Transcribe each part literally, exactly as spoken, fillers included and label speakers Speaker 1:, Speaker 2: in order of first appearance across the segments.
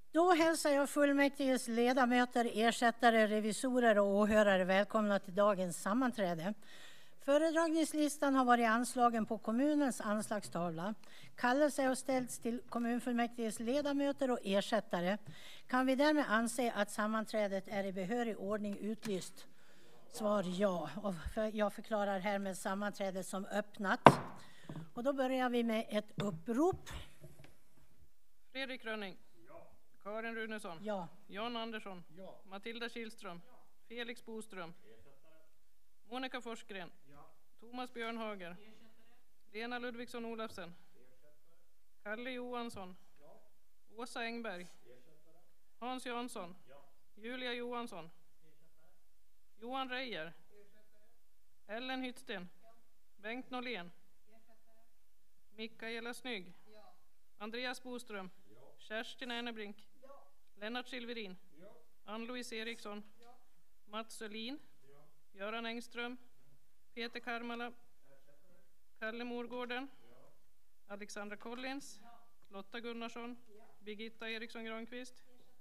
Speaker 1: Då hälsar jag fullmäktiges ledamöter, ersättare, revisorer och åhörare välkomna till dagens sammanträde. Föredragningslistan har varit anslagen på kommunens anslagstavla. Kallelse har ställts till kommunfullmäktiges ledamöter och ersättare. Kan vi därmed anse att sammanträdet är i behörig ordning utlyst? Svar ja. Och för, jag förklarar härmed sammanträdet som öppnat. Och då börjar vi med ett upprop.
Speaker 2: Fredrik Rönning. Ja. Karin Runesson.
Speaker 1: Ja.
Speaker 2: Jan Andersson.
Speaker 3: Ja.
Speaker 2: Matilda Kihlström. Ja. Felix Boström.
Speaker 3: Ersättare.
Speaker 2: Monica Forsgren.
Speaker 3: Ja.
Speaker 2: Thomas Björnhager.
Speaker 3: Ersättare.
Speaker 2: Lena Ludvigsson Olafsen.
Speaker 3: Ersättare.
Speaker 2: Kalle Johansson.
Speaker 3: Ja.
Speaker 2: Åsa Engberg.
Speaker 3: Ersättare.
Speaker 2: Hans Jansson.
Speaker 3: Ja.
Speaker 2: Julia Johansson.
Speaker 3: Ersättare.
Speaker 2: Johan Reijer.
Speaker 3: Ersättare.
Speaker 2: Ellen Hyttsten.
Speaker 3: Ja.
Speaker 2: Bengt Norlén.
Speaker 3: Ersättare.
Speaker 2: Mikaela Snygg.
Speaker 3: Ja.
Speaker 2: Andreas Boström.
Speaker 3: Ja.
Speaker 2: Kerstin Ernebrink.
Speaker 3: Ja.
Speaker 2: Lennart Silverin.
Speaker 3: Ja.
Speaker 2: Ann-Louise Eriksson.
Speaker 3: Ja.
Speaker 2: Mats Sölin.
Speaker 3: Ja.
Speaker 2: Göran Engström. Peter Karmala.
Speaker 3: Ersättare.
Speaker 2: Kalle Morgården.
Speaker 3: Ja.
Speaker 2: Alexandra Collins.
Speaker 3: Ja.
Speaker 2: Lotta Gunnarsson.
Speaker 3: Ja.
Speaker 2: Birgitta Eriksson Granqvist.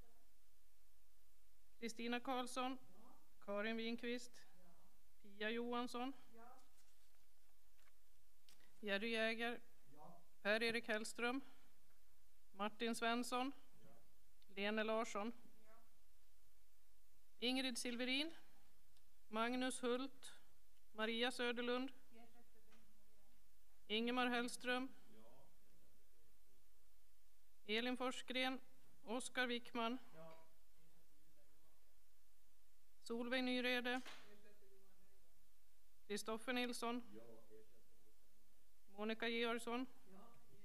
Speaker 2: Kristina Karlsson.
Speaker 3: Ja.
Speaker 2: Karin Winqvist.
Speaker 3: Ja.
Speaker 2: Pia Johansson.
Speaker 3: Ja.
Speaker 2: Jerry Jäger.
Speaker 3: Ja.
Speaker 2: Per-Erik Hellström. Martin Svensson.
Speaker 3: Ja.
Speaker 2: Lene Larsson.
Speaker 3: Ja.
Speaker 2: Ingrid Silverin. Magnus Hult. Maria Söderlund. Ingemar Hellström.
Speaker 3: Ja.
Speaker 2: Elin Forsgren. Oskar Wickman.
Speaker 3: Ja.
Speaker 2: Solveig Nyrede. Kristoffer Nilsson.
Speaker 3: Ja.
Speaker 2: Monica Georgsson.
Speaker 3: Ja.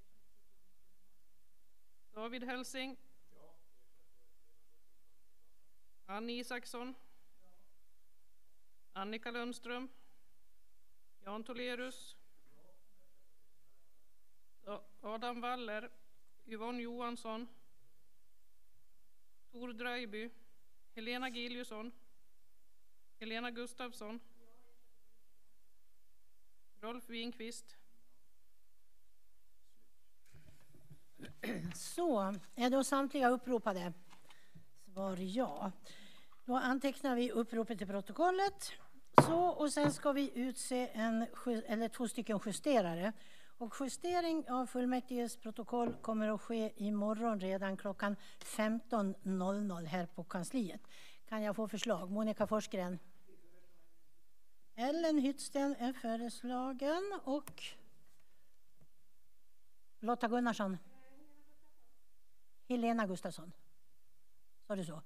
Speaker 2: David Helsing.
Speaker 3: Ja.
Speaker 2: Annie Isaksson. Annika Lundström. Jan Tolerus. Adam Waller. Yvonne Johansson. Tor Dröjby. Helena Giljusson. Helena Gustafsson. Rolf Winqvist.
Speaker 1: Så, är då samtliga uppropade? Svar ja. Då antecknar vi uppropet i protokollet. Så, och sen ska vi utse en, eller två stycken justerare. Och justering av fullmäktiges protokoll kommer att ske imorgon redan klockan femton noll noll här på kansliet. Kan jag få förslag? Monica Forsgren. Ellen Hyttsten är föreslagen och Lotta Gunnarsson. Helena Gustafsson. Sa du så?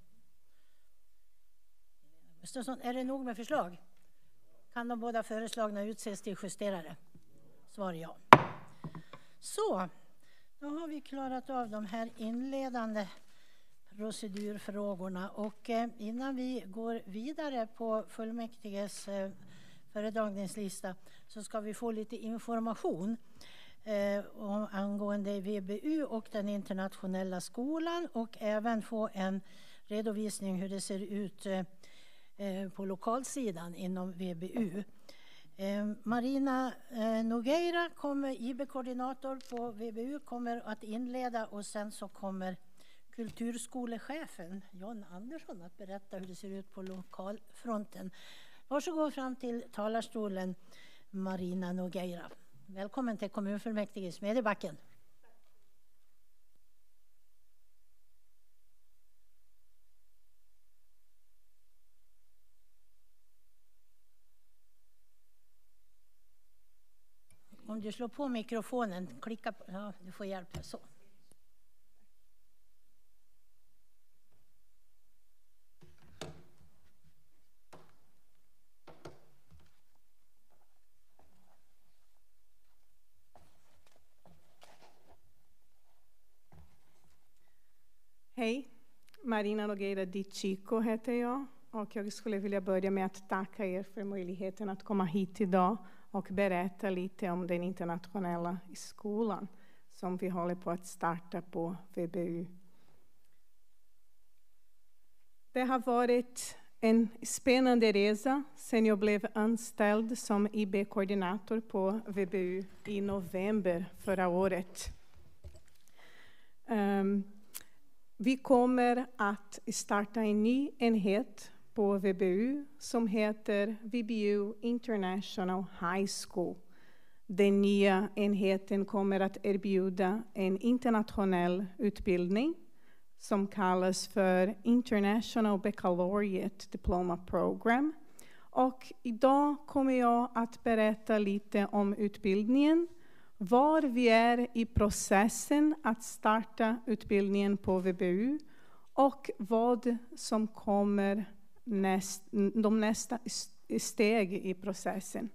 Speaker 1: Helena Gustafsson. Är det nog med förslag? Kan de båda föreslagna utses till justerare? Svar ja. Så, då har vi klarat av de här inledande procedurfrågorna. Och eh, innan vi går vidare på fullmäktiges eh, föredragningslista så ska vi få lite information eh, om, angående V B U och den internationella skolan och även få en redovisning hur det ser ut eh, på lokalsidan inom V B U. Eh, Marina eh, Nogueira, kommer I B-koordinator på V B U, kommer att inleda och sen så kommer kulturskolechefen Jan Andersson att berätta hur det ser ut på lokalfronten. Varsågod fram till talarstolen, Marina Nogueira. Välkommen till kommunfullmäktige i Smedjebacken. Om du slår på mikrofonen, klicka på, ja, du får hjälp så.
Speaker 4: Hej, Marina Nogueira Di Chico heter jag och jag skulle vilja börja med att tacka er för möjligheten att komma hit idag och berätta lite om den internationella skolan som vi håller på att starta på V B U. Det har varit en spännande resa sedan jag blev anställd som I B-koordinator på V B U i november förra året. Um, vi kommer att starta en ny enhet på V B U som heter V B U International High School. Den nya enheten kommer att erbjuda en internationell utbildning som kallas för International Baccalaureate Diploma Program. Och idag kommer jag att berätta lite om utbildningen, var vi är i processen att starta utbildningen på V B U och vad som kommer näst, de nästa steg i processen.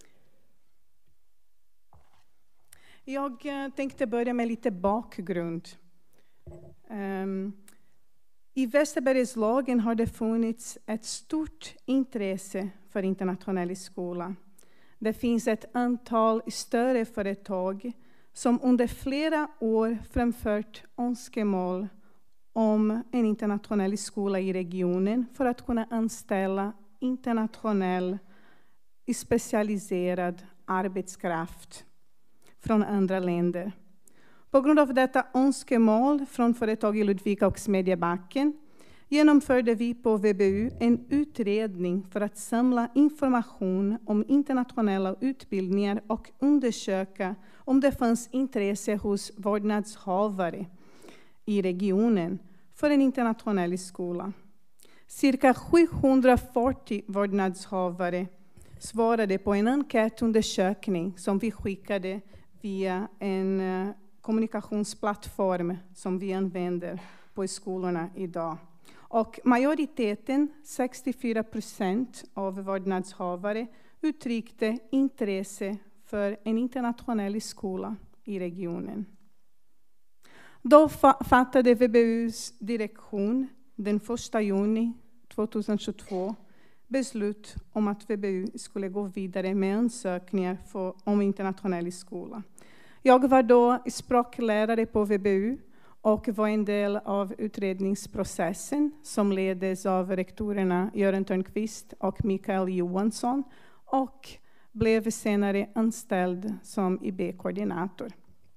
Speaker 4: Jag tänkte börja med lite bakgrund. Um, I Västerbergslagen har det funnits ett stort intresse för internationell skola. Det finns ett antal större företag som under flera år framfört önskemål om en internationell skola i regionen för att kunna anställa internationell specialiserad arbetskraft från andra länder. På grund av detta önskemål från företag i Ludvika och Smedjebacken genomförde vi på V B U en utredning för att samla information om internationella utbildningar och undersöka om det fanns intresse hos vårdnadshavare i regionen för en internationell skola. Cirka sjuhundrafyrtio vårdnadshavare svarade på en enkätundersökning som vi skickade via en uh, kommunikationsplattform som vi använder på skolorna idag. Och majoriteten, sextiofyra procent av vårdnadshavare, uttryckte intresse för en internationell skola i regionen. Då fa- fattade V B U:s direktion den första juni tjugohundratjugotvå beslut om att V B U skulle gå vidare med ansökningar för, om internationell skola. Jag var då språklärare på V B U och var en del av utredningsprocessen som leddes av rektorerna Göran Törnqvist och Mikael Johansson och blev senare anställd som I B-koordinator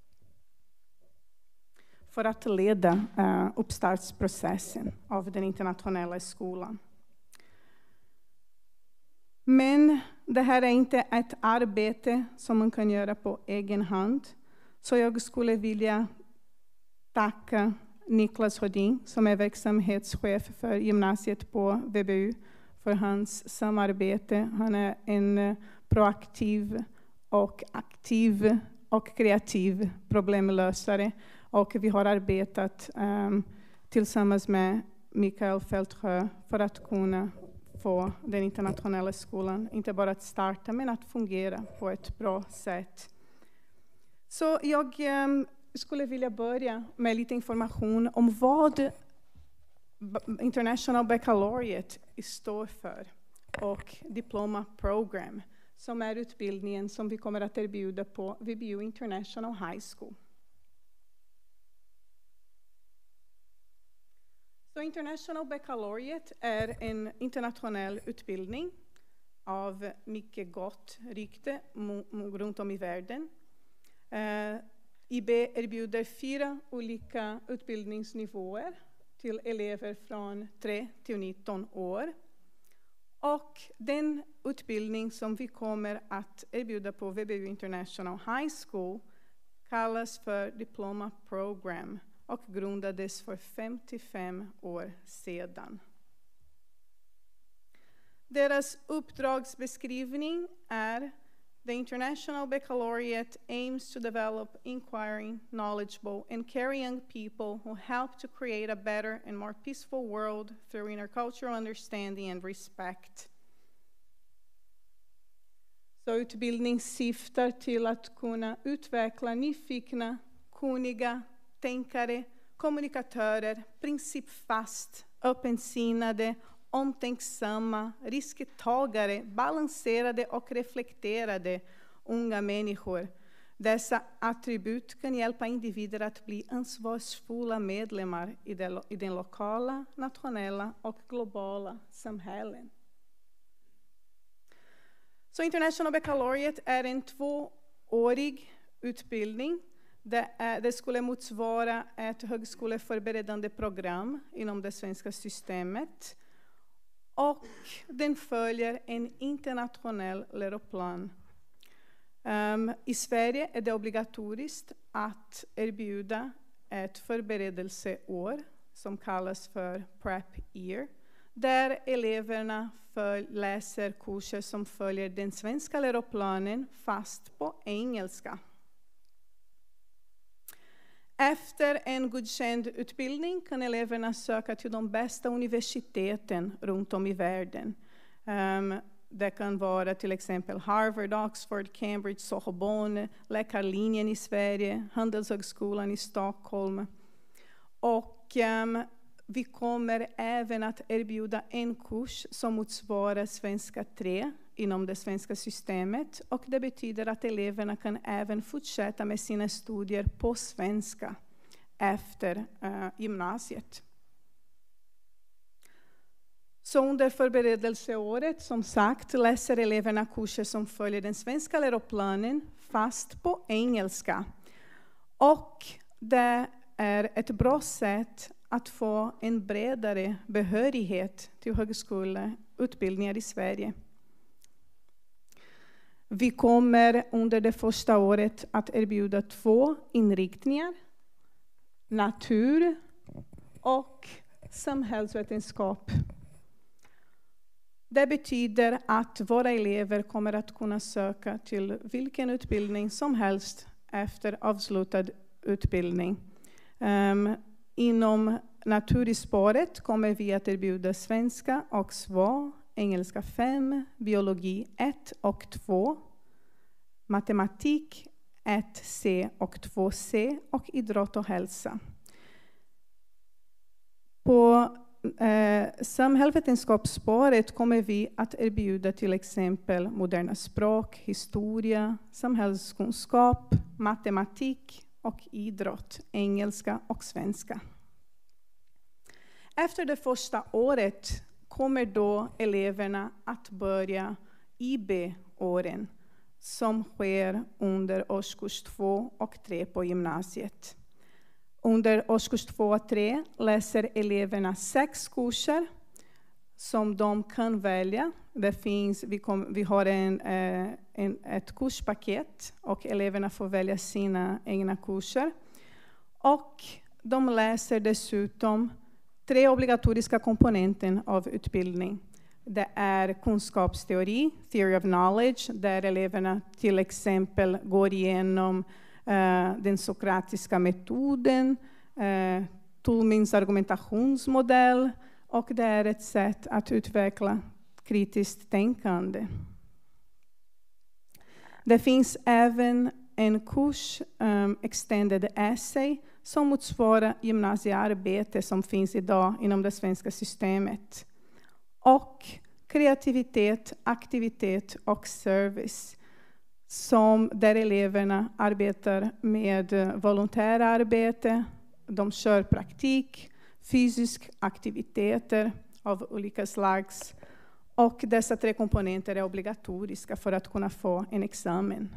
Speaker 4: för att leda uh, uppstartsprocessen av den internationella skolan. Men det här är inte ett arbete som man kan göra på egen hand. Så jag skulle vilja tacka Niklas Hodin som är verksamhetschef för gymnasiet på V B U för hans samarbete. Han är en proaktiv och aktiv och kreativ problemlösare. Och vi har arbetat um, tillsammans med Mikael Fältsjö för att kunna få den internationella skolan inte bara att starta men att fungera på ett bra sätt. Så jag um, skulle vilja börja med lite information om vad International Baccalaureate står för och Diploma Program som är utbildningen som vi kommer att erbjuda på V B U International High School. Så International Baccalaureate är en internationell utbildning av mycket gott rykte runt om i världen. Uh, I B erbjuder fyra olika utbildningsnivåer till elever från tre till nitton år. Och den utbildning som vi kommer att erbjuda på V B U International High School kallas för Diploma Program och grundades för femtiofem år sedan. Deras uppdragsbeskrivning är: The International Baccalaureate aims to develop inquiring, knowledgeable, and caring people who help to create a better and more peaceful world through intercultural understanding and respect. Så utbildning syftar till att kunna utveckla nyfikna, kunniga tänkare, kommunikatörer, principfast, öppensinnade, omtänksamma, risktagare, balanserade och reflekterade unga människor. Dessa attribut kan hjälpa individer att bli ansvarsfulla medlemmar i, det, i den lokala, nationella och globala samhällen. Så International Baccalaureate är en tvåårig utbildning Det, är, det skulle motsvara ett högskoleförberedande program inom det svenska systemet. Och den följer en internationell läroplan. Um, I Sverige är det obligatoriskt att erbjuda ett förberedelseår som kallas för prep year, där eleverna för, läser kurser som följer den svenska läroplanen fast på engelska. Efter en godkänd utbildning kan eleverna söka till de bästa universiteten runt om i världen. Um, det kan vara till exempel Harvard, Oxford, Cambridge, Sorbonne, Läkarlinjen i Sverige, Handelshögskolan i Stockholm. Och um, vi kommer även att erbjuda en kurs som motsvarar svenska tre inom det svenska systemet. Och det betyder att eleverna kan även fortsätta med sina studier på svenska efter uh, gymnasiet. Så under förberedelseåret, som sagt, läser eleverna kurser som följer den svenska läroplanen fast på engelska. Och det är ett bra sätt att få en bredare behörighet till högskoleutbildningar i Sverige. Vi kommer under det första året att erbjuda två inriktningar. Natur och samhällsvetenskap. Det betyder att våra elever kommer att kunna söka till vilken utbildning som helst efter avslutad utbildning. Um, inom naturspåret kommer vi att erbjuda svenska och två, engelska fem, biologi ett och två, matematik ett C och två C och idrott och hälsa. På eh, samhällsvetenskapsspåret kommer vi att erbjuda till exempel moderna språk, historia, samhällskunskap, matematik och idrott, engelska och svenska. Efter det första året kommer då eleverna att börja I B-åren som sker under årskurs två och tre på gymnasiet. Under årskurs två och tre läser eleverna sex kurser som de kan välja. Det finns, vi, kom, vi har en, eh, en, ett kurspaket och eleverna får välja sina egna kurser. Och de läser dessutom tre obligatoriska komponenter av utbildning. Det är kunskapsteori, theory of knowledge, där eleverna till exempel går igenom uh, den sokratiska metoden, uh, Toulmins argumentationsmodell, och det är ett sätt att utveckla kritiskt tänkande. Det finns även en kurs, um, Extended Essay, som motsvarar gymnasiearbete som finns idag inom det svenska systemet. Och kreativitet, aktivitet och service, som där eleverna arbetar med volontära arbete, de kör praktik, fysiska aktiviteter av olika slags. Och dessa tre komponenter är obligatoriska för att kunna få en examen.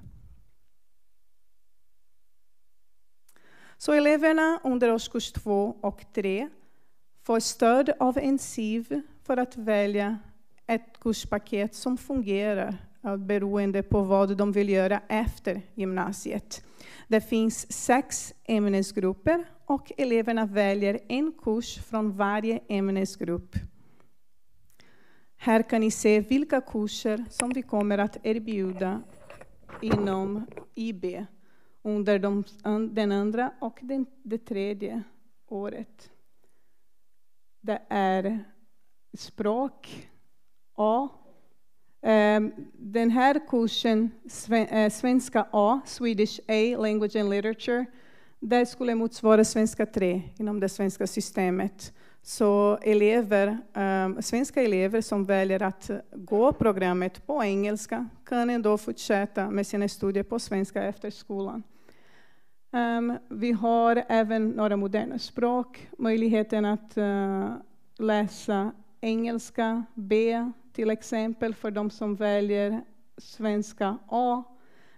Speaker 4: Så eleverna under årskurs två och tre får stöd av en S I V för att välja ett kurspaket som fungerar beroende på vad de vill göra efter gymnasiet. Det finns sex ämnesgrupper och eleverna väljer en kurs från varje ämnesgrupp. Här kan ni se vilka kurser som vi kommer att erbjuda inom I B under de, den andra och den, det tredje året. Det är språk A. Den här kursen, svenska A, Swedish A, Language and Literature, det skulle motsvara svenska tre inom det svenska systemet. Så elever, um, svenska elever som väljer att gå programmet på engelska kan ändå fortsätta med sina studier på svenska efter skolan. Um, vi har även några moderna språk, möjligheten att uh, läsa engelska B till exempel för de som väljer svenska A.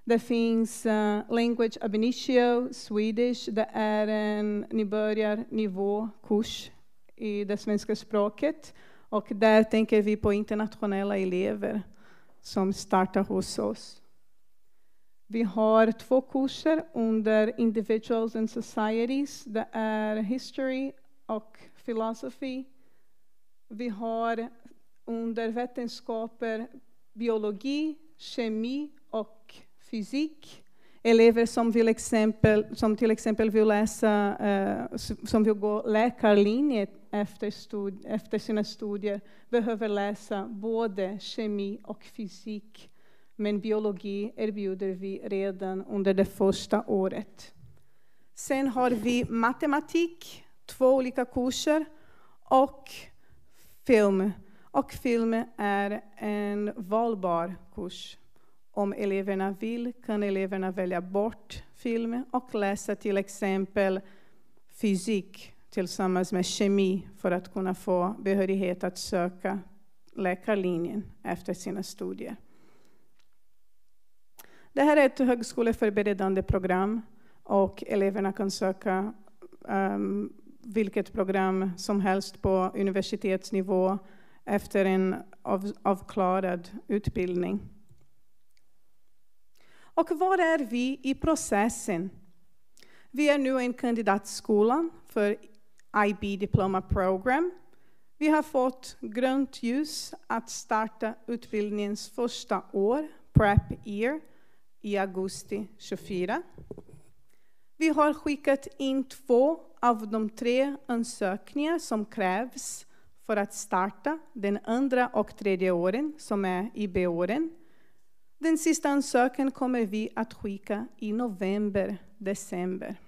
Speaker 4: Det finns uh, Language Ab Initio, Swedish. Det är en nybörjarnivåkurs i det svenska språket. Och där tänker vi på internationella elever som startar hos oss. Vi har två kurser under Individuals and Societies. Det är History och Philosophy. Vi har under vetenskaper biologi, kemi och fysik. Elever som, vill exempel, som till exempel vill läsa, uh, som vill gå läkarlinje efter, stud, efter sina studier behöver läsa både kemi och fysik. Men biologi erbjuder vi redan under det första året. Sen har vi matematik, två olika kurser, och film. Och film är en valbar kurs. Om eleverna vill kan eleverna välja bort film och läsa till exempel fysik tillsammans med kemi för att kunna få behörighet att söka läkarlinjen efter sina studier. Det här är ett högskoleförberedande program och eleverna kan söka um, vilket program som helst på universitetsnivå efter en av, avklarad utbildning. Och var är vi i processen? Vi är nu en kandidatskola för I B Diploma Program. Vi har fått grönt ljus att starta utbildningens första år, Prep Year, i augusti tjugofyra. Vi har skickat in två av de tre ansökningar som krävs för att starta den andra och tredje åren, som är I B-åren. Den sista ansökan kommer vi att skicka i november, december.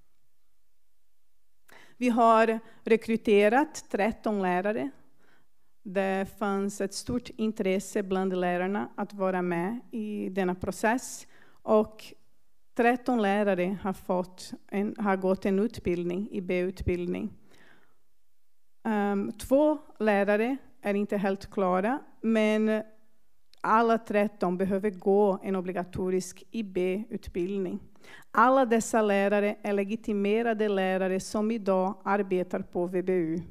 Speaker 4: Vi har rekryterat tretton lärare. Det fanns ett stort intresse bland lärarna att vara med i denna process. Och tretton lärare har, fått en, har gått en utbildning, I B-utbildning. Um, två lärare är inte helt klara, men alla tretton behöver gå en obligatorisk I B-utbildning. Alla dessa lärare är legitimerade lärare som idag arbetar på V B U.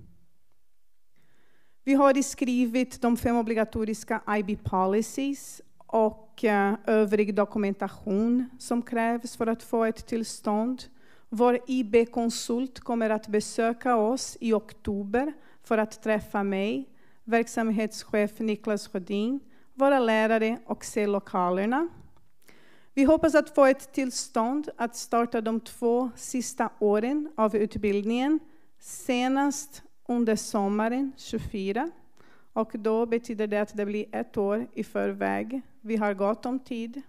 Speaker 4: Vi har skrivit de fem obligatoriska I B policies och uh, övrig dokumentation som krävs för att få ett tillstånd. Vår I B-konsult kommer att besöka oss i oktober för att träffa mig, verksamhetschef Niklas Sjödin, våra lärare och se lokalerna. Vi hoppas att få ett tillstånd att starta de två sista åren av utbildningen senast under sommaren tjugofyra. Och då betyder det att det blir ett år i förväg. Vi har gott om tid.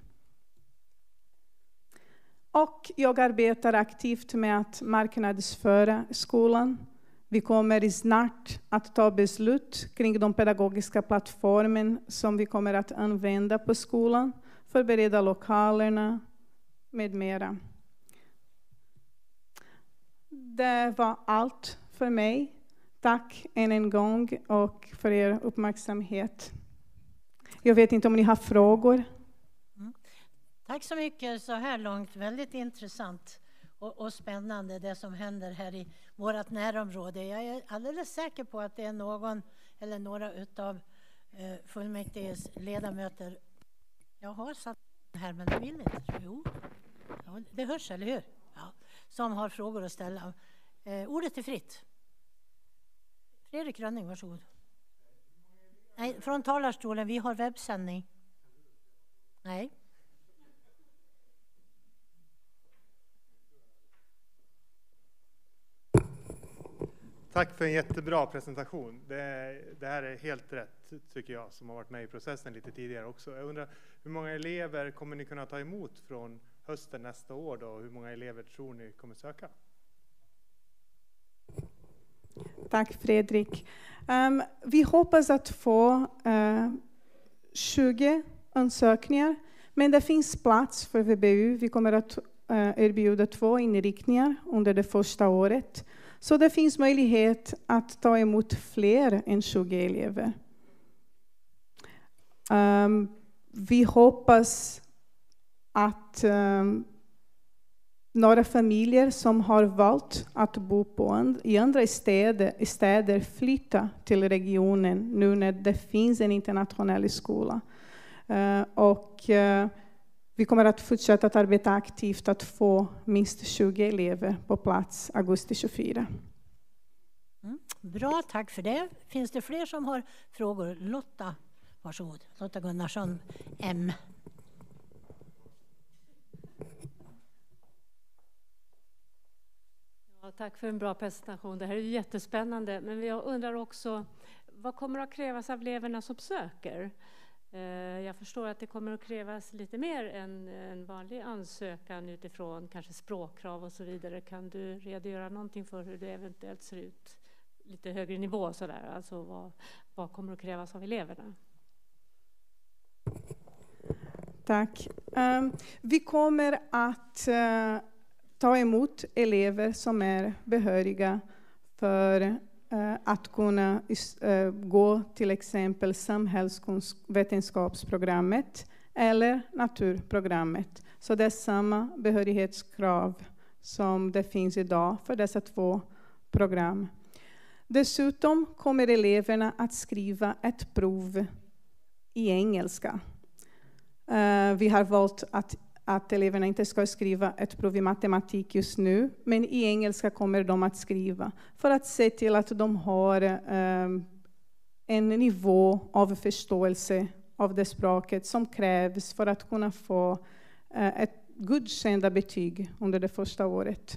Speaker 4: Och jag arbetar aktivt med att marknadsföra skolan. Vi kommer snart att ta beslut kring de pedagogiska plattformen som vi kommer att använda på skolan, förbereda lokalerna med mera. Det var allt för mig. Tack än en gång och för er uppmärksamhet. Jag vet inte om ni har frågor.
Speaker 1: Mm. Tack så mycket så här långt. Väldigt intressant och, och spännande det som händer här i vårt närområde. Jag är alldeles säker på att det är någon eller några utav eh, fullmäktiges ledamöter. Jag har satt här men det vill inte. Jo, ja, det hörs eller hur? Ja. Som har frågor att ställa. Eh, ordet är fritt. Fredrik Rönning, varsågod. Nej, från talarstolen, vi har webbsändning. Nej.
Speaker 3: Tack för en jättebra presentation. Det, det här är helt rätt, tycker jag, som har varit med i processen lite tidigare också. Jag undrar, hur många elever kommer ni kunna ta emot från hösten nästa år då? Hur många elever tror ni kommer söka?
Speaker 4: Tack Fredrik. Um, vi hoppas att få uh, tjugo ansökningar, men det finns plats för V B U. Vi kommer att uh, erbjuda två inriktningar under det första året. Så det finns möjlighet att ta emot fler än tjugo elever. Um, vi hoppas att um, några familjer som har valt att bo på and- i andra städer, städer flyttar till regionen nu när det finns en internationell skola. Uh, och uh, vi kommer att fortsätta att arbeta aktivt att få minst tjugo elever på plats augusti tjugofyra.
Speaker 1: Mm. Bra, tack för det. Finns det fler som har frågor? Lotta, varsågod. Lotta Gunnarsson, M.
Speaker 5: Ja, tack för en bra presentation. Det här är ju jättespännande. Men jag undrar också, vad kommer att krävas av eleverna som söker? Jag förstår att det kommer att krävas lite mer än en vanlig ansökan utifrån kanske språkkrav och så vidare. Kan du redogöra någonting för hur det eventuellt ser ut lite högre nivå så där? Alltså vad, vad kommer att krävas av eleverna?
Speaker 4: Tack. Um, vi kommer att uh, ta emot elever som är behöriga för uh, att kunna uh, gå till exempel samhällsvetenskapsprogrammet eller naturprogrammet. Så det är samma behörighetskrav som det finns idag för dessa två program. Dessutom kommer eleverna att skriva ett prov i engelska. Uh, vi har valt att, att eleverna inte ska skriva ett prov i matematik just nu, men i engelska kommer de att skriva för att se till att de har uh, en nivå av förståelse av det språket som krävs för att kunna få uh, ett godkända betyg under det första året.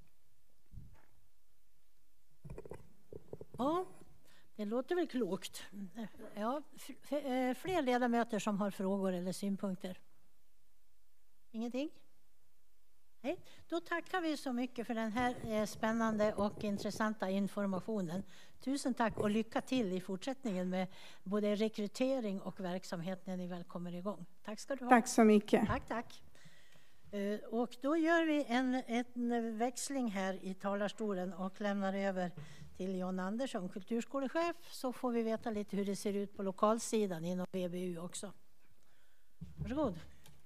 Speaker 1: Ja, det låter väl klokt. Ja, fler ledamöter som har frågor eller synpunkter? Ingenting? Nej, då tackar vi så mycket för den här spännande och intressanta informationen. Tusen tack och lycka till i fortsättningen med både rekrytering och verksamhet när ni väl kommer igång. Tack ska du ha.
Speaker 4: Tack så mycket.
Speaker 1: Tack, tack. Och då gör vi en, en växling här i talarstolen och lämnar över till John Andersson, kulturskolechef, så får vi veta lite hur det ser ut på lokalsidan inom V B U också. Varsågod.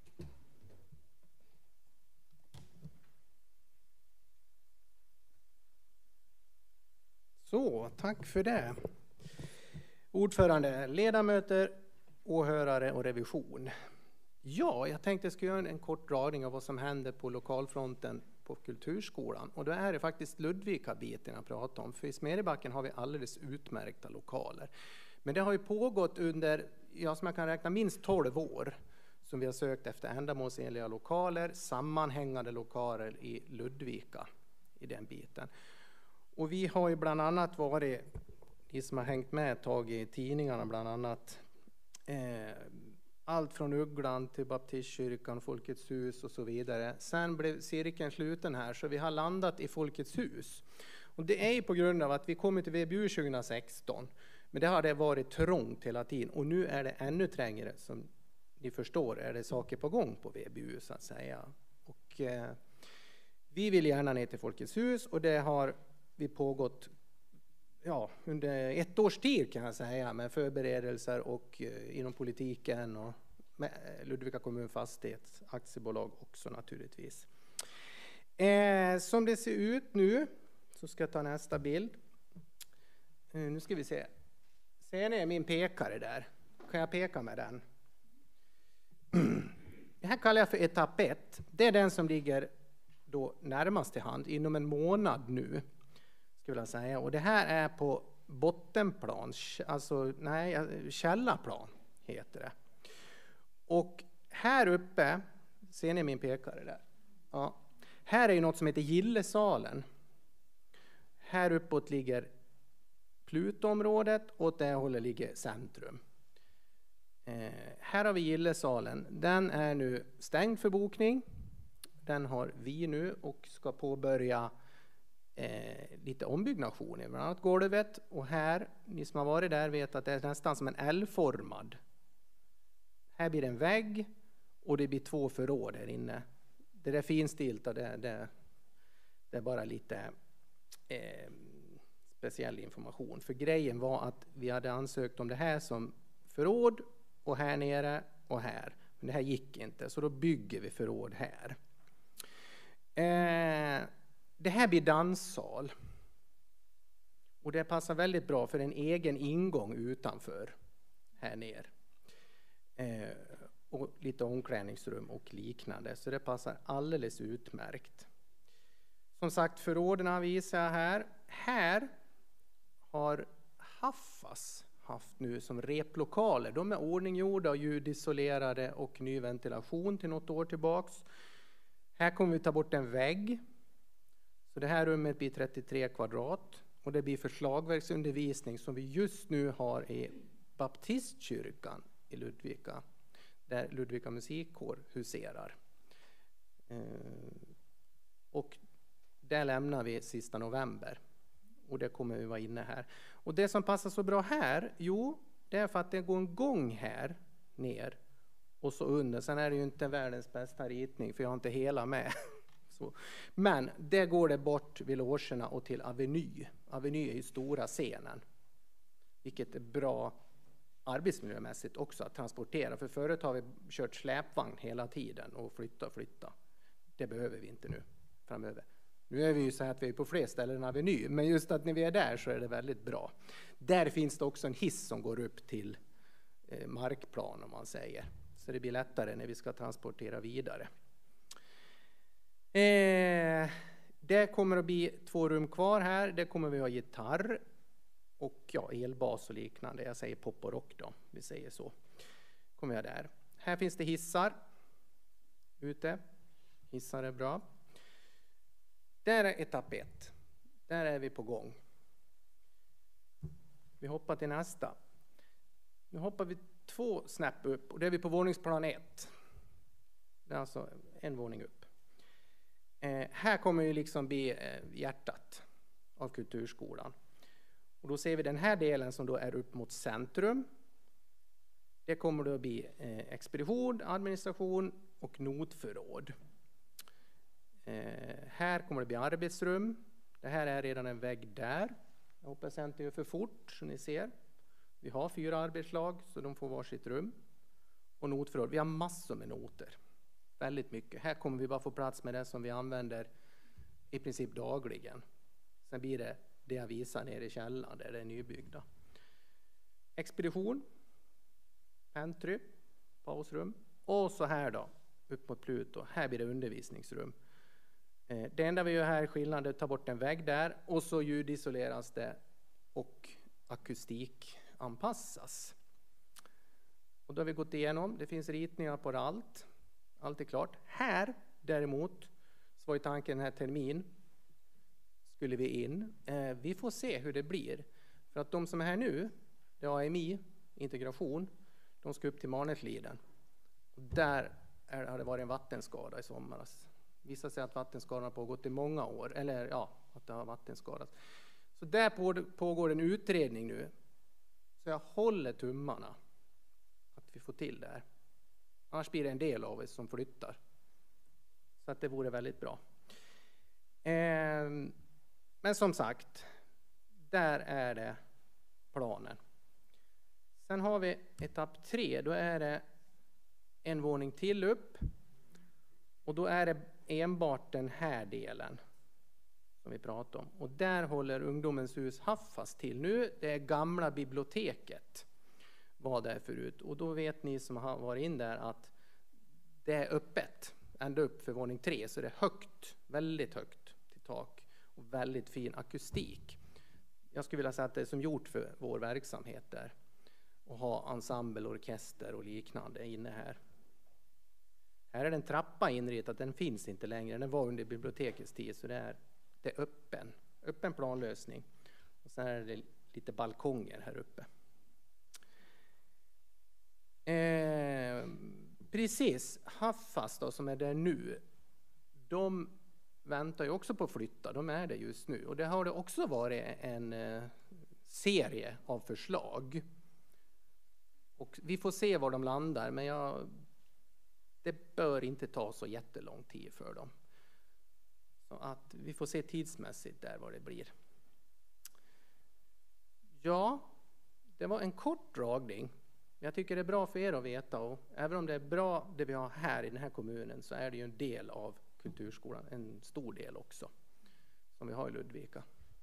Speaker 6: Så, tack för det. Ordförande, ledamöter, åhörare och revision. Ja, jag tänkte jag ska göra en kort dragning av vad som händer på lokalfronten på kulturskolan. Och då är det faktiskt Ludvika-biten jag pratar om. För i Smedjebacken har vi alldeles utmärkta lokaler. Men det har ju pågått under, ja, som jag kan räkna, minst tolv år som vi har sökt efter ändamålsenliga lokaler, sammanhängande lokaler i Ludvika i den biten. Och vi har ju bland annat varit, ni som har hängt med ett tag i tidningarna, bland annat eh, allt från Ugglan till Baptistkyrkan, Folkets hus och så vidare. Sen blev cirkeln sluten här, så vi har landat i Folkets hus. Och det är ju på grund av att vi kom till V B U tjugohundrasexton. Men det har det varit trångt hela tiden. Och nu är det ännu trängre. Som ni förstår är det saker på gång på V B U så att säga. Och eh, vi vill gärna ner till Folkets hus. Och det har vi pågått ja, under ett års tid kan jag säga, med förberedelser och eh, inom politiken och med Ludvika kommun fastighet, aktiebolag också naturligtvis. Eh, som det ser ut nu, så ska jag ta nästa bild. Eh, nu ska vi se. Ser ni min pekare där? Kan jag peka med den? Det här kallar jag för etapp ett. Det är den som ligger då närmast till hand inom en månad nu. Skulle jag säga. Och det här är på bottenplan, alltså nej, källarplan heter det. Och här uppe, ser ni min pekare där? Ja. Här är ju något som heter Gillesalen. Här uppåt ligger Plutområdet och åt det hållet ligger centrum. Eh, här har vi Gillesalen. Den är nu stängd för bokning. Den har vi nu och ska påbörja Eh, lite ombyggnation i bland annat golvet, och här, ni som har varit där vet att det är nästan som en L-formad. Här blir det en vägg och det blir två förråd där inne. Det där finstilta, det, det, det är bara lite eh, speciell information. För grejen var att vi hade ansökt om det här som förråd och här nere och här. Men det här gick inte, så då bygger vi förråd här. Eh, det här blir danssal. Och det passar väldigt bra för en egen ingång utanför här ner. Eh, och lite omklädningsrum och liknande. Så det passar alldeles utmärkt. Som sagt, förråden visar jag här. Här har Haffas haft nu som replokaler. De är ordninggjorda och ljudisolerade och ny ventilation till något år tillbaks. Här kommer vi ta bort en vägg. Så det här rummet blir trettiotre kvadrat. Och det blir förslagverksundervisning som vi just nu har i Baptistkyrkan i Ludvika. Där Ludvika musikkår huserar. Och där lämnar vi sista november. Och det kommer vi vara inne här. Och det som passar så bra här, jo, det är för att det går en gång här ner och så under. Sen är det ju inte världens bästa ritning, för jag har inte hela med. Så. Men det går det bort vid logerna och till Aveny. Aveny är ju stora scenen. Vilket är bra arbetsmiljömässigt också att transportera. För förut har vi kört släpvagn hela tiden och flytta och flytta. Det behöver vi inte nu framöver. Nu är vi ju så här att vi är på fler ställen än Aveny, men just att när vi är där så är det väldigt bra. Där finns det också en hiss som går upp till eh, markplan om man säger. Så det blir lättare när vi ska transportera vidare. Eh, det kommer att bli två rum kvar här. Det kommer vi ha gitarr och ja, elbas och liknande. Jag säger pop och rock då, vi säger så. Kommer jag där. Här finns det hissar ute. Hissar är bra. Där är etapp ett. Där är vi på gång. Vi hoppar till nästa. Nu hoppar vi två snäpp upp och det är vi på våningsplan ett. Det är alltså en våning upp. Eh, här kommer ju liksom bli eh, hjärtat av kulturskolan. Och då ser vi den här delen som då är upp mot centrum. Det kommer då att bli eh, expedition, administration och notförråd. Eh, här kommer det bli arbetsrum. Det här är redan en vägg där. Jag hoppas jag inte gör för fort, så ni ser. Vi har fyra arbetslag, så de får varsitt rum. Och notförråd. Vi har massor med noter. Väldigt mycket. Här kommer vi bara få plats med det som vi använder i princip dagligen. Sen blir det det jag visar nere i källaren, där det är nybyggda. Expedition. Pantry. Pausrum. Och så här då, upp mot Pluto. Här blir det undervisningsrum. Det enda vi gör här är skillnaden är att ta bort en vägg där och så ljudisoleras det och akustikanpassas. Och då har vi gått igenom, det finns ritningar på allt. Allt är klart. Här däremot så var ju tanken den här termin skulle vi in. Eh, vi får se hur det blir. För att de som är här nu, det är A M I, integration, de ska upp till Marnesliden. Och där är, har det varit en vattenskada i somras. Visar sig att vattenskadan har pågått i många år, eller ja, att det har vattenskadats. Så där pågår en utredning nu. Så jag håller tummarna att vi får till det här. Annars blir det en del av oss som flyttar. Så att det vore väldigt bra. Eh, men som sagt, där är det planen. Sen har vi etapp tre, då är det en våning till upp. Och då är det enbart den här delen som vi pratar om. Och där håller Ungdomens hus Haffas till nu. Det är gamla biblioteket var där förut. Och då vet ni som har varit in där att det är öppet ända upp för våning tre. Så det är högt, väldigt högt till tak. Och väldigt fin akustik. Jag skulle vilja säga att det är som gjort för vår verksamhet där. Och ha ensemble, orkester och liknande inne här. Här är det en trappa inritad, den finns inte längre. Den var under bibliotekets tid, så det är, det är öppen. Öppen planlösning. Och sen är det lite balkonger här uppe. Eh, precis, Haffas då, som är där nu. De väntar ju också på att flytta, de är det just nu. Och det har det också varit en eh, serie av förslag. Och vi får se var de landar, men jag... Det bör inte ta så jättelång tid för dem. Så att vi får se tidsmässigt där vad det blir. Ja, det var en kort dragning. Jag tycker det är bra för er att veta, och även om det är bra det vi har här i den här kommunen så är det ju en del av kulturskolan, en stor del också, som vi har i Ludvika.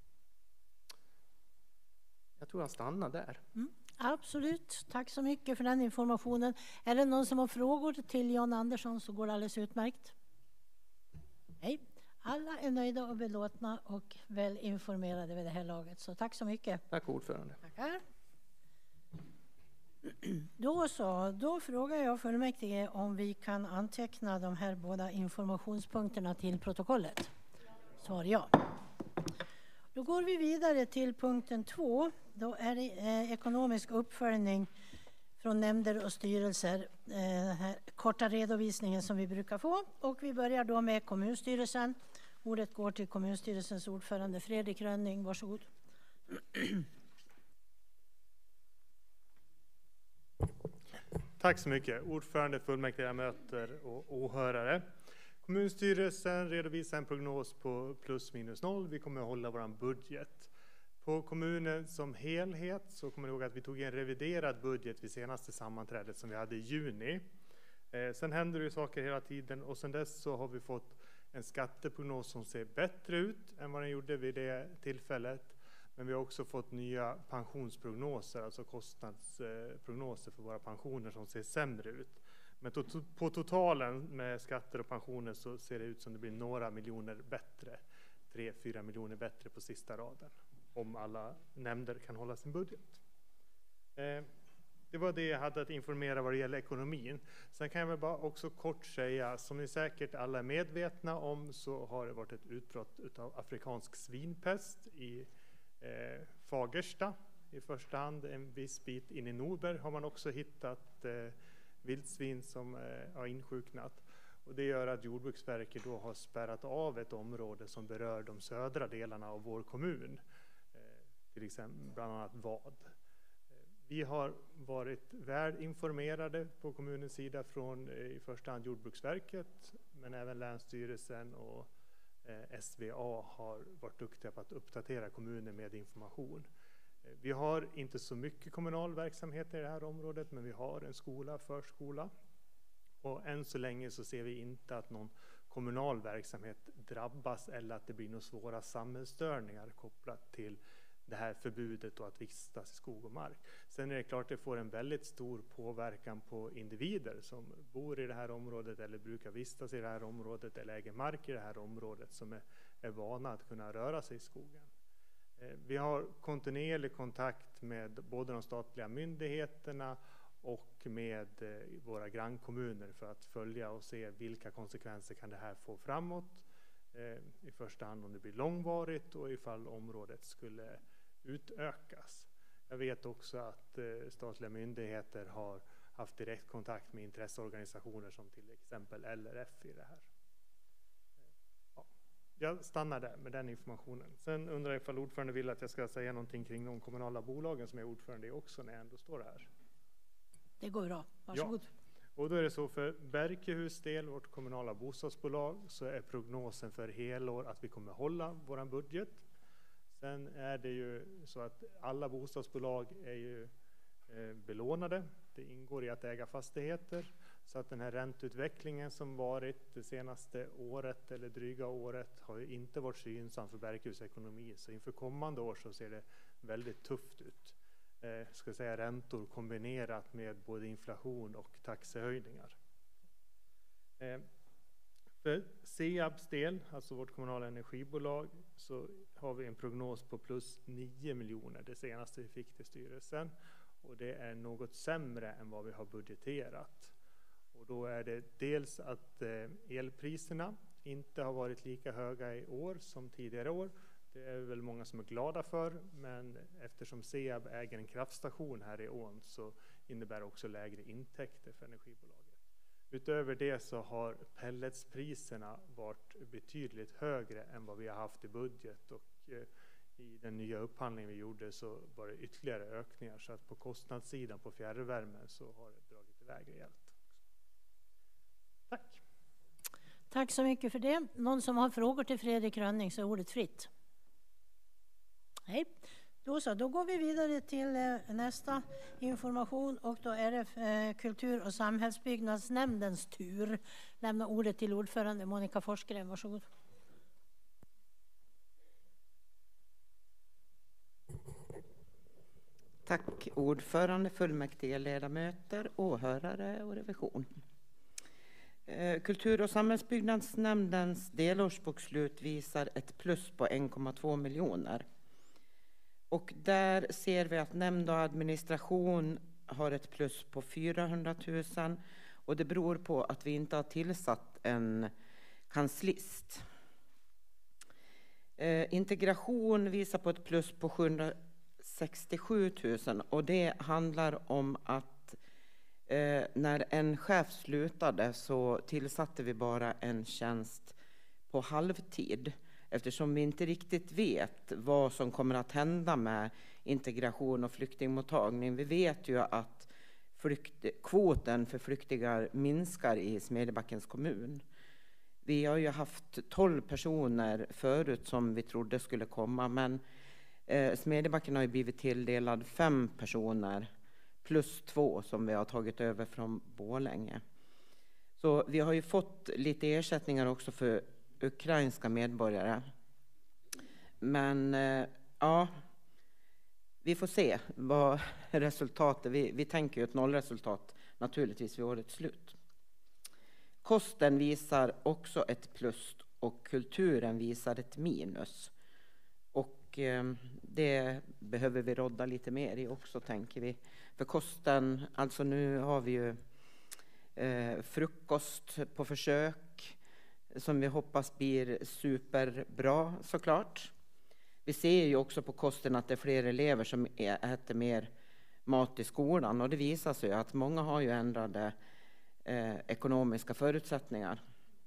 Speaker 6: Jag tror jag stannar där.
Speaker 1: Mm, absolut, tack så mycket för den informationen. Är det någon som har frågor till Jan Andersson så går det alldeles utmärkt. Nej, alla är nöjda och belåtna och väl informerade vid det här laget. Så tack så mycket.
Speaker 6: Tack ordförande.
Speaker 1: Tackar. Då så, då frågar jag fullmäktige om vi kan anteckna de här båda informationspunkterna till protokollet. Svar ja. Då går vi vidare till punkten två. Då är det eh, ekonomisk uppföljning från nämnder och styrelser. Eh, den här korta redovisningen som vi brukar få. Och vi börjar då med kommunstyrelsen. Ordet går till kommunstyrelsens ordförande Fredrik Rönning. Varsågod.
Speaker 3: Tack så mycket. Ordförande, fullmäktigeledamöter och åhörare. Kommunstyrelsen redovisar en prognos på plus minus noll. Vi kommer att hålla vår budget. På kommunen som helhet så kommer ni ihåg att vi tog en reviderad budget vid senaste sammanträdet som vi hade i juni. Eh, sen händer det ju saker hela tiden och sen dess så har vi fått en skatteprognos som ser bättre ut än vad den gjorde vid det tillfället. Men vi har också fått nya pensionsprognoser, alltså kostnadsprognoser för våra pensioner som ser sämre ut. Men to- på totalen med skatter och pensioner så ser det ut som det blir några miljoner bättre. Tre, fyra miljoner bättre på sista raden. Om alla nämnder kan hålla sin budget. Eh, det var det jag hade att informera vad det gäller ekonomin. Sen kan jag väl bara också kort säga, som ni säkert alla är medvetna om så har det varit ett utbrott av afrikansk svinpest i eh, Fagersta. I första hand en viss bit in i Norberg har man också hittat eh, vildsvin som eh, har insjuknat. Och det gör att Jordbruksverket då har spärrat av ett område som berör de södra delarna av vår kommun. Till exempel bland annat vad. Vi har varit väl informerade på kommunens sida från i första hand Jordbruksverket men även Länsstyrelsen och S V A har varit duktiga på att uppdatera kommunen med information. Vi har inte så mycket kommunal verksamhet i det här området men vi har en skola, förskola. Och än så länge så ser vi inte att någon kommunal verksamhet drabbas eller att det blir några svåra samhällsstörningar kopplat till det här förbudet och att vistas i skog och mark. Sen är det klart att det får en väldigt stor påverkan på individer som bor i det här området eller brukar vistas i det här området eller äger mark i det här området som är, är vana att kunna röra sig i skogen. Eh, vi har kontinuerlig kontakt med både de statliga myndigheterna och med eh, våra grannkommuner för att följa och se vilka konsekvenser kan det här få framåt. Eh, I första hand om det blir långvarigt och ifall området skulle utökas. Jag vet också att eh, statliga myndigheter har haft direkt kontakt med intresseorganisationer som till exempel L R F i det här. Ja, jag stannar där med den informationen. Sen undrar jag ifall ordförande vill att jag ska säga någonting kring de kommunala bolagen som jag är ordförande i också när jag ändå står här.
Speaker 1: Det går bra. Varsågod.
Speaker 3: Ja. Och då är det så för Berkehus del, vårt kommunala bostadsbolag, så är prognosen för helår att vi kommer hålla våran budget. Sen är det ju så att alla bostadsbolag är ju eh, belånade. Det ingår i att äga fastigheter. Så att den här ränteutvecklingen som varit det senaste året eller dryga året har ju inte varit så gynnsam för Berkehus ekonomi. Så inför kommande år så ser det väldigt tufft ut. Eh, ska säga räntor kombinerat med både inflation och taxehöjningar. Eh, för S E A Bs del, alltså vårt kommunala energibolag, så har vi en prognos på plus nio miljoner det senaste vi fick till styrelsen. Och det är något sämre än vad vi har budgeterat. Och då är det dels att eh, elpriserna inte har varit lika höga i år som tidigare år. Det är väl många som är glada för, men eftersom S E A B äger en kraftstation här i ån så innebär det också lägre intäkter för energibolaget. Utöver det så har pelletspriserna varit betydligt högre än vad vi har haft i budget och eh, i den nya upphandlingen vi gjorde så var det ytterligare ökningar så att på kostnadssidan på fjärrvärme så har det dragit iväg rejält. Tack!
Speaker 1: Tack så mycket för det. Någon som har frågor till Fredrik Rönning så är ordet fritt. Nej. Då så, då går vi vidare till eh, nästa information och då är det eh, Kultur- och samhällsbyggnadsnämndens tur. Lämna ordet till ordförande Monica Forsgren, varsågod.
Speaker 7: Tack ordförande, fullmäktige ledamöter, åhörare och revision. Kultur- och samhällsbyggnadsnämndens delårsbokslut visar ett plus på en komma två miljoner. Och där ser vi att nämnd och administration har ett plus på fyrahundratusen och det beror på att vi inte har tillsatt en kanslist. Eh, integration visar på ett plus på sjuhundrasextiosjutusen och det handlar om att eh, när en chef slutade så tillsatte vi bara en tjänst på halvtid. Eftersom vi inte riktigt vet vad som kommer att hända med integration och flyktingmottagning. Vi vet ju att flykt, kvoten för flyktingar minskar i Smedjebackens kommun. Vi har ju haft tolv personer förut som vi trodde skulle komma. Men eh, Smedjebacken har ju blivit tilldelad fem personer plus två som vi har tagit över från Borlänge. Så vi har ju fått lite ersättningar också för ukrainska medborgare. Men eh, ja, vi får se vad resultatet. Vi, vi tänker ju ett nollresultat naturligtvis vid årets slut. Kosten visar också ett plus och kulturen visar ett minus. Och eh, det behöver vi rodda lite mer i också, tänker vi. För kosten, alltså nu har vi ju eh, frukost på försök som vi hoppas blir superbra såklart. Vi ser ju också på kosten att det är fler elever som äter mer mat i skolan och det visar sig att många har ju ändrade eh, ekonomiska förutsättningar.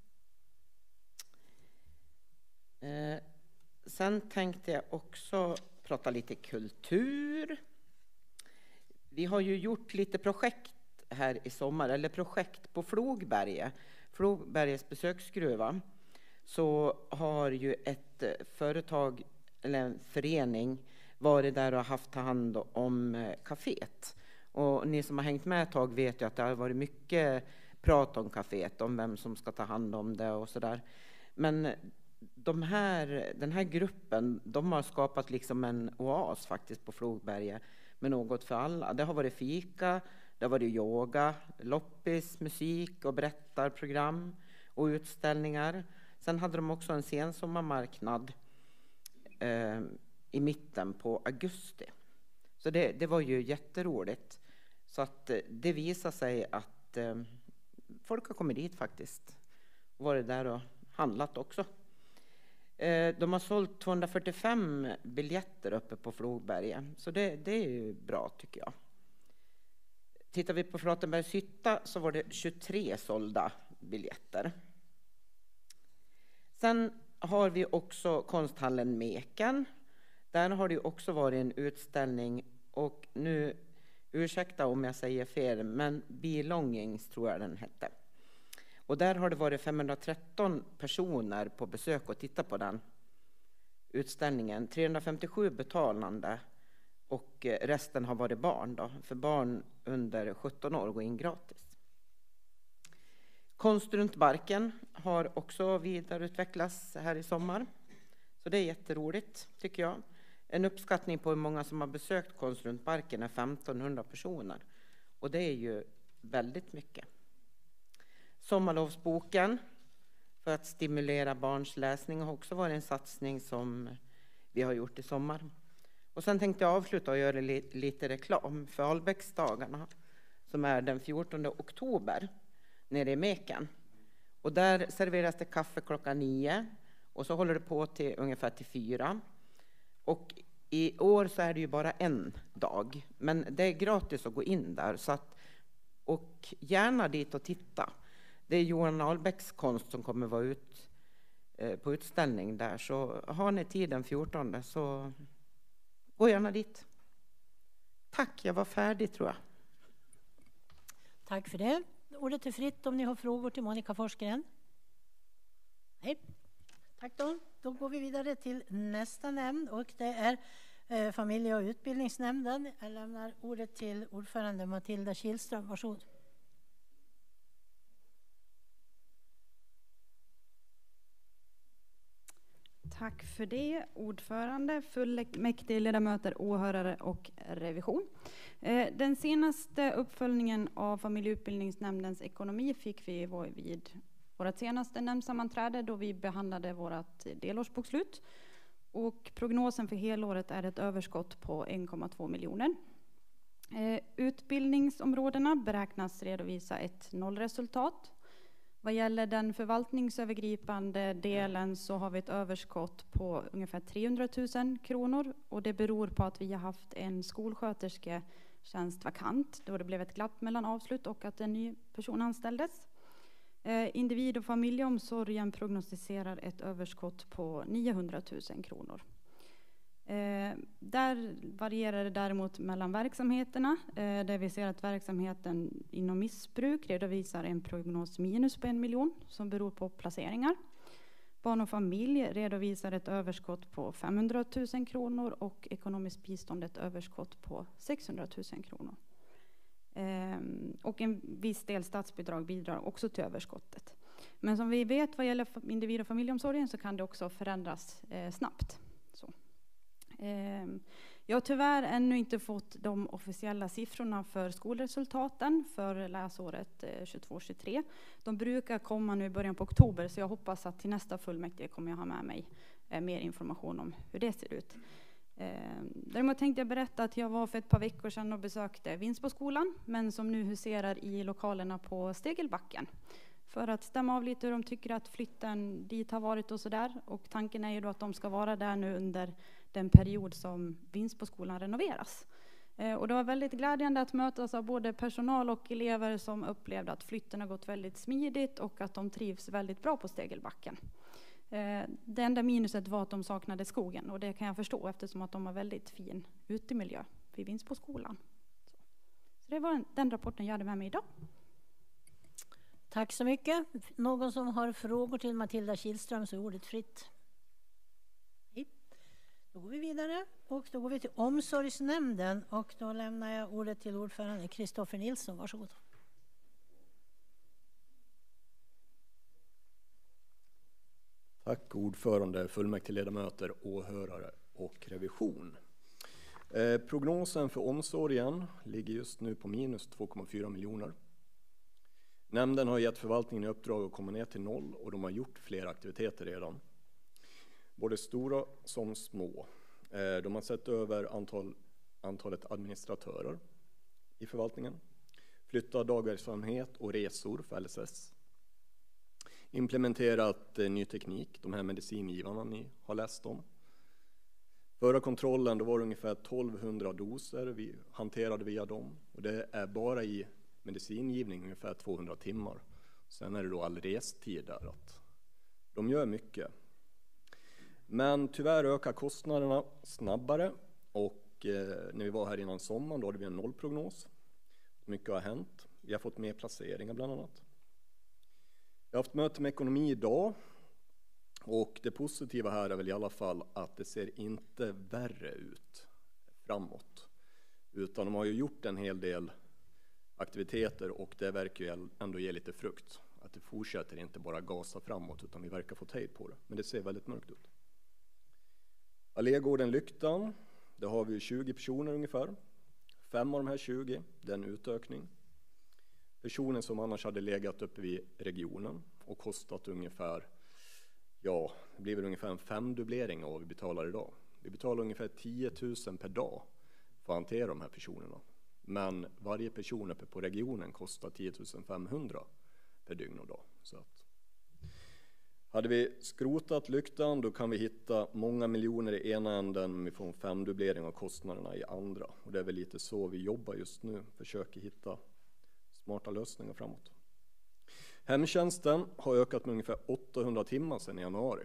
Speaker 7: Eh, sen tänkte jag också prata lite kultur. Vi har ju gjort lite projekt här i sommar, eller projekt på Flogberget. Flogbergets besöksgruva, så har ju ett företag eller en förening varit där och haft hand om kaféet. Och ni som har hängt med ett tag vet ju att det har varit mycket prat om kaféet, om vem som ska ta hand om det och sådär. Men de här, den här gruppen, de har skapat liksom en oas faktiskt på Flogberget med något för alla. Det har varit fika, det har varit yoga, loppis, musik och berättarprogram och utställningar. Sen hade de också en sensommarmarknad eh, i mitten på augusti. Så det, det var ju jätteroligt. Så att eh, det visar sig att eh, folk har kommit dit faktiskt. Och varit där och handlat också. Eh, de har sålt tvåhundrafyrtiofem biljetter uppe på Flogberget. Så det, det är ju bra tycker jag. Tittar vi på Flatenbergs hytta så var det tjugotre sålda biljetter. Sen har vi också konsthallen Meken. Där har det också varit en utställning och nu, ursäkta om jag säger fel, men Belongings tror jag den hette. Och där har det varit femhundratretton personer på besök och titta på den utställningen. trehundrafemtiosju betalande och resten har varit barn då. För barn under sjutton år går in gratis. Konst runt barken har också vidareutvecklats här i sommar. Så det är jätteroligt tycker jag. En uppskattning på hur många som har besökt Konst runt barken är femtonhundra personer. Och det är ju väldigt mycket. Sommarlovsboken för att stimulera barns läsning har också varit en satsning som vi har gjort i sommar. Och sen tänkte jag avsluta och göra lite reklam för Albäcksdagarna som är den fjortonde oktober nere i Meken. Och där serveras det kaffe klockan nio och så håller det på till ungefär till fyra. Och i år så är det ju bara en dag, men det är gratis att gå in där. Så att, och gärna dit och titta. Det är Johan Ahlbäcks konst som kommer vara ut eh, på utställning där. Så har ni tid den fjortonde så gå gärna dit. Tack, jag var färdig tror jag.
Speaker 1: Tack för det. Ordet är fritt om ni har frågor till Monica Forsgren. Nej. Tack då. Då går vi vidare till nästa nämnd och det är eh, familje- och utbildningsnämnden. Jag lämnar ordet till ordförande Matilda Kihlström. Varsågod.
Speaker 8: Tack för det, ordförande, fullmäktige, ledamöter, åhörare och revision. Den senaste uppföljningen av familjeutbildningsnämndens ekonomi fick vi vid vårt senaste nämndsammanträde då vi behandlade vårt delårsbokslut. Och prognosen för helåret är ett överskott på en komma två miljoner. Utbildningsområdena beräknas redovisa ett nollresultat. Vad gäller den förvaltningsövergripande delen så har vi ett överskott på ungefär trehundratusen kronor. Och det beror på att vi har haft en skolskötersketjänst vakant då det blev ett glapp mellan avslut och att en ny person anställdes. Eh, individ- och familjeomsorgen prognostiserar ett överskott på niohundratusen kronor. Eh, där varierar det däremot mellan verksamheterna, eh, där vi ser att verksamheten inom missbruk redovisar en prognos minus på en miljon som beror på placeringar. Barn och familj redovisar ett överskott på femhundratusen kronor och ekonomiskt bistånd ett överskott på sexhundratusen kronor. Eh, och en viss del statsbidrag bidrar också till överskottet. Men som vi vet vad gäller individ- och familjeomsorgen så kan det också förändras eh, snabbt. Så. Jag har tyvärr ännu inte fått de officiella siffrorna för skolresultaten för läsåret tjugotvå tjugotre. De brukar komma nu i början på oktober så jag hoppas att till nästa fullmäktige kommer jag ha med mig mer information om hur det ser ut. Däremot tänkte jag berätta att jag var för ett par veckor sedan och besökte Vinsboskolan men som nu huserar i lokalerna på Stegelbacken. För att stämma av lite hur de tycker att flytten dit har varit och sådär. Och tanken är ju då att de ska vara där nu under den period som Vinsboskolan renoveras. Eh, och det var väldigt glädjande att mötas av både personal och elever som upplevde att flytten har gått väldigt smidigt och att de trivs väldigt bra på Stegelbacken. Eh, det enda minuset var att de saknade skogen och det kan jag förstå eftersom att de har väldigt fin utemiljö vid Vinsboskolan. Så. Så det var den rapporten jag hade med mig idag.
Speaker 1: Tack så mycket. Någon som har frågor till Matilda Kihlström så är ordet fritt. Nej. Då går vi vidare och då går vi till omsorgsnämnden och då lämnar jag ordet till ordförande Kristoffer Nilsson. Varsågod.
Speaker 9: Tack ordförande, fullmäktigeledamöter, åhörare och revision. Eh, prognosen för omsorgen ligger just nu på minus två komma fyra miljoner. Nämnden har gett förvaltningen i uppdrag att komma ner till noll och de har gjort flera aktiviteter redan. Både stora som små. Eh, de har sett över antal, antalet administratörer i förvaltningen. Flyttat dagverksamhet och resor för L S S. Implementerat eh, ny teknik, de här medicingivarna ni har läst om. Förra kontrollen då var det ungefär tolvhundra doser vi hanterade via dem. Och det är bara i medicingivning ungefär tvåhundra timmar. Sen är det då all restid där. Att de gör mycket. Men tyvärr ökar kostnaderna snabbare. Och eh, när vi var här innan sommaren då hade vi en nollprognos. Mycket har hänt. Vi har fått mer placeringar bland annat. Jag har haft möte med ekonomi idag. Och det positiva här är väl i alla fall att det ser inte värre ut framåt. Utan de har ju gjort en hel del aktiviteter och det verkar ju ändå ge lite frukt. Att det fortsätter inte bara gasa framåt utan vi verkar få tid på det. Men det ser väldigt mörkt ut. Allégården Lyktan, där har vi tjugo personer ungefär. Fem av de här tjugo, det är en utökning. Personer som annars hade legat uppe vid regionen och kostat ungefär, ja, det blir väl ungefär en femdubblering av vad vi betalar idag. Vi betalar ungefär tio tusen per dag för att hantera de här personerna. Men varje person uppe på regionen kostar tio tusen femhundra per dygn och dag. Så att, hade vi skrotat Lyktan då kan vi hitta många miljoner i ena änden men vi får en femdubblering av kostnaderna i andra. Och det är väl lite så vi jobbar just nu, försöker hitta smarta lösningar framåt. Hemtjänsten har ökat med ungefär åttahundra timmar sedan i januari.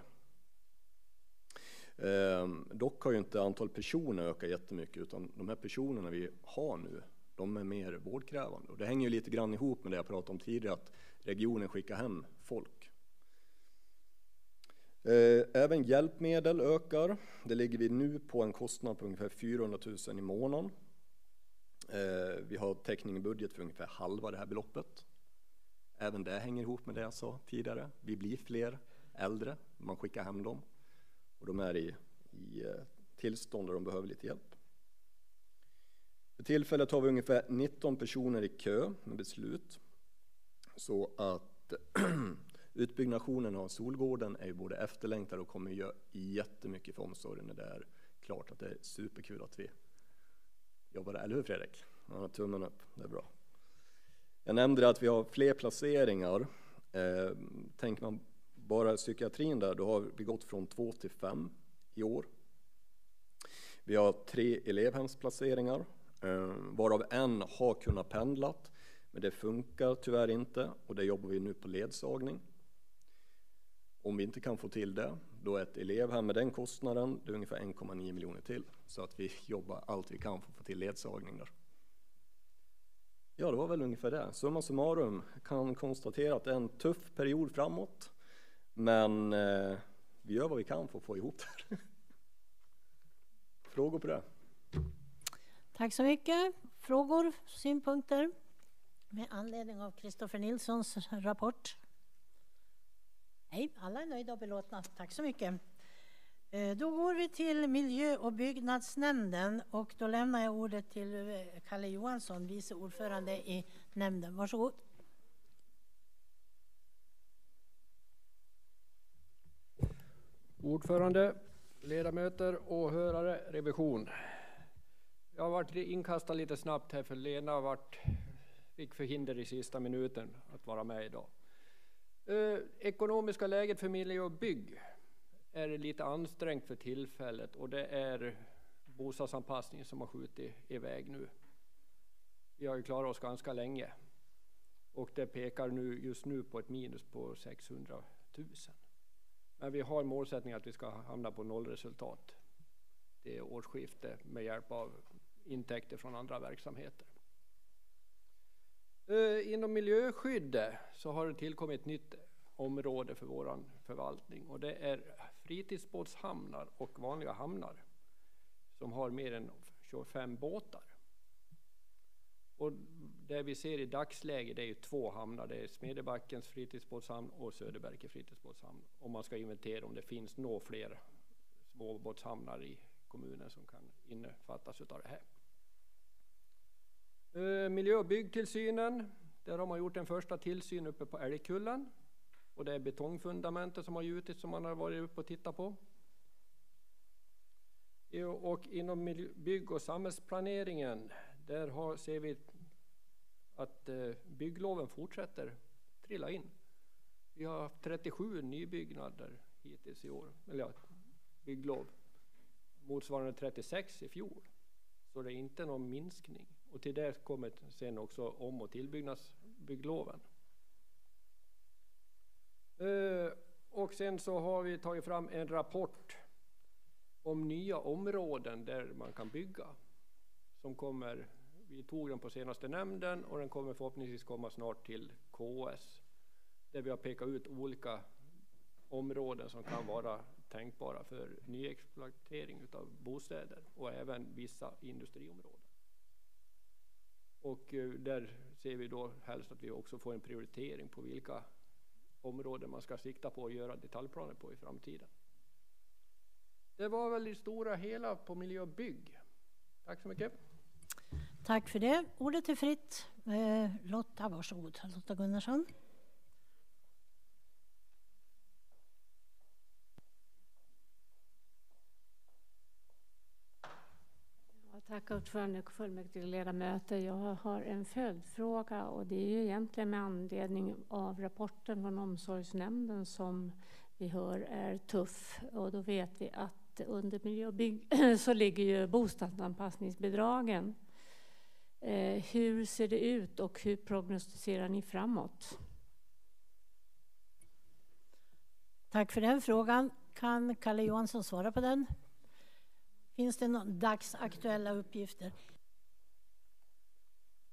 Speaker 9: Eh, dock har ju inte antal personer ökat jättemycket utan de här personerna vi har nu, de är mer vårdkrävande. Och det hänger ju lite grann ihop med det jag pratade om tidigare, att regionen skickar hem folk. Även hjälpmedel ökar. Det ligger vi nu på en kostnad på ungefär fyrahundratusen i månaden. Vi har täckning i budget för ungefär halva det här beloppet. Även det hänger ihop med det jag sa tidigare. Vi blir fler äldre, man skickar hem dem. Och de är i, i tillstånd där de behöver lite hjälp. För tillfället har vi ungefär nitton personer i kö med beslut. Så att utbyggnationen av Solgården är ju både efterlängtad och kommer göra jättemycket för omsorgen när det är klart. Att det är superkul att vi jobbar där. Eller hur Fredrik? Ja, tummen upp, det är bra. Jag nämnde att vi har fler placeringar. Eh, tänker man bara psykiatrin där, då har vi gått från två till fem i år. Vi har tre elevhemsplaceringar, eh, varav en har kunnat pendlat. Men det funkar tyvärr inte och det jobbar vi nu på ledsagning. Om vi inte kan få till det, då är ett elevhem med den kostnaden, det är ungefär en komma nio miljoner till. Så att vi jobbar allt vi kan för att få till ledsagning där. Ja, det var väl ungefär det. Summa summarum kan konstatera att det är en tuff period framåt. Men eh, vi gör vad vi kan för att få ihop det. Frågor på det?
Speaker 1: Tack så mycket. Frågor, synpunkter med anledning av Kristoffer Nilssons rapport? Nej, alla är nöjda och belåtna. Tack så mycket. Då går vi till miljö- och byggnadsnämnden och då lämnar jag ordet till Kalle Johansson, vice ordförande i nämnden. Varsågod.
Speaker 10: Ordförande, ledamöter, åhörare, revision. Jag har varit inkastad lite snabbt här för Lena varit, fick förhinder i sista minuten att vara med idag. Eh, ekonomiska läget för miljö och bygg är lite ansträngt för tillfället och det är bostadsanpassningen som har skjutit iväg nu. Vi har ju klarat oss ganska länge och det pekar nu, just nu på ett minus på sexhundratusen. Men vi har målsättningen att vi ska hamna på nollresultat. Det är årsskifte med hjälp av intäkter från andra verksamheter. Eh, inom miljöskyddet så har det tillkommit ett nytt område för vår förvaltning och det är fritidsbåtshamnar och vanliga hamnar som har mer än tjugofem båtar. Och det vi ser i dagsläget är ju två hamnar, det är Smedjebackens fritidsbåtshamn och Söderberge fritidsbåtshamn. Om man ska inventera om det finns några fler småbåtshamnar i kommunen som kan innefattas av det här. Eh, miljö- och byggtillsynen, där har man gjort en första tillsyn uppe på Älgkullen. Och det är betongfundamentet som har gjutits som man har varit uppe och tittat på. Och inom bygg- och samhällsplaneringen, där har, ser vi att eh, byggloven fortsätter trilla in. Vi har haft trettiosju nybyggnader hittills i år, eller ja, bygglov. Motsvarande trettiosex i fjol. Så det är inte någon minskning. Och till det kommer sen också om- och tillbyggnadsbyggloven. Uh, och sen så har vi tagit fram en rapport om nya områden där man kan bygga. Som kommer, vi tog den på senaste nämnden och den kommer förhoppningsvis komma snart till K S. Där vi har pekat ut olika områden som kan vara tänkbara för nyexploatering av bostäder och även vissa industriområden. Och uh, där ser vi då helst att vi också får en prioritering på vilka områden man ska sikta på att göra detaljplaner på i framtiden. Det var väl i stora hela på miljö och bygg. Tack så mycket.
Speaker 1: Tack för det. Ordet är fritt. Eh, Lotta, varsågod. Lotta Gunnarsson.
Speaker 5: Tack ordförande och fullmäktige ledamöter. Jag har en följdfråga och det är ju egentligen med anledning av rapporten från omsorgsnämnden som vi hör är tuff. Och då vet vi att under miljö och bygg så ligger ju bostadsanpassningsbidragen. Eh, hur ser det ut och hur prognostiserar ni framåt?
Speaker 1: Tack för den frågan. Kan Kalle Johansson svara på den? Finns det några dagsaktuella uppgifter?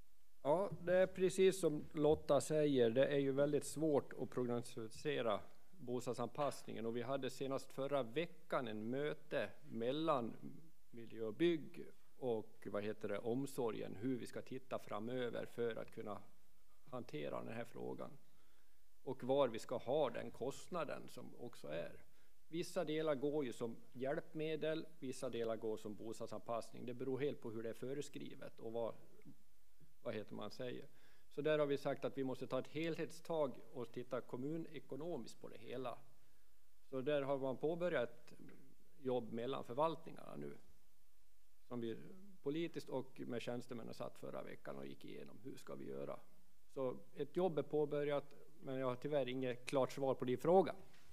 Speaker 10: Ja, det är precis som Lotta säger. Det är ju väldigt svårt att prognostisera bostadsanpassningen, och vi hade senast förra veckan en möte mellan miljö och bygg och vad heter det, omsorgen, hur vi ska titta framöver för att kunna hantera den här frågan och var vi ska ha den kostnaden som också är. Vissa delar går ju som hjälpmedel, vissa delar går som bostadsanpassning. Det beror helt på hur det är föreskrivet och vad, vad heter man säger. Så där har vi sagt att vi måste ta ett helhetstag och titta kommunekonomiskt på det hela. Så där har man påbörjat jobb mellan förvaltningarna nu. Som vi politiskt och med tjänstemännen satt förra veckan och gick igenom hur ska vi göra. Så ett jobb är påbörjat, men jag har tyvärr inget klart svar på din fråga.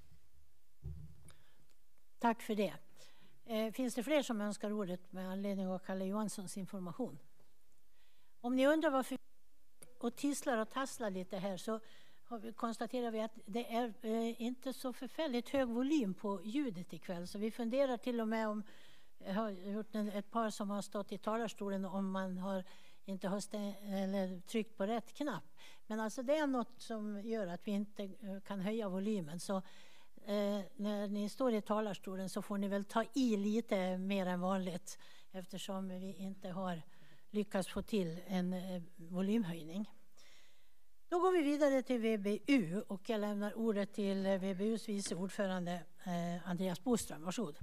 Speaker 1: Tack för det. Eh, finns det fler som önskar ordet med anledning av Kalle Johanssons information? Om ni undrar varför och tisslar och tasslar lite här, så har vi, konstaterar vi att det är eh, inte så förfärligt hög volym på ljudet ikväll. Så vi funderar till och med om, jag har gjort en, ett par som har stått i talarstolen, om man har inte har stäng, eller tryckt på rätt knapp. Men alltså det är något som gör att vi inte eh, kan höja volymen. Så eh, när ni står i talarstolen så får ni väl ta i lite mer än vanligt, eftersom vi inte har lyckats få till en eh, volymhöjning. Då går vi vidare till V B U och jag lämnar ordet till V B U:s vice ordförande eh, Andreas Boström. Varsågod.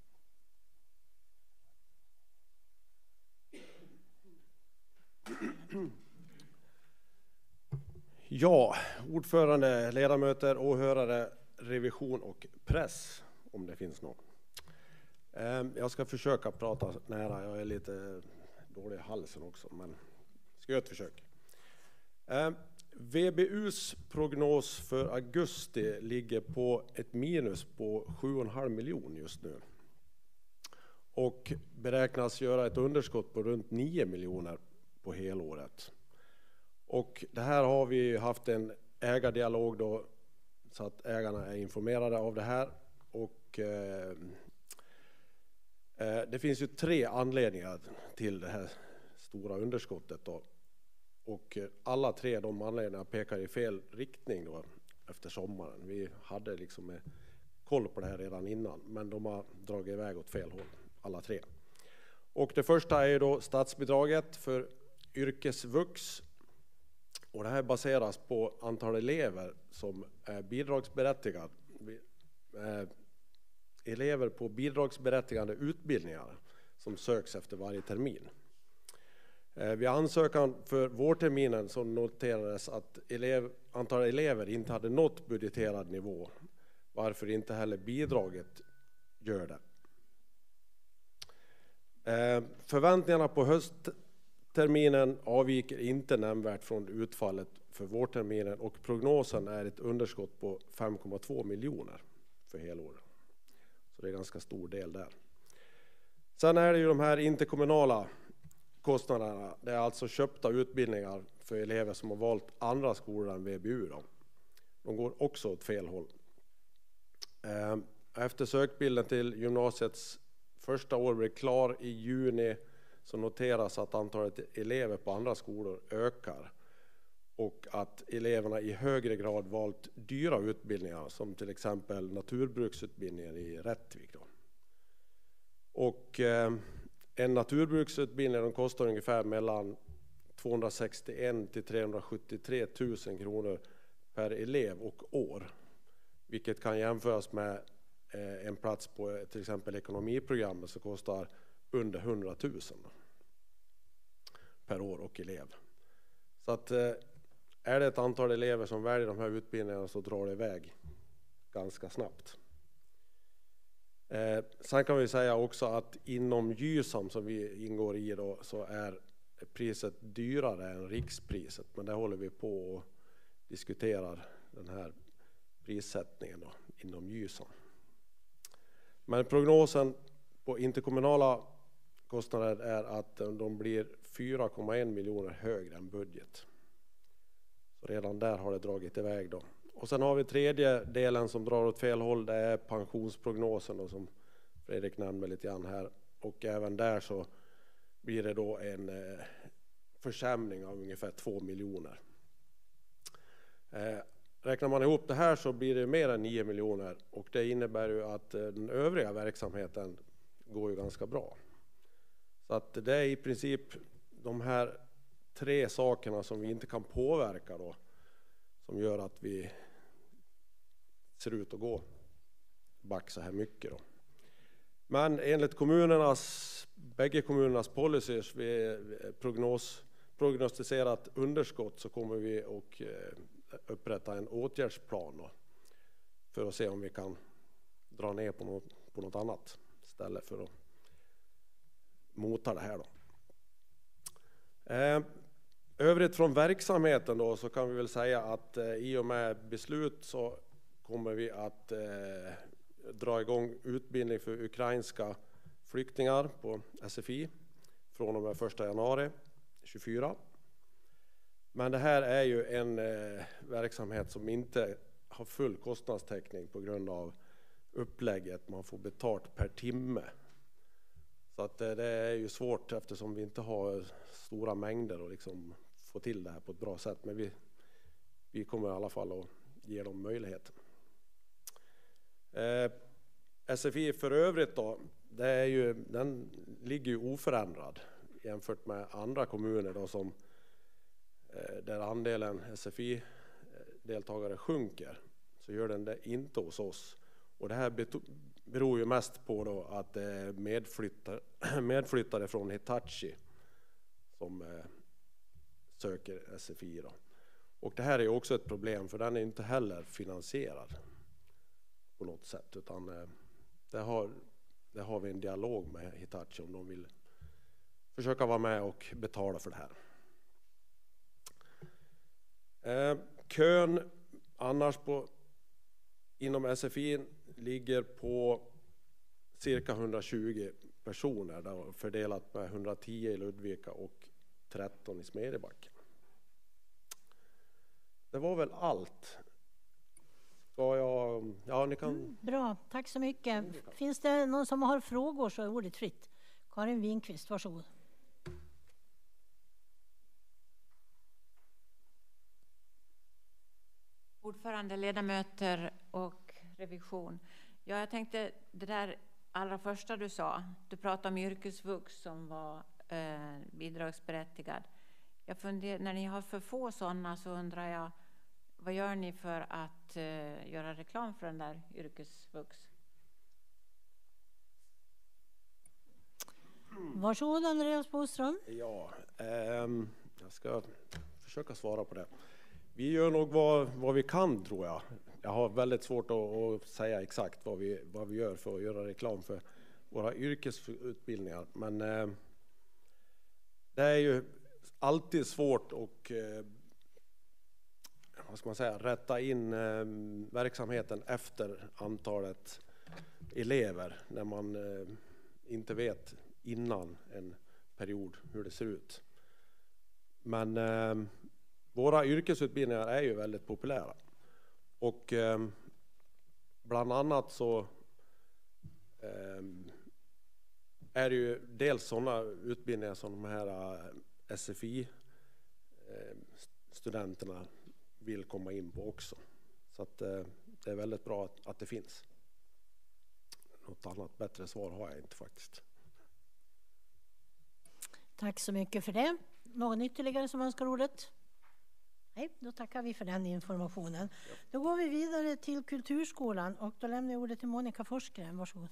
Speaker 11: Ja, ordförande, ledamöter, åhörare, revision och press, om det finns någon. Jag ska försöka prata nära, jag är lite dålig i halsen också, men ska göra ett försök. V B U:s prognos för augusti ligger på ett minus på sju komma fem miljoner just nu. Och beräknas göra ett underskott på runt nio miljoner på helåret. Och det här har vi haft en ägardialog då, så att ägarna är informerade av det här. Och eh, eh, det finns ju tre anledningar till det här stora underskottet då. Och alla tre de anledningarna pekar i fel riktning då efter sommaren. Vi hade liksom koll på det här redan innan, men de har dragit iväg åt fel håll, alla tre. Och det första är ju då statsbidraget för yrkesvux. Och det här baseras på antal elever som är bidragsberättigade. Eh, elever på bidragsberättigande utbildningar som söks efter varje termin. Eh, vid ansökan för vårterminen så noterades att elev, antal elever inte hade nått budgeterad nivå, varför inte heller bidraget gör det. Eh, förväntningarna på höstterminen avviker inte nämnvärt från utfallet för vårterminen och prognosen är ett underskott på fem komma två miljoner för helåret. Så det är en ganska stor del där. Sen är det ju de här interkommunala kostnaderna. Det är alltså köpta utbildningar för elever som har valt andra skolor än V B U. Då. De går också åt fel håll. Efter sökbilden till gymnasiets första år blir klar i juni så noteras att antalet elever på andra skolor ökar och att eleverna i högre grad valt dyra utbildningar som till exempel naturbruksutbildningen i Rättvik. Då. Och eh, en naturbruksutbildning de kostar ungefär mellan tvåhundrasextioen till trehundrasjuttiotre tusen kronor per elev och år. Vilket kan jämföras med eh, en plats på till exempel ekonomiprogrammet som kostar under hundra tusen per år och elev. Så att eh, är det ett antal elever som väljer de här utbildningarna så drar det iväg ganska snabbt. Eh, sen kan vi säga också att inom Gysam som vi ingår i då, så är priset dyrare än rikspriset. Men det håller vi på och diskuterar den här prissättningen då, inom Gysam. Men prognosen på interkommunala kostnader är att de blir fyra komma en miljoner högre än budget. Så redan där har det dragit iväg då. Och sen har vi tredje delen som drar åt fel håll, det är pensionsprognosen då, som Fredrik nämnde lite grann här. Och även där så blir det då en eh, försämring av ungefär två miljoner. Eh, räknar man ihop det här så blir det mer än nio miljoner, och det innebär ju att den övriga verksamheten går ju ganska bra. Så att det är i princip de här tre sakerna som vi inte kan påverka då, som gör att vi ser ut att gå back så här mycket då. Men enligt kommunernas, bägge kommunernas policies vid prognos, prognostiserat underskott, så kommer vi att upprätta en åtgärdsplan då, för att se om vi kan dra ner på något, på något annat ställe för att mota det här då. Eh, övrigt från verksamheten då, så kan vi väl säga att eh, i och med beslut så kommer vi att eh, dra igång utbildning för ukrainska flyktingar på S F I från och med första januari tjugofyra. Men det här är ju en eh, verksamhet som inte har full kostnadstäckning på grund av upplägget. Man får betalt per timme. Så att eh, det är ju svårt eftersom vi inte har stora mängder och liksom få till det här på ett bra sätt. Men vi, vi kommer i alla fall att ge dem möjligheten. Eh, S F I för övrigt då, det är ju, den ligger ju oförändrad jämfört med andra kommuner då, som eh, där andelen S F I-deltagare sjunker, så gör den det inte hos oss. Och det här beror ju mest på då att det är medflyttare, medflyttare från Hitachi som eh, söker S F I då. Och det här är ju också ett problem, för den är inte heller finansierad på något sätt, utan eh, det, har, det har vi en dialog med Hitachi om de vill försöka vara med och betala för det här. Eh, kön annars på, inom S F I ligger på cirka hundratjugo personer där, fördelat med hundratio i Ludvika och tretton i Smedjebacken. Det var väl allt. Ska jag, ja, ni kan...
Speaker 1: Mm, bra, tack så mycket. Finns det någon som har frågor så är ordet fritt. Karin Winqvist, varsågod.
Speaker 12: Ordförande, ledamöter och revision. Ja, jag tänkte det där allra första du sa. Du pratade om yrkesvux som var eh, bidragsberättigad. Jag funderar, när ni har för få sådana så undrar jag, vad gör ni för att eh, göra reklam för den där yrkesvux?
Speaker 1: Varsågod Andreas Boström.
Speaker 11: Ja, ehm, jag ska försöka svara på det. Vi gör nog vad, vad vi kan, tror jag. Jag har väldigt svårt att, att säga exakt vad vi, vad vi gör för att göra reklam för våra yrkesutbildningar. Men eh, det är ju alltid svårt att eh, vad ska man säga, rätta in eh, verksamheten efter antalet elever när man eh, inte vet innan en period hur det ser ut. Men eh, våra yrkesutbildningar är ju väldigt populära. Och eh, bland annat så eh, är det ju dels sådana utbildningar som de här eh, S F I-studenterna eh, vill komma in på också. Så att, eh, det är väldigt bra att, att det finns. Något annat bättre svar har jag inte faktiskt.
Speaker 1: Tack så mycket för det. Någon ytterligare som önskar ordet? Nej, då tackar vi för den informationen. Ja. Då går vi vidare till Kulturskolan och då lämnar jag ordet till Monica Forsgren. Varsågod.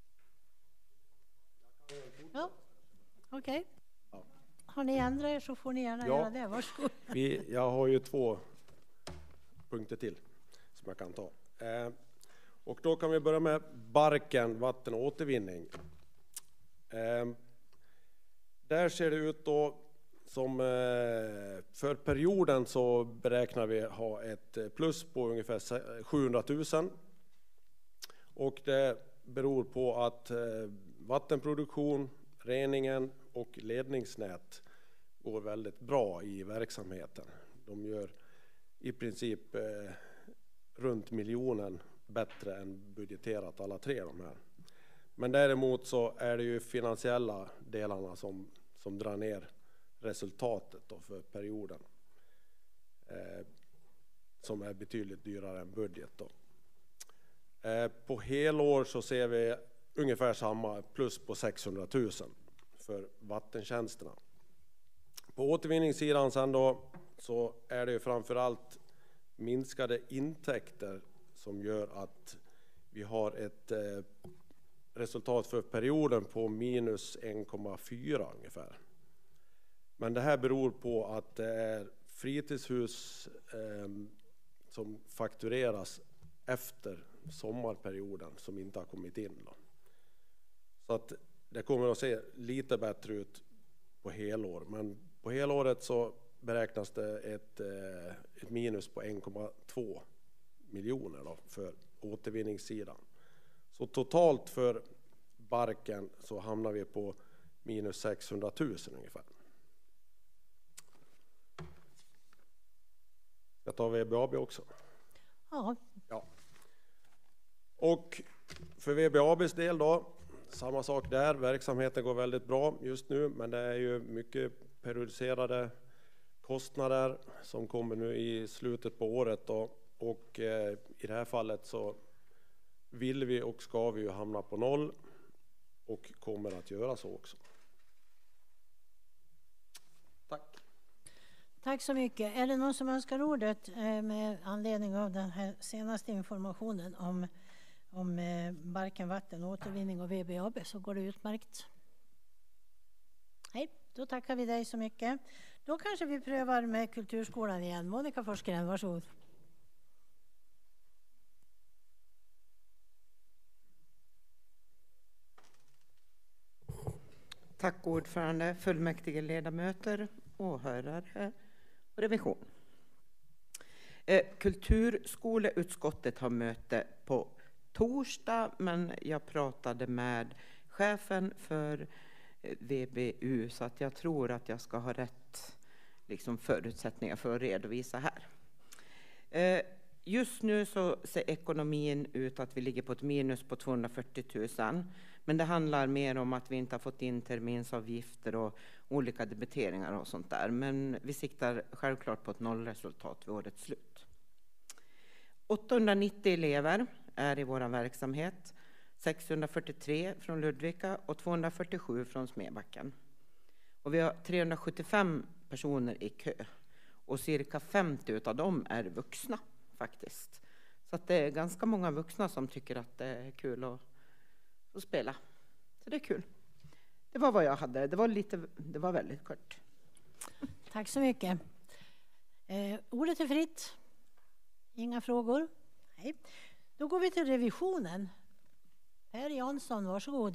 Speaker 1: Ja, okej. Okay. Ja. Har ni ändrat er så får ni gärna ja. göra det. Varsågod.
Speaker 11: Vi, jag har ju två punkter till som jag kan ta. Eh, och då kan vi börja med Barken, vatten och återvinning. Eh, där ser det ut då som eh, för perioden så beräknar vi ha ett plus på ungefär sjuhundratusen. Och det beror på att eh, vattenproduktion, reningen och ledningsnät går väldigt bra i verksamheten. De gör i princip eh, runt miljonen bättre än budgeterat alla tre de här. Men däremot så är det ju finansiella delarna som, som drar ner resultatet då för perioden. Eh, som är betydligt dyrare än budget då. Eh, på helår så ser vi ungefär samma plus på sexhundratusen för vattentjänsterna. På återvinningssidan sen då så är det ju framförallt minskade intäkter som gör att vi har ett eh, resultat för perioden på minus en komma fyra ungefär. Men det här beror på att det är fritidshus eh, som faktureras efter sommarperioden som inte har kommit in då. Så att det kommer att se lite bättre ut på helår, men på helåret så beräknas det ett, eh, ett minus på en komma två miljoner då för återvinningssidan. Så totalt för barken så hamnar vi på minus sexhundratusen ungefär. Jag tar V B A B också.
Speaker 1: Ja.
Speaker 11: Ja. Och för V B A B:s del då, samma sak där. Verksamheten går väldigt bra just nu, men det är ju mycket periodiserade kostnader som kommer nu i slutet på året då. Och eh, i det här fallet så vill vi och ska vi ju hamna på noll och kommer att göra så också. Tack.
Speaker 1: Tack så mycket. Är det någon som önskar ordet eh, med anledning av den här senaste informationen om, om eh, barken, vatten, återvinning och V B A B, så går det utmärkt. Nej, då tackar vi dig så mycket. Då kanske vi prövar med Kulturskolan igen. Monica Forsgren, varsågod.
Speaker 7: Tack ordförande, fullmäktige ledamöter, åhörare och revision. Eh, Kulturskoleutskottet har möte på torsdag, men jag pratade med chefen för V B U så att jag tror att jag ska ha rätt liksom, förutsättningar för att redovisa här. Eh, just nu så ser ekonomin ut att vi ligger på ett minus på tvåhundrafyrtio tusen. Men det handlar mer om att vi inte har fått in terminsavgifter och olika debiteringar och sånt där. Men vi siktar självklart på ett nollresultat vid årets slut. åttahundranittio elever är i vår verksamhet. sexhundrafyrtiotre från Ludvika och tvåhundrafyrtiosju från Smedbacken. Och vi har trehundrasjuttiofem personer i kö. Och cirka femtio av dem är vuxna faktiskt. Så att det är ganska många vuxna som tycker att det är kul att och spela. Så det är kul. Det var vad jag hade. Det var, lite, det var väldigt kort.
Speaker 1: Tack så mycket. Eh, ordet är fritt. Inga frågor? Nej. Då går vi till revisionen. Per Jansson, varsågod.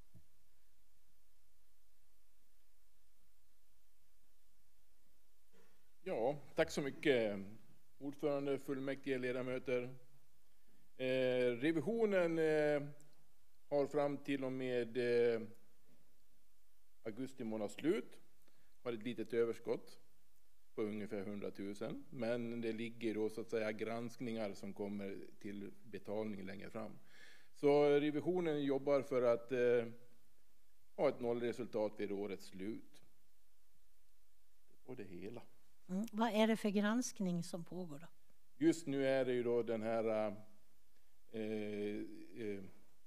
Speaker 13: Ja, tack så mycket. Ordförande, fullmäktige, ledamöter. Eh, revisionen eh, har fram till och med eh, augusti månads slut har ett litet överskott på ungefär hundratusen, men det ligger då så att säga granskningar som kommer till betalning längre fram. Så revisionen jobbar för att eh, ha ett nollresultat vid årets slut. Och det hela.
Speaker 1: Mm. Vad är det för granskning som pågår då?
Speaker 13: Just nu är det ju då den här eh, eh,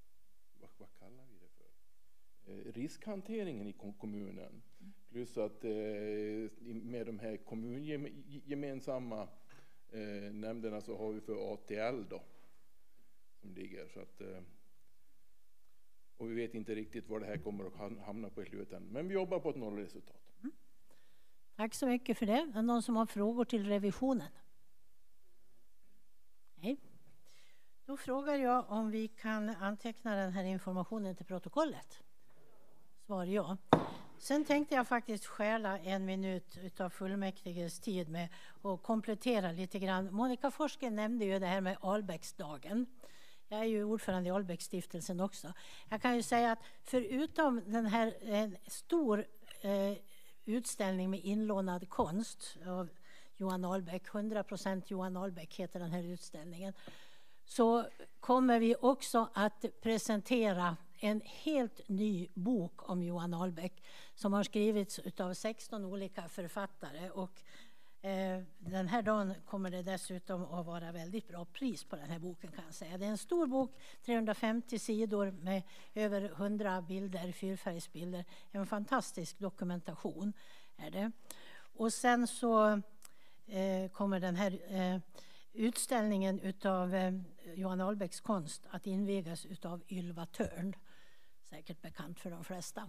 Speaker 13: riskhanteringen i kommunen, plus att eh, med de här kommungemensamma eh, nämnderna så har vi för A T L då som ligger, så att eh, och vi vet inte riktigt var det här kommer att hamna på i slutändan, men vi jobbar på ett nollresultat.
Speaker 1: Mm. Tack så mycket för det. Är det någon som har frågor till revisionen? Nej. Då frågar jag om vi kan anteckna den här informationen till protokollet. Svar ja. Sen tänkte jag faktiskt stjäla en minut utav fullmäktiges tid med att komplettera lite grann. Monica Forsgren nämnde ju det här med Albäcksdagen. Jag är ju ordförande i Albäcksstiftelsen också. Jag kan ju säga att förutom den här en stor eh, utställning med inlånad konst av Johan Ahlbäck, hundra procent Johan Ahlbäck heter den här utställningen, så kommer vi också att presentera en helt ny bok om Johan Ahlbäck som har skrivits av sexton olika författare. Och Den här dagen kommer det dessutom att vara väldigt bra pris på den här boken, kan jag säga. Det är en stor bok, trehundrafemtio sidor med över hundra bilder, fyrfärgsbilder. En fantastisk dokumentation är det. Och sen så eh, kommer den här eh, utställningen utav eh, Johan Ahlbäcks konst att invigas utav Ylva Törn. Säkert bekant för de flesta.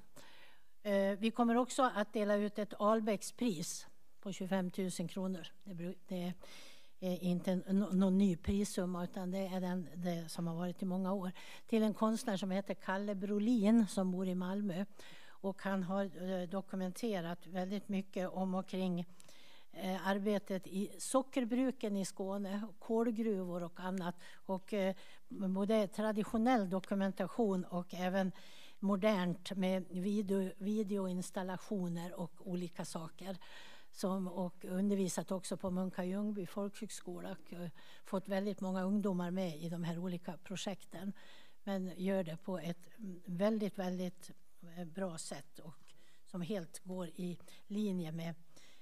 Speaker 1: Eh, vi kommer också att dela ut ett Ahlbäcks pris på tjugofem tusen kronor. Det, det är inte någon ny prissumma, utan det är den det som har varit i många år. Till en konstnär som heter Kalle Brolin som bor i Malmö. Och han har dokumenterat väldigt mycket om och kring eh, arbetet i sockerbruken i Skåne, kolgruvor och annat. Och eh, både traditionell dokumentation och även modernt med video, videoinstallationer och olika saker. Som, och undervisat också på Munka Ljungby folkhögskola och uh, fått väldigt många ungdomar med i de här olika projekten. Men gör det på ett väldigt, väldigt uh, bra sätt och som helt går i linje med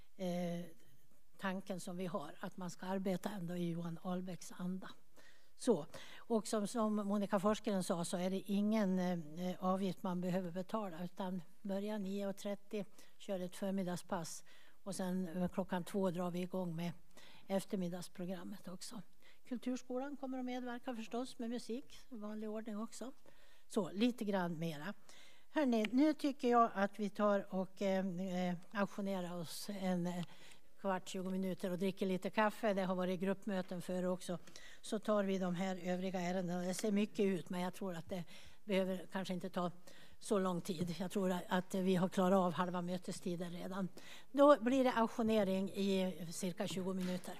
Speaker 1: uh, tanken som vi har, att man ska arbeta ändå i Johan Ahlbäcks anda. Så. Och som, som Monica forskaren sa, så är det ingen uh, avgift man behöver betala, utan börja nio och trettio, kör ett förmiddagspass. Och sen klockan två drar vi igång med eftermiddagsprogrammet också. Kulturskolan kommer att medverka förstås med musik i vanlig ordning också. Så lite grann mera. Hörrni, nu tycker jag att vi tar och eh, auktionerar oss en eh, kvart, tjugo minuter och dricker lite kaffe. Det har varit gruppmöten före också. Så tar vi de här övriga ärendena. Det ser mycket ut, men jag tror att det behöver kanske inte ta så lång tid. Jag tror att vi har klarat av halva mötestiden redan. Då blir det auktionering i cirka tjugo minuter.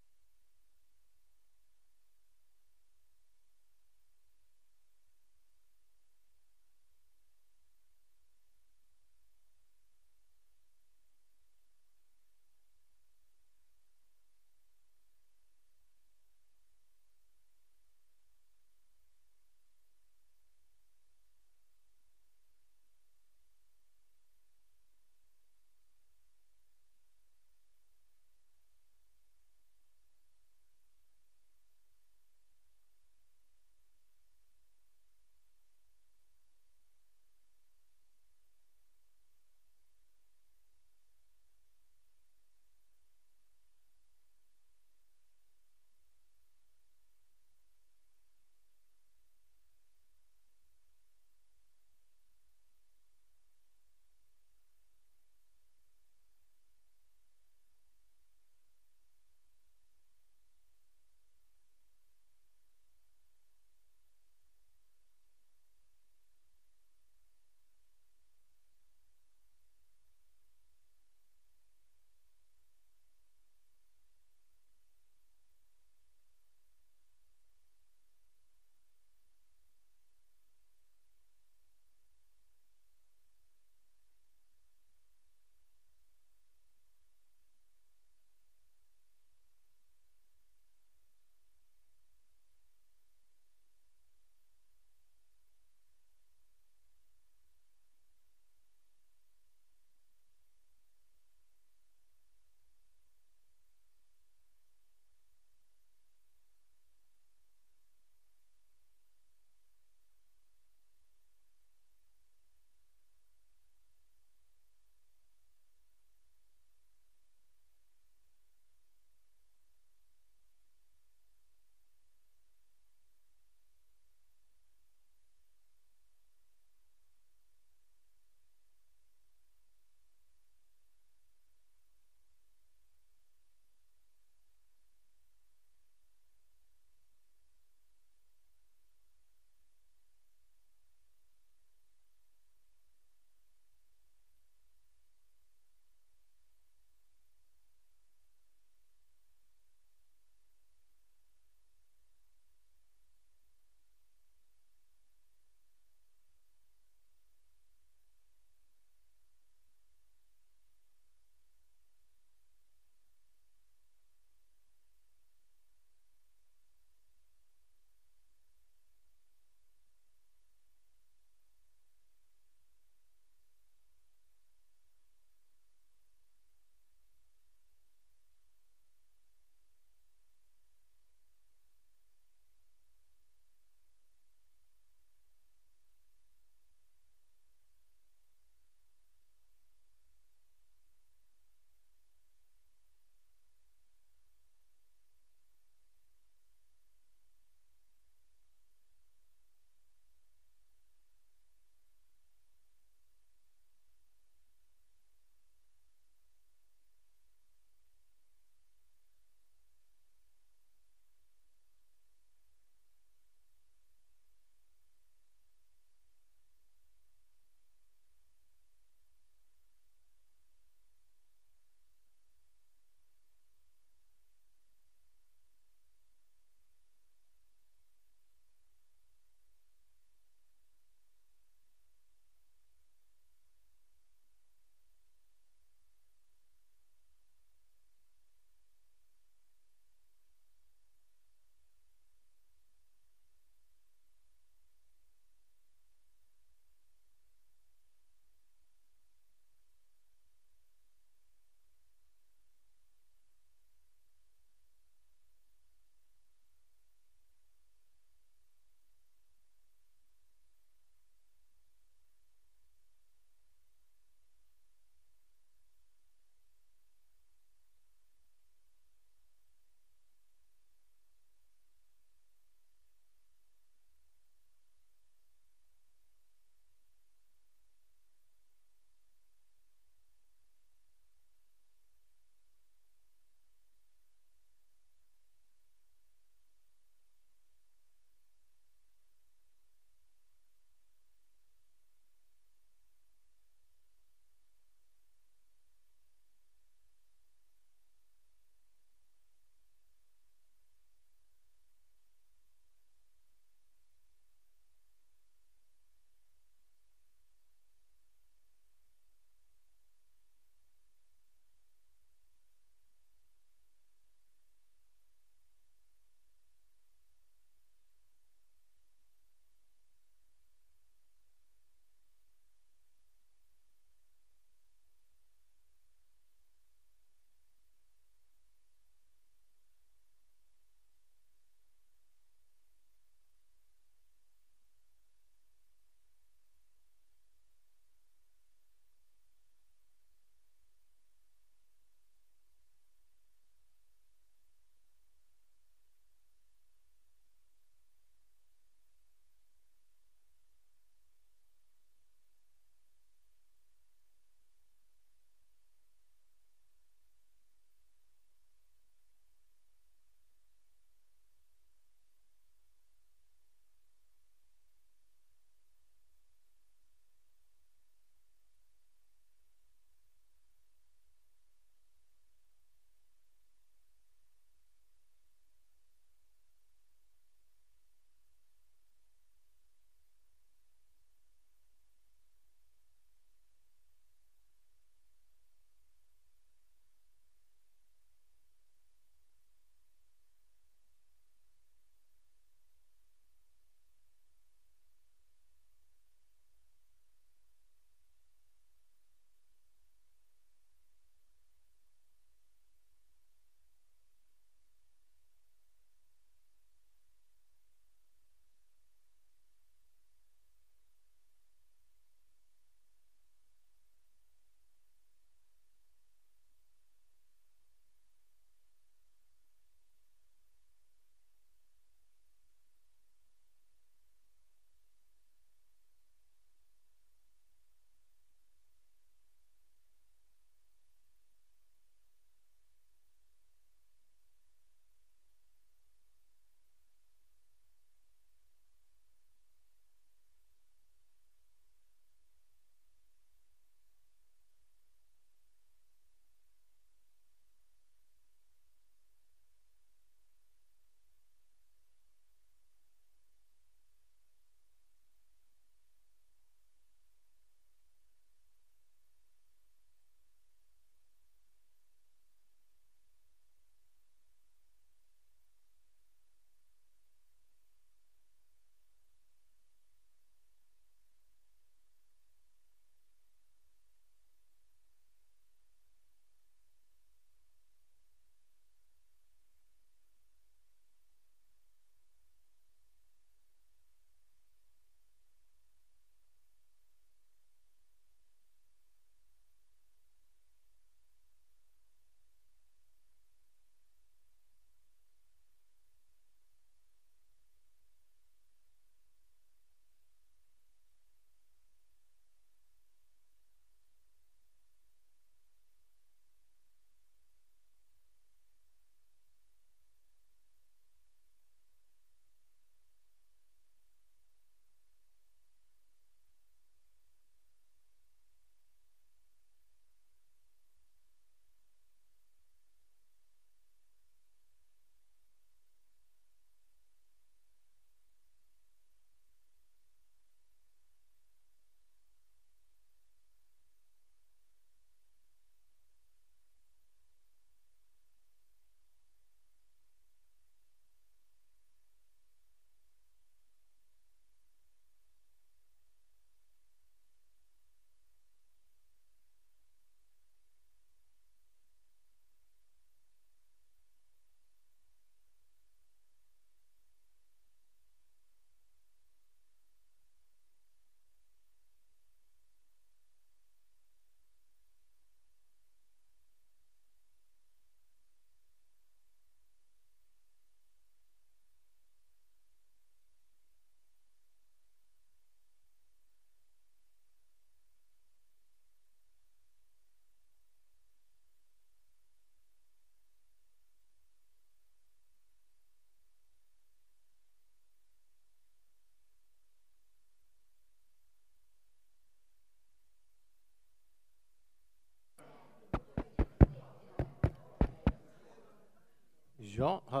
Speaker 6: Ja, här.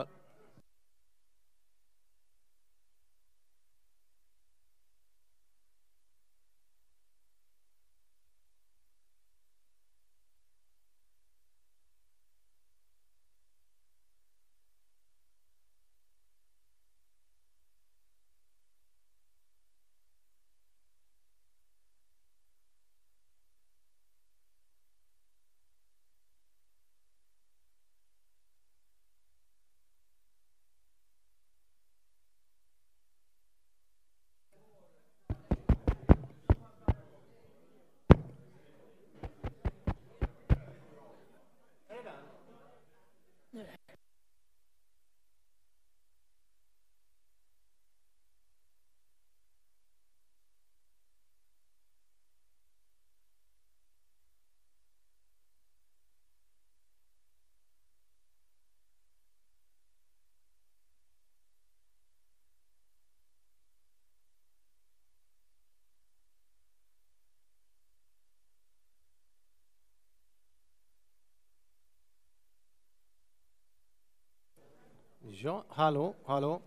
Speaker 6: Ja, hallå, hallå.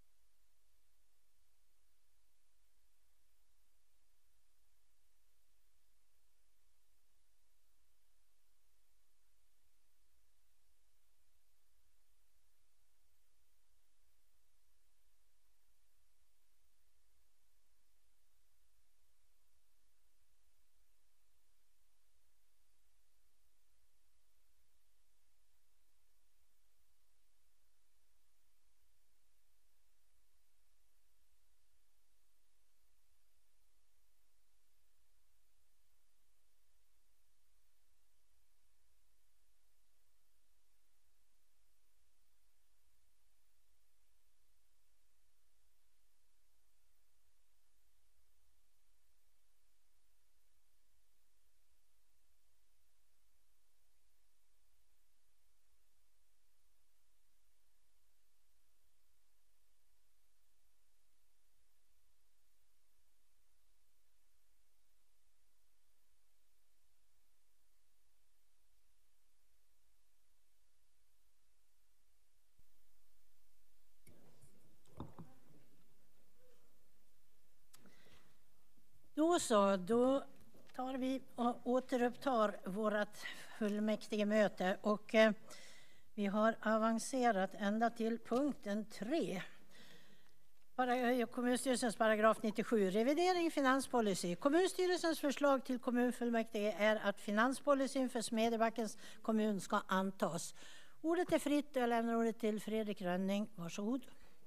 Speaker 1: Då så, då tar vi och återupptar vårt fullmäktigemöte och eh, vi har avancerat ända till punkten tre. Kommunstyrelsens paragraf nittiosju, revidering finanspolicy. Kommunstyrelsens förslag till kommunfullmäktige är att finanspolicyn för Smedjebackens kommun ska antas. Ordet är fritt och jag lämnar ordet till Fredrik Rönning. Varsågod.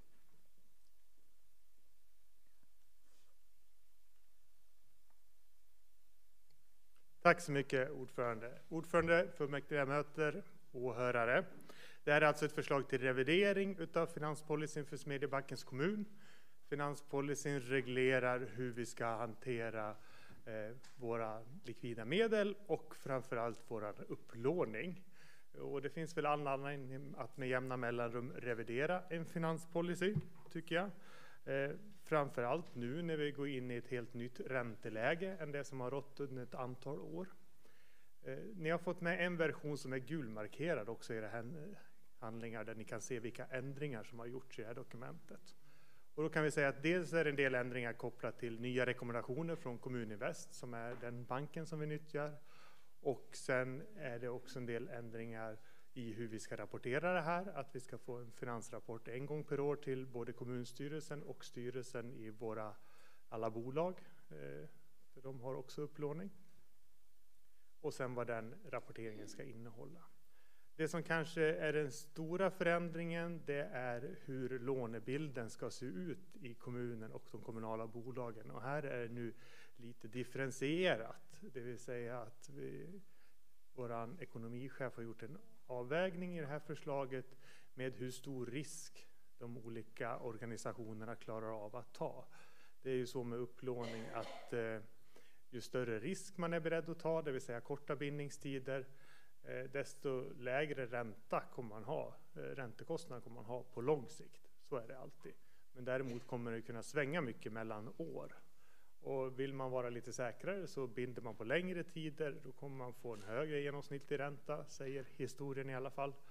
Speaker 3: Tack så mycket, ordförande. Ordförande, fullmäktigemöter, åhörare. Det här är alltså ett förslag till revidering utav finanspolicyn för Smedjebackens kommun. Finanspolicyn reglerar hur vi ska hantera eh, våra likvida medel och framförallt vår upplåning. Och det finns väl anledning att med jämna mellanrum revidera en finanspolicy, tycker jag. Eh, framförallt nu när vi går in i ett helt nytt ränteläge än det som har rått under ett antal år. Eh, ni har fått med en version som är gulmarkerad också i det här handlingar där ni kan se vilka ändringar som har gjorts i det här dokumentet. Och då kan vi säga att dels är det en del ändringar kopplat till nya rekommendationer från Kommuninvest som är den banken som vi nyttjar. Och sen är det också en del ändringar i hur vi ska rapportera det här. Att vi ska få en finansrapport en gång per år till både kommunstyrelsen och styrelsen i våra alla bolag. För de har också upplåning. Och sen vad den rapporteringen ska innehålla. Det som kanske är den stora förändringen, det är hur lånebilden ska se ut i kommunen och de kommunala bolagen. Och här är det nu lite differentierat. Det vill säga att vi, vår ekonomichef har gjort en avvägning i det här förslaget med hur stor risk de olika organisationerna klarar av att ta. Det är ju så med upplåning att eh, ju större risk man är beredd att ta, det vill säga korta bindningstider, eh, desto lägre ränta kommer man ha, eh, räntekostnader kommer man ha på lång sikt. Så är det alltid. Men däremot kommer det kunna svänga mycket mellan år. Och vill man vara lite säkrare så binder man på längre tider, då kommer man få en högre genomsnittlig ränta, säger historien i alla fall.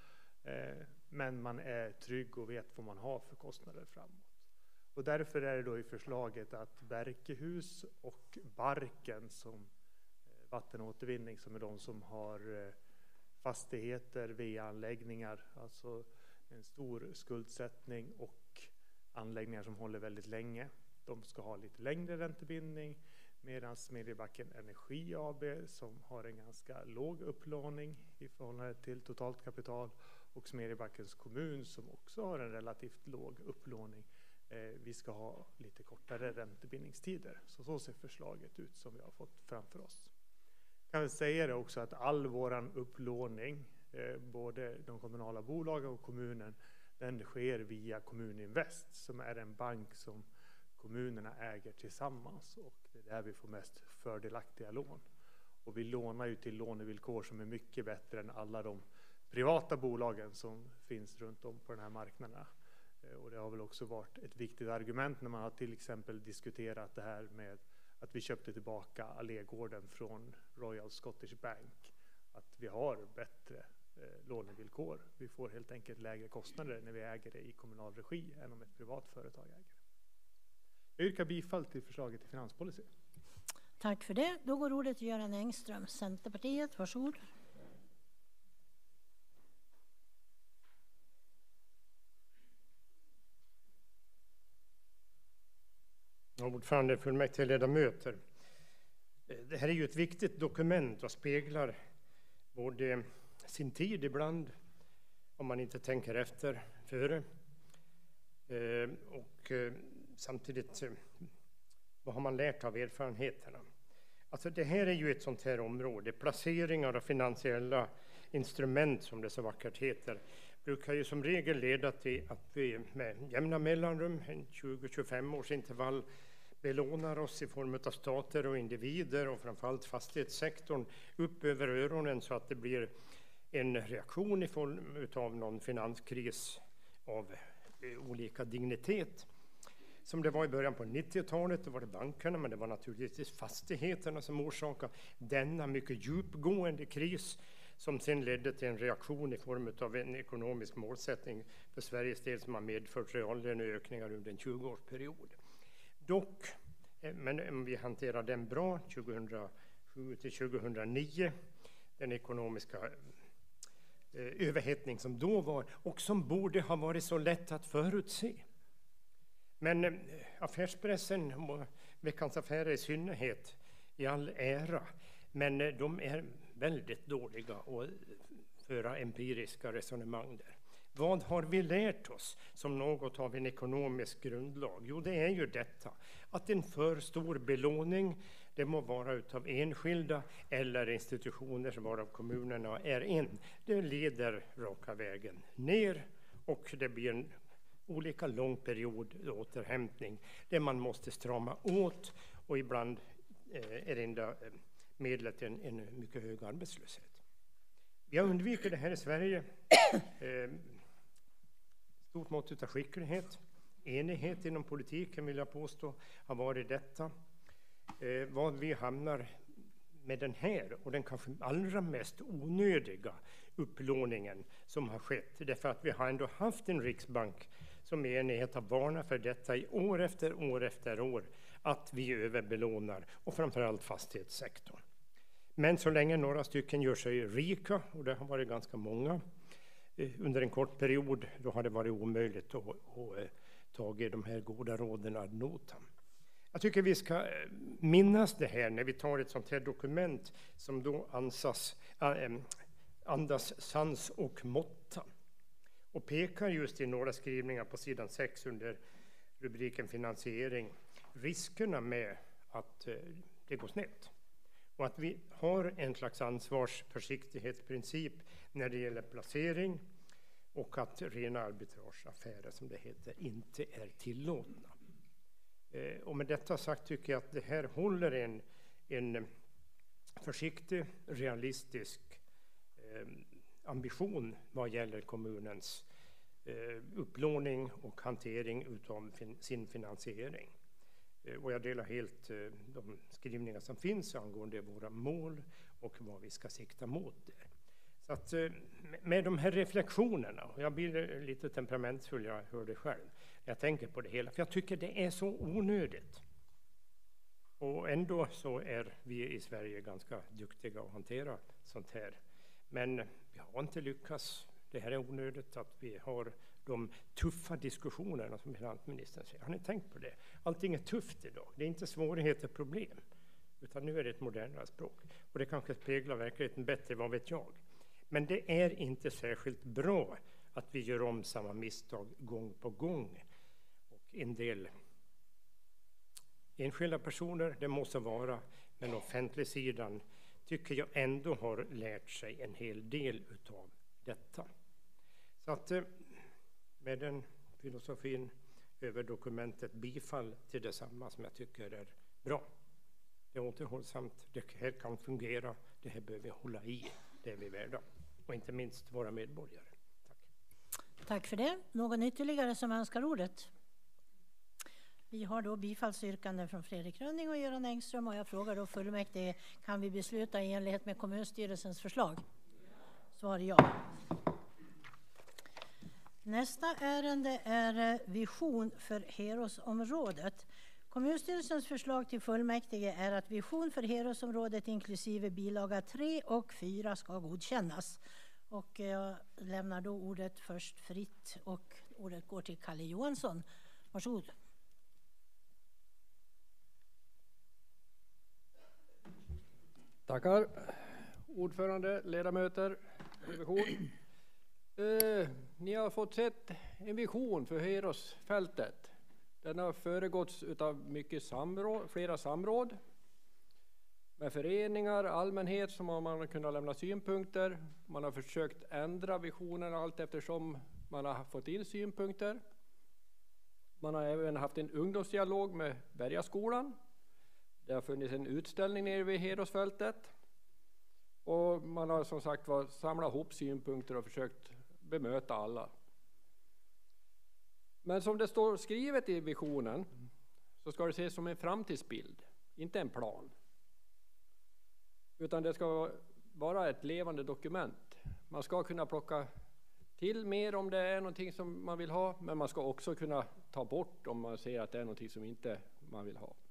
Speaker 3: men man är trygg och vet vad man har för kostnader framåt. Och därför är det då i förslaget att Berkehus och Barken som vattenåtervinning, som är de som har fastigheter, va-anläggningar, alltså en stor skuldsättning och anläggningar som håller väldigt länge. De ska ha lite längre räntebindning, medan Smedjebacken Energi A B som har en ganska låg upplåning i förhållande till totalt kapital, och Smedjebackens kommun som också har en relativt låg upplåning. Eh, vi ska ha lite kortare räntebindningstider. Så så ser förslaget ut som vi har fått framför oss. Jag kan väl säga det också att all våran upplåning, eh, både de kommunala bolagen och kommunen, den sker via Kommuninvest som är en bank som kommunerna äger tillsammans, och det är där vi får mest fördelaktiga lån. Och vi lånar ju till lånevillkor som är mycket bättre än alla de privata bolagen som finns runt om på den här marknaden. Och det har väl också varit ett viktigt argument när man har till exempel diskuterat det här med att vi köpte tillbaka Allégården från Royal Scottish Bank. Att vi har bättre eh, lånevillkor. Vi får helt enkelt lägre kostnader när vi äger det i kommunal regi än om ett privat företag äger det. Jag yrkar bifall till förslaget till finanspolicy.
Speaker 1: Tack för det. Då går ordet till Göran Engström, Centerpartiet. Varsågod.
Speaker 14: Ordförande, fullmäktige, ledamöter. Det här är ju ett viktigt dokument och speglar både sin tid ibland, om man inte tänker efter före, och samtidigt vad har man lärt av erfarenheterna. Alltså det här är ju ett sånt här område. Placeringar och finansiella instrument, som det så vackert heter, brukar ju som regel leda till att vi med jämna mellanrum, en tjugo till tjugofem års intervall, belånar oss i form av stater och individer och framförallt fastighetssektorn upp över öronen, så att det blir en reaktion i form av någon finanskris av olika dignitet. Som det var i början på nittiotalet, då var det bankerna, men det var naturligtvis fastigheterna som orsakade denna mycket djupgående kris, som sen ledde till en reaktion i form av en ekonomisk målsättning för Sveriges del som har medfört reallöneökningar under en tjugo-årsperiod. Dock, men om vi hanterar den bra, tjugohundrasju till tjugohundranio, den ekonomiska eh, överhettning som då var och som borde ha varit så lätt att förutse. Men eh, affärspressen och Veckans Affärer i synnerhet i all ära, men eh, de är väldigt dåliga att föra empiriska resonemang där. Vad har vi lärt oss som något av en ekonomisk grundlag? Jo, det är ju detta, att en för stor belåning, det må vara utav enskilda eller institutioner som varav kommunerna är en, det leder raka vägen ner, och det blir en olika lång period återhämtning där man måste strama åt, och ibland är det enda medlet en, en mycket hög arbetslöshet. Vi har undvikit det här i Sverige. Stort mått av skicklighet, enighet inom politiken vill jag påstå har varit detta. Eh, vad vi hamnar med den här och den kanske allra mest onödiga upplåningen som har skett, därför att vi har ändå haft en riksbank som i enighet har varnat för detta i år efter år efter år, att vi överbelånar, och framförallt fastighetssektorn. Men så länge några stycken gör sig rika, och det har varit ganska många, under en kort period, då har det varit omöjligt att, att ta de här goda råden ad notam. Jag tycker vi ska minnas det här när vi tar ett sånt här dokument som då ansas, andas sans och måtta, och pekar just i några skrivningar på sidan sex under rubriken finansiering riskerna med att det går snett. Och att vi har en slags ansvarsförsiktighetsprincip när det gäller placering, och att rena arbitrageaffärer, som det heter, inte är tillåtna. Eh, och med detta sagt tycker jag att det här håller en, en försiktig, realistisk eh, ambition vad gäller kommunens eh, upplåning och hantering utav fin- sin finansiering. Och jag delar helt de skrivningar som finns angående våra mål och vad vi ska sikta mot där. Så att med de här reflektionerna, och jag blir lite temperamentsfull, jag hör det själv, jag tänker på det hela, för jag tycker det är så onödigt. Och ändå så är vi i Sverige ganska duktiga att hantera sånt här. Men vi har inte lyckats. Det här är onödigt att vi har de tuffa diskussionerna som finansministern säger. Har ni tänkt på det? Allting är tufft idag. Det är inte svårigheter, problem. Utan nu är det ett modernare språk. Och det kanske speglar verkligheten bättre, vad vet jag. Men det är inte särskilt bra att vi gör om samma misstag gång på gång. Och en del enskilda personer, det måste vara, men offentligsidan tycker jag ändå har lärt sig en hel del utav detta. Så att med den filosofin över dokumentet, bifall till detsamma som jag tycker är bra. Det är återhållsamt, det här kan fungera, det här behöver vi hålla i, det är vi värda. Och inte minst våra medborgare. Tack.
Speaker 1: Tack för det. Någon ytterligare som önskar ordet? Vi har då bifallsyrkanden från Fredrik Rönning och Göran Engström, och jag frågar då fullmäktige, kan vi besluta i enlighet med kommunstyrelsens förslag? Svar ja. Nästa ärende är vision för Herosområdet. Kommunstyrelsens förslag till fullmäktige är att vision för Herosområdet inklusive bilaga tre och fyra ska godkännas. Och jag lämnar då ordet först fritt, och ordet går till Kalle Johansson. Varsågod.
Speaker 10: Tackar. Ordförande, ledamöter, revision. Eh, ni har fått sett en vision för Herosfältet. Den har föregåtts av mycket samråd, flera samråd med föreningar, allmänhet som har man kunnat lämna synpunkter. Man har försökt ändra visionen allt eftersom man har fått in synpunkter. Man har även haft en ungdomsdialog med Bergaskolan. Det har funnits en utställning nere vid Herosfältet. Och man har som sagt var samlat ihop synpunkter och försökt bemöta alla. Men som det står skrivet i visionen så ska det ses som en framtidsbild, inte en plan. Utan det ska vara ett levande dokument. Man ska kunna plocka till mer om det är någonting som man vill ha, men man ska också kunna ta bort om man ser att det är någonting som inte man vill ha.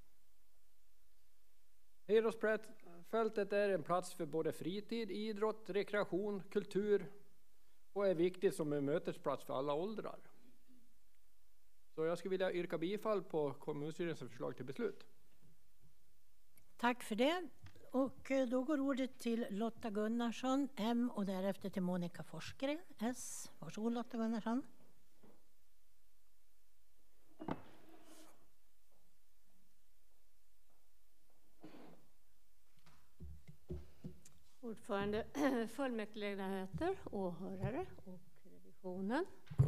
Speaker 10: Herosfältet är en plats för både fritid, idrott, rekreation, kultur och är viktigt som en mötesplats för alla åldrar. Så jag skulle vilja yrka bifall på kommunstyrelsens förslag till beslut.
Speaker 1: Tack för det. Och då går ordet till Lotta Gunnarsson, M, och därefter till Monica Forsgren, S. Varsågod Lotta Gunnarsson.
Speaker 5: Ordförande, fullmäktigeledamöter, åhörare och revisionen.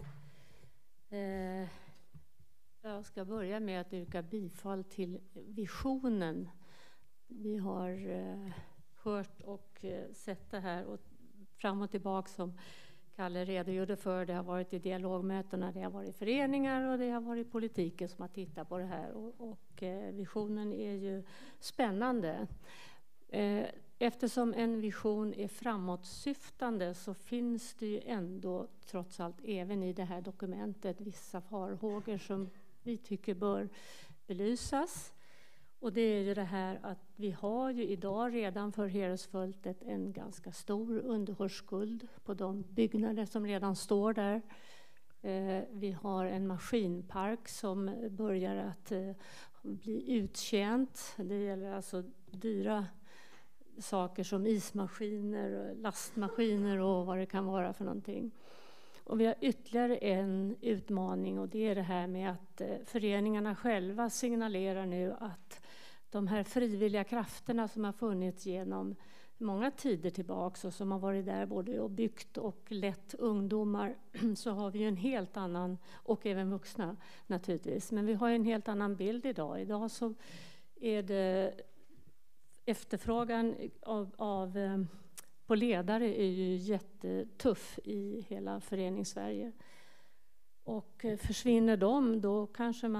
Speaker 5: Eh, jag ska börja med att yrka bifall till visionen. Vi har eh, hört och eh, sett det här och fram och tillbaka som Kalle redogjorde för. Det har varit i dialogmötena, det har varit föreningar och det har varit politiker som har tittat på det här. Och, och eh, visionen är ju spännande. Eh, Eftersom en vision är framåtsyftande så finns det ju ändå trots allt även i det här dokumentet vissa farhågor som vi tycker bör belysas. Och det är ju det här att vi har ju idag redan för Herosfältet en ganska stor underhållsskuld på de byggnader som redan står där. Eh, vi har en maskinpark som börjar att eh, bli uttjänt. Det gäller alltså dyra saker som ismaskiner, lastmaskiner och vad det kan vara för någonting. Och vi har ytterligare en utmaning, och det är det här med att föreningarna själva signalerar nu att de här frivilliga krafterna som har funnits genom många tider tillbaka och som har varit där både och byggt och lett ungdomar, så har vi ju en helt annan, och även vuxna naturligtvis, men vi har en helt annan bild idag. Idag så är det efterfrågan av, av, på ledare är ju jättetuff i hela föreningssverige. Och försvinner de, då kanske man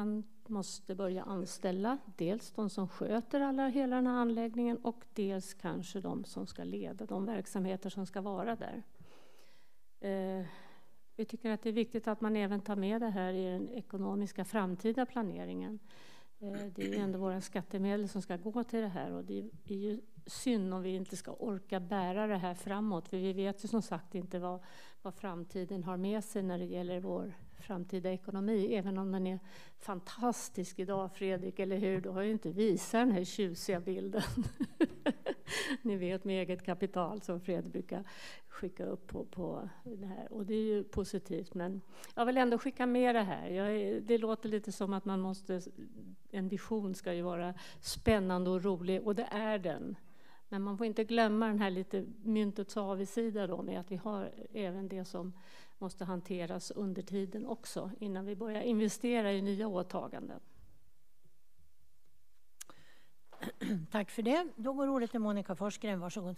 Speaker 5: måste börja anställa dels de som sköter alla, hela den här anläggningen och dels kanske de som ska leda de verksamheter som ska vara där. Eh, vi tycker att det är viktigt att man även tar med det här i den ekonomiska framtida planeringen. Eh, det är ju ändå våra skattemedel som ska gå till det här och det är ju synd om vi inte ska orka bära det här framåt, för vi vet ju som sagt inte vad, vad framtiden har med sig när det gäller vår framtida ekonomi, även om den är fantastisk idag, Fredrik, eller hur? Du har ju inte visat den här tjusiga bilden. Ni vet, med eget kapital som Fredrik brukar skicka upp på, på det här. Och det är ju positivt, men jag vill ändå skicka med det här. Jag är, det låter lite som att man måste, en vision ska ju vara spännande och rolig, och det är den. Men man får inte glömma den här lite myntets avigsida då, med att vi har även det som måste hanteras under tiden också, innan vi börjar investera i nya åtaganden.
Speaker 1: Tack för det. Då går ordet till Monica Forsgren. Varsågod.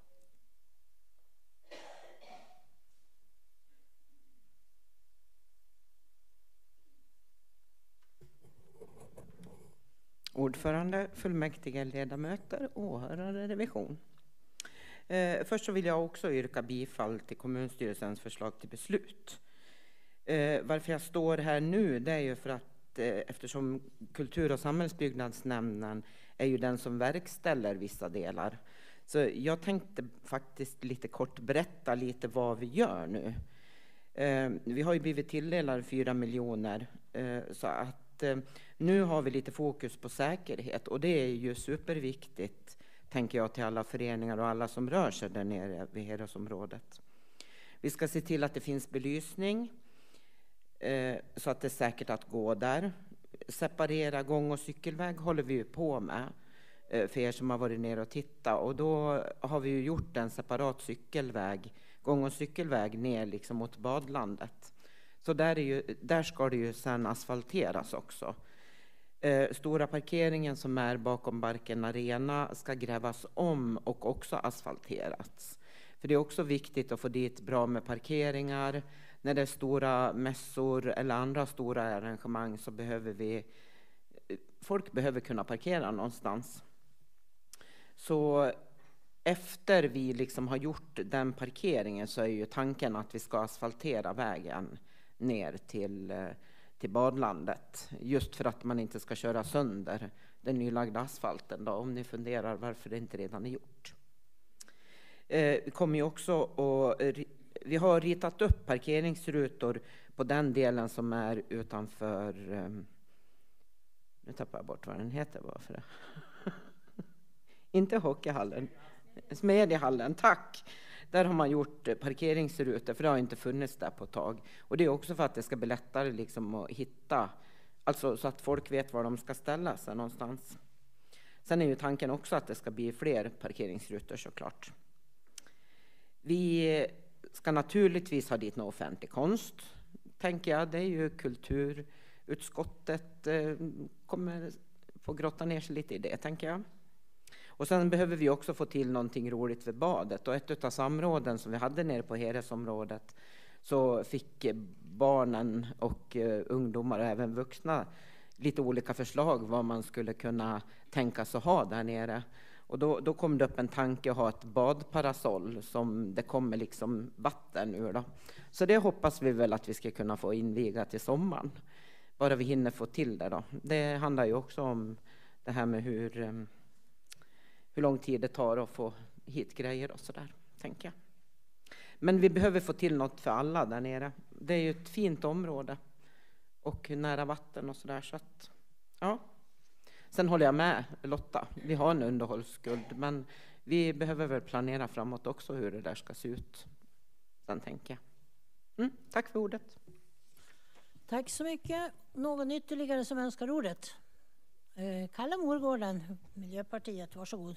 Speaker 7: Ordförande, fullmäktige, ledamöter, åhörare, revision. Eh, först så vill jag också yrka bifall till kommunstyrelsens förslag till beslut. Eh, varför jag står här nu, det är ju för att eh, eftersom kultur- och samhällsbyggnadsnämnden är ju den som verkställer vissa delar. Så jag tänkte faktiskt lite kort berätta lite vad vi gör nu. Eh, vi har ju blivit tilldelade fyra miljoner eh, så att eh, nu har vi lite fokus på säkerhet, och det är ju superviktigt, tänker jag, till alla föreningar och alla som rör sig där nere vid Heresområdet. Vi ska se till att det finns belysning eh, så att det är säkert att gå där. Separera gång- och cykelväg håller vi ju på med eh, för er som har varit ner och tittat, och då har vi ju gjort en separat cykelväg, gång- och cykelväg ner liksom mot badlandet. Så där, är ju, där ska det ju sedan asfalteras också. Eh, stora parkeringen som är bakom Barken Arena ska grävas om och också asfalteras. För det är också viktigt att få dit bra med parkeringar. När det är stora mässor eller andra stora arrangemang så behöver vi, folk behöver kunna parkera någonstans. Så efter vi liksom har gjort den parkeringen så är ju tanken att vi ska asfaltera vägen ner till till badlandet, just för att man inte ska köra sönder den nylagda asfalten då, om ni funderar varför det inte redan är gjort. Eh, vi kommer ju också att, vi har ritat upp parkeringsrutor på den delen som är utanför, eh, nu tappar jag bort vad den heter, varför det? Inte hockeyhallen, Smedjehallen, tack! Där har man gjort parkeringsrutor, för det har inte funnits där på ett tag. Och det är också för att det ska bli lättare liksom att hitta, alltså så att folk vet var de ska ställa sig någonstans. Sen är ju tanken också att det ska bli fler parkeringsrutor såklart. Vi ska naturligtvis ha dit någon offentlig konst, tänker jag. Det är ju kulturutskottet eh, kommer få grotta ner sig lite i det, tänker jag. Och sen behöver vi också få till någonting roligt vid badet. Och ett av samråden som vi hade nere på Heresområdet så fick barnen och uh, ungdomar och även vuxna lite olika förslag vad man skulle kunna tänka sig ha där nere. Och då, då kom det upp en tanke att ha ett badparasoll som det kommer liksom vatten ur då. Så det hoppas vi väl att vi ska kunna få inviga till sommaren. Bara vi hinner få till det då. Det handlar ju också om det här med hur... Um, hur lång tid det tar att få hit grejer och sådär, tänker jag. Men vi behöver få till något för alla där nere. Det är ju ett fint område och nära vatten och sådär. Så att, ja. Sen håller jag med Lotta, vi har en underhållsskuld, men vi behöver väl planera framåt också hur det där ska se ut. Sen tänker jag. Mm, tack för ordet.
Speaker 1: Tack så mycket. Någon ytterligare som önskar ordet? Kalle Morgården, Miljöpartiet, varsågod.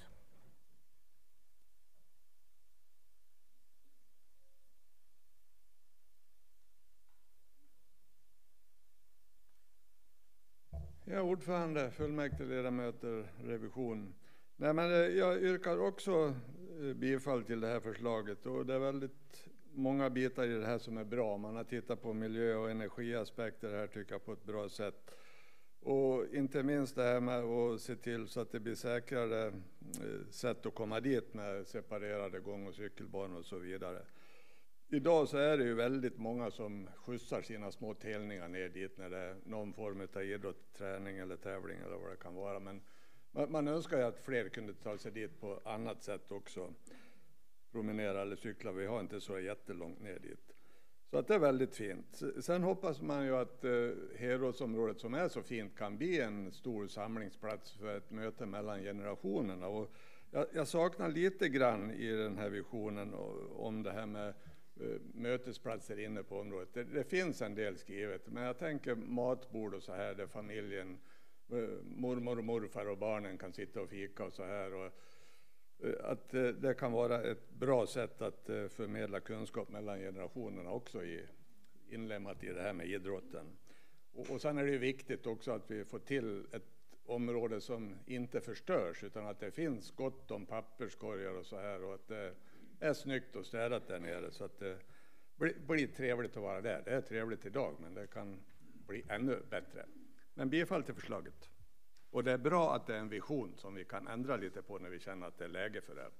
Speaker 15: Ja, ordförande, fullmäktige, ledamöter, revision. Nej, men jag yrkar också bifall till det här förslaget, och det är väldigt många bitar i det här som är bra. Man har tittat på miljö- och energiaspekter här, tycker jag, på ett bra sätt. Och inte minst det här med att se till så att det blir säkrare eh, sätt att komma dit med separerade gång- och cykelbanor och så vidare. Idag så är det ju väldigt många som skjutsar sina små telningar ner dit när det är någon form av idrott, träning eller tävling eller vad det kan vara. Men man, man önskar ju att fler kunde ta sig dit på annat sätt också. Promenera eller cykla, vi har inte så jättelångt ner dit. Så att det är väldigt fint. Sen hoppas man ju att eh, Heråsområdet som är så fint kan bli en stor samlingsplats för ett möte mellan generationerna. Och jag, jag saknar lite grann i den här visionen och, om det här med eh, mötesplatser inne på området. Det, det finns en del skrivet, men jag tänker matbord och så här där familjen, eh, mormor och morfar och barnen kan sitta och fika och så här. Och, att det kan vara ett bra sätt att förmedla kunskap mellan generationerna också i, inlämnat i det här med idrotten. Och, och sen är det ju viktigt också att vi får till ett område som inte förstörs utan att det finns gott om papperskorgar och så här och att det är snyggt och städat där nere så att det blir, blir trevligt att vara där. Det är trevligt idag men det kan bli ännu bättre. Men bifall till förslaget. Och det är bra att det är en vision som vi kan ändra lite på när vi känner att det är läge för det.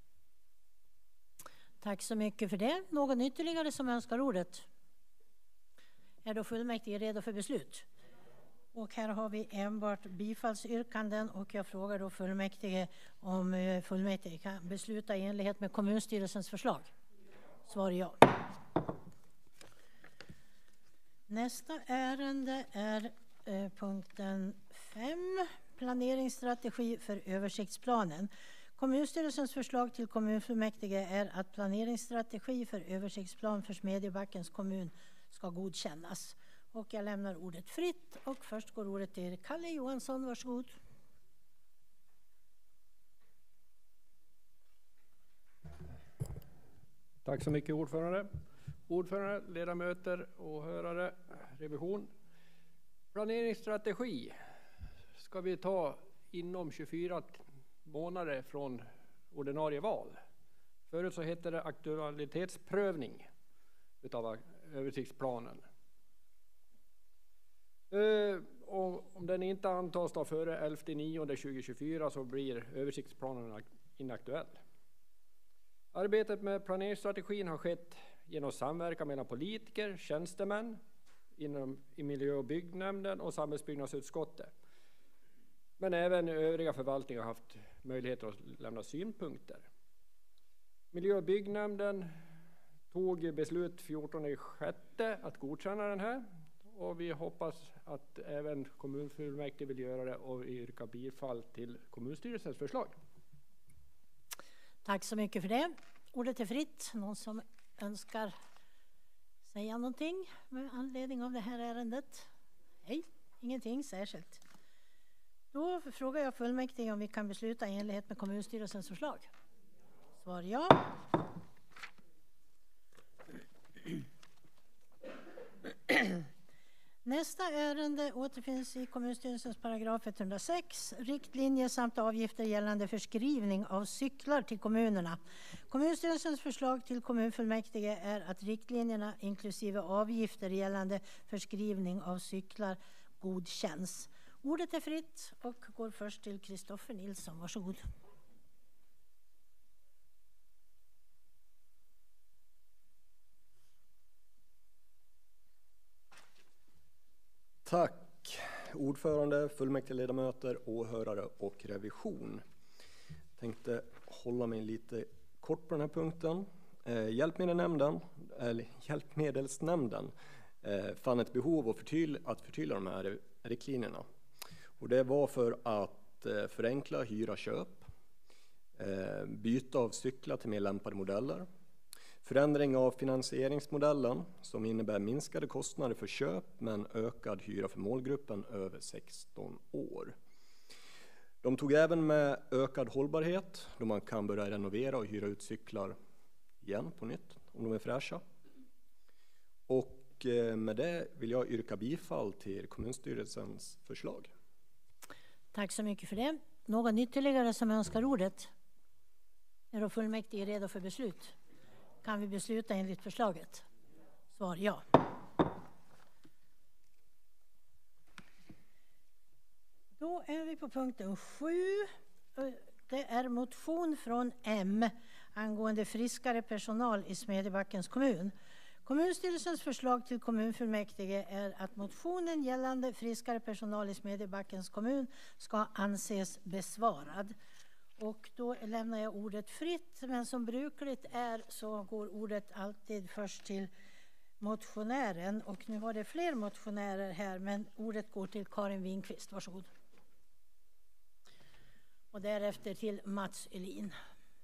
Speaker 1: Tack så mycket för det. Någon ytterligare som önskar ordet? Är då fullmäktige redo för beslut? Och här har vi enbart bifallsyrkanden och jag frågar då fullmäktige om fullmäktige kan besluta i enlighet med kommunstyrelsens förslag. Svar ja. Nästa ärende är eh, punkten fem, planeringsstrategi för översiktsplanen. Kommunstyrelsens förslag till kommunfullmäktige är att planeringsstrategi för översiktsplan för Smedjebackens kommun ska godkännas. Och jag lämnar ordet fritt och först går ordet till Kalle Johansson, varsågod.
Speaker 10: Tack så mycket ordförande. Ordförande, ledamöter, åhörare, revision. Planeringsstrategi ska vi ta inom tjugofyra månader från ordinarie val. Förut så hette det aktualitetsprövning utav översiktsplanen. Och om den inte antas då före elfte nionde tjugohundratjugofyra så blir översiktsplanen inaktuell. Arbetet med planeringsstrategin har skett genom samverkan mellan politiker, tjänstemän inom i miljö- och byggnämnden och samhällsbyggnadsutskottet. Men även övriga förvaltningar har haft möjlighet att lämna synpunkter. Miljö- och byggnämnden tog beslut fjortonde sjätte att godkänna den här. Och vi hoppas att även kommunfullmäktige vill göra det och yrka bifall till kommunstyrelsens förslag.
Speaker 1: Tack så mycket för det. Ordet är fritt. Någon som önskar säga någonting med anledning av det här ärendet? Nej, ingenting särskilt. Då frågar jag fullmäktige om vi kan besluta i enlighet med kommunstyrelsens förslag. Svar ja. Nästa ärende återfinns i kommunstyrelsens paragraf etthundrasex, riktlinjer samt avgifter gällande förskrivning av cyklar till kommunerna. Kommunstyrelsens förslag till kommunfullmäktige är att riktlinjerna inklusive avgifter gällande förskrivning av cyklar godkänns. Ordet är fritt och går först till Kristoffer Nilsson. Varsågod.
Speaker 9: Tack ordförande, fullmäktigeledamöter, åhörare och revision. Jag tänkte hålla mig lite kort på den här punkten. Eh, Hjälpmedelsnämnden, eller Hjälpmedelsnämnden eh, fann ett behov att förtydliga, att förtydliga de här riktlinjerna. Och det var för att eh, förenkla hyra köp, eh, byta av cyklar till mer lämpade modeller, förändring av finansieringsmodellen som innebär minskade kostnader för köp men ökad hyra för målgruppen över sexton år. De tog även med ökad hållbarhet då man kan börja renovera och hyra ut cyklar igen på nytt om de är fräscha. Och med det vill jag yrka bifall till kommunstyrelsens förslag.
Speaker 1: Tack så mycket för det. Någon ytterligare som önskar ordet? Är då fullmäktige redo för beslut? Kan vi besluta enligt förslaget? Svar ja. Då är vi på punkten sju. Det är motion från M angående friskare personal i Smedjebackens kommun. Kommunstyrelsens förslag till kommunfullmäktige är att motionen gällande friskare personal i Smedjebackens kommun ska anses besvarad. Och då lämnar jag ordet fritt, men som brukligt är så går ordet alltid först till motionären. Och nu var det fler motionärer här, men ordet går till Karin Winqvist. Varsågod. Och därefter till Mats Elin.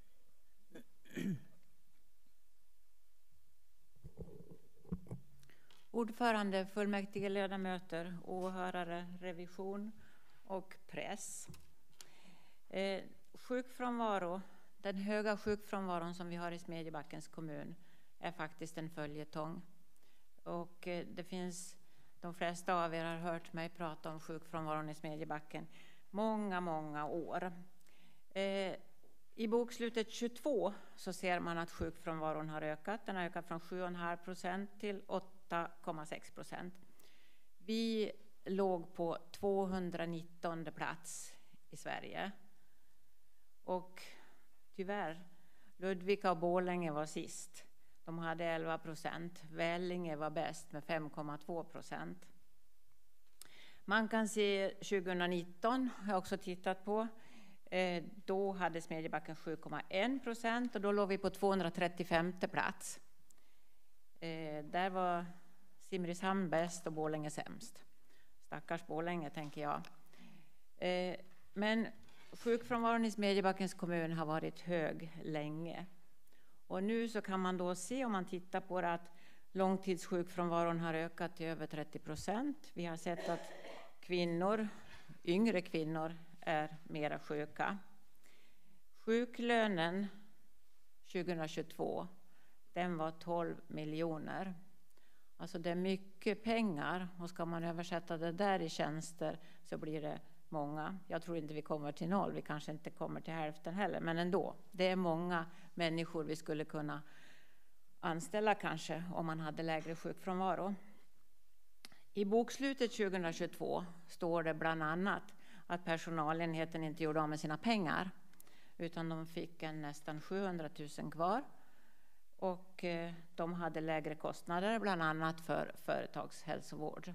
Speaker 12: Ordförande, fullmäktige ledamöter, åhörare, revision och press. Eh, sjukfrånvaro, den höga sjukfrånvaron som vi har i Smedjebackens kommun är faktiskt en följetong. Och eh, det finns, de flesta av er har hört mig prata om sjukfrånvaron i Smedjebacken många, många år. Eh, I bokslutet tjugotvå så ser man att sjukfrånvaron har ökat. Den har ökat från sju komma fem procent till åtta komma sex procent. Vi låg på tvåhundranittonde plats i Sverige. Och tyvärr, Ludvika och Borlänge var sist. De hade elva procent. Vellinge var bäst med fem komma två procent. Man kan se tjugonitton, har jag också tittat på. Eh, då hade Smedjebacken sju komma en procent och då låg vi på tvåhundratrettiofemte plats. Eh, där var Simrishamn bäst och Borlänge sämst. Stackars Borlänge, tänker jag. Eh, men sjukfrånvaron i Smedjebackens kommun har varit hög länge. Och nu så kan man då se, om man tittar på det, att långtidssjukfrånvaron har ökat till över trettio procent. Vi har sett att kvinnor, yngre kvinnor, är mera sjuka. Sjuklönen tjugohundratjugotvå, den var tolv miljoner. Alltså det är mycket pengar, och ska man översätta det där i tjänster så blir det många. Jag tror inte vi kommer till noll, vi kanske inte kommer till hälften heller, men ändå. Det är många människor vi skulle kunna anställa kanske om man hade lägre sjukfrånvaro. I bokslutet tjugohundratjugotvå står det bland annat att personalenheten inte gjorde av med sina pengar, utan de fick en nästan sjuhundratusen kvar. Och eh, de hade lägre kostnader, bland annat för företagshälsovård.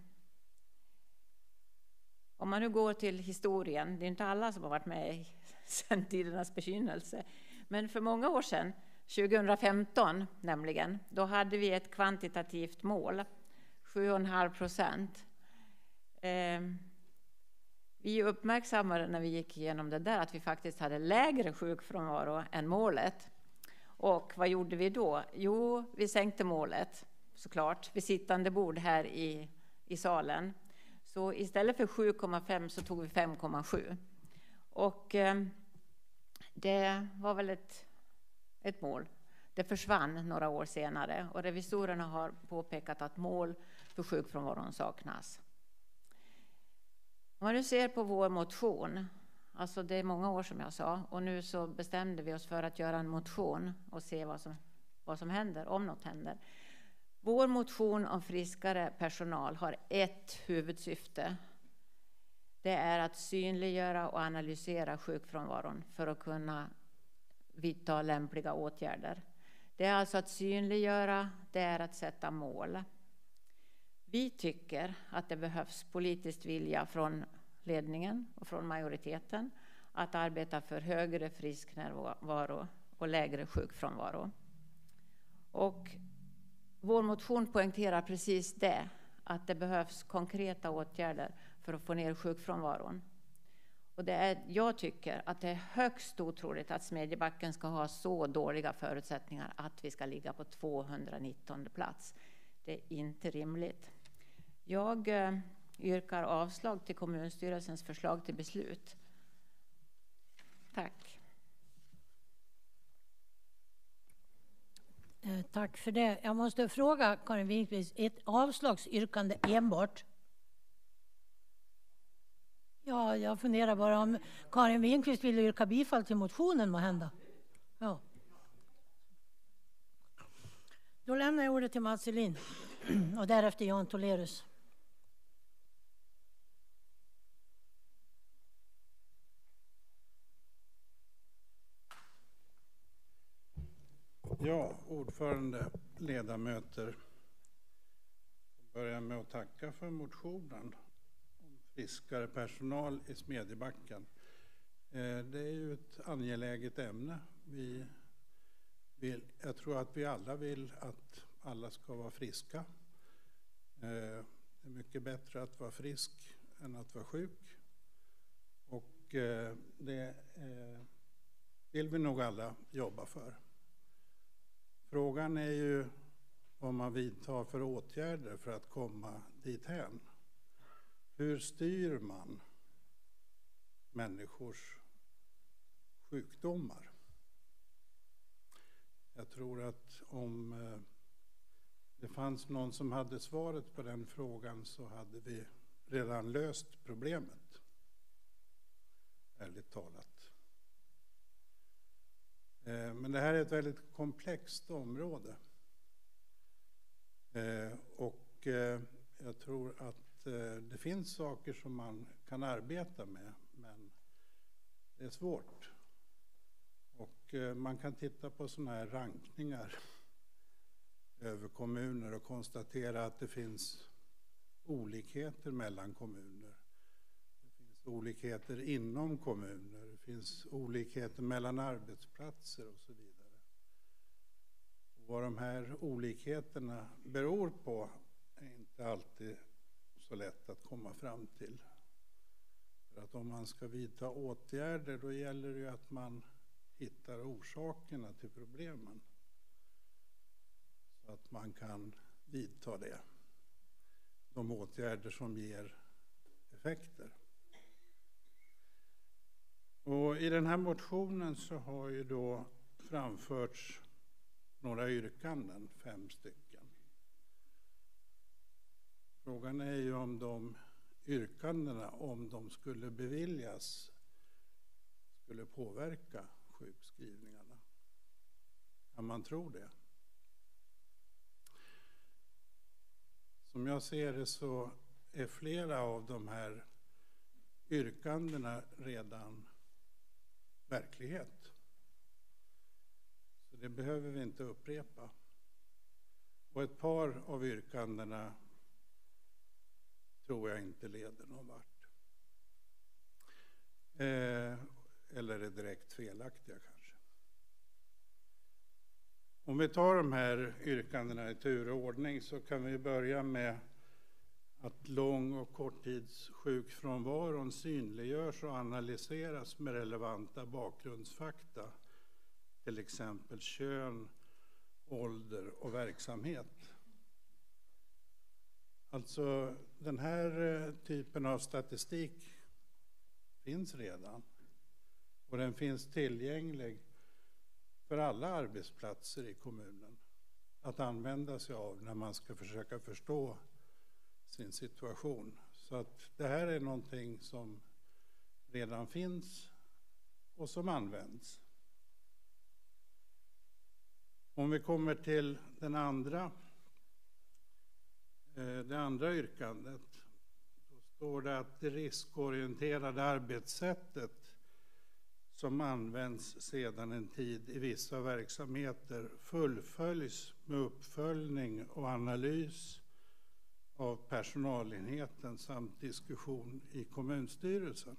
Speaker 12: Om man nu går till historien, det är inte alla som har varit med sedan tidernas begynnelse, men för många år sedan, tjugohundrafemton nämligen, då hade vi ett kvantitativt mål, sju komma fem procent. Eh, vi uppmärksammade när vi gick igenom det där att vi faktiskt hade lägre sjukfrånvaro än målet. Och vad gjorde vi då? Jo, vi sänkte målet, såklart, vid sittande bord här i, i salen. Så istället för sju komma fem så tog vi fem komma sju. Och eh, det var väl ett, ett mål. Det försvann några år senare, och revisorerna har påpekat att mål för sjukfrånvaron saknas. Om man nu ser på vår motion, alltså det är många år som jag sa, och nu så bestämde vi oss för att göra en motion och se vad som, vad som händer, om något händer. Vår motion om friskare personal har ett huvudsyfte. Det är att synliggöra och analysera sjukfrånvaron för att kunna vidta lämpliga åtgärder. Det är alltså att synliggöra, det är att sätta mål. Vi tycker att det behövs politisk vilja från ledningen och från majoriteten att arbeta för högre frisknärvaro och lägre sjukfrånvaro. Och vår motion poängterar precis det, att det behövs konkreta åtgärder för att få ner sjukfrånvaron. Och det är, jag tycker att det är högst otroligt att Smedjebacken ska ha så dåliga förutsättningar att vi ska ligga på tvåhundranittonde plats. Det är inte rimligt. Jag eh, yrkar avslag till kommunstyrelsens förslag till beslut. Tack.
Speaker 1: Eh, tack för det. Jag måste fråga Karin Winqvist, ett avslagsyrkande enbart? Ja, jag funderar bara om Karin Winqvist vill yrka bifall till motionen, må hända. Ja. Då lämnar jag ordet till Mats Elin och därefter Jan Tolerus.
Speaker 16: Ja, ordförande, ledamöter. Jag börjar med att tacka för motionen om friskare personal i Smedjebacken. Det är ju ett angeläget ämne. Vi vill, jag tror att vi alla vill att alla ska vara friska. Det är mycket bättre att vara frisk än att vara sjuk. Och det vill vi nog alla jobba för. Frågan är ju vad man vidtar för åtgärder för att komma dithän. Hur styr man människors sjukdomar? Jag tror att om det fanns någon som hade svaret på den frågan så hade vi redan löst problemet. Ärligt talat. Men det här är ett väldigt komplext område. Och jag tror att det finns saker som man kan arbeta med, men det är svårt. Och man kan titta på sådana här rankningar över kommuner och konstatera att det finns olikheter mellan kommuner. Det finns olikheter inom kommuner. Det finns olikheter mellan arbetsplatser och så vidare. Och vad de här olikheterna beror på är inte alltid så lätt att komma fram till. För att om man ska vidta åtgärder då gäller det ju att man hittar orsakerna till problemen. Så att man kan vidta det. De åtgärder som ger effekter. Och i den här motionen så har ju då framförts några yrkanden, fem stycken. Frågan är ju om de yrkandena, om de skulle beviljas, skulle påverka sjukskrivningarna. Kan man tro det? Som jag ser det så är flera av de här yrkandena redan verklighet. Så det behöver vi inte upprepa. Och ett par av yrkandena tror jag inte leder någon vart. Eh, eller är direkt felaktiga kanske. Om vi tar de här yrkandena i tur och ordning så kan vi börja med att lång- och korttidssjukfrånvaron synliggörs och analyseras med relevanta bakgrundsfakta, till exempel kön, ålder och verksamhet. Alltså den här typen av statistik finns redan och den finns tillgänglig för alla arbetsplatser i kommunen att använda sig av när man ska försöka förstå sin situation. Så att det här är någonting som redan finns och som används. Om vi kommer till den andra, det andra yrkandet, då står det att det riskorienterade arbetssättet som används sedan en tid i vissa verksamheter fullföljs med uppföljning och analys av personalenheten samt diskussion i kommunstyrelsen.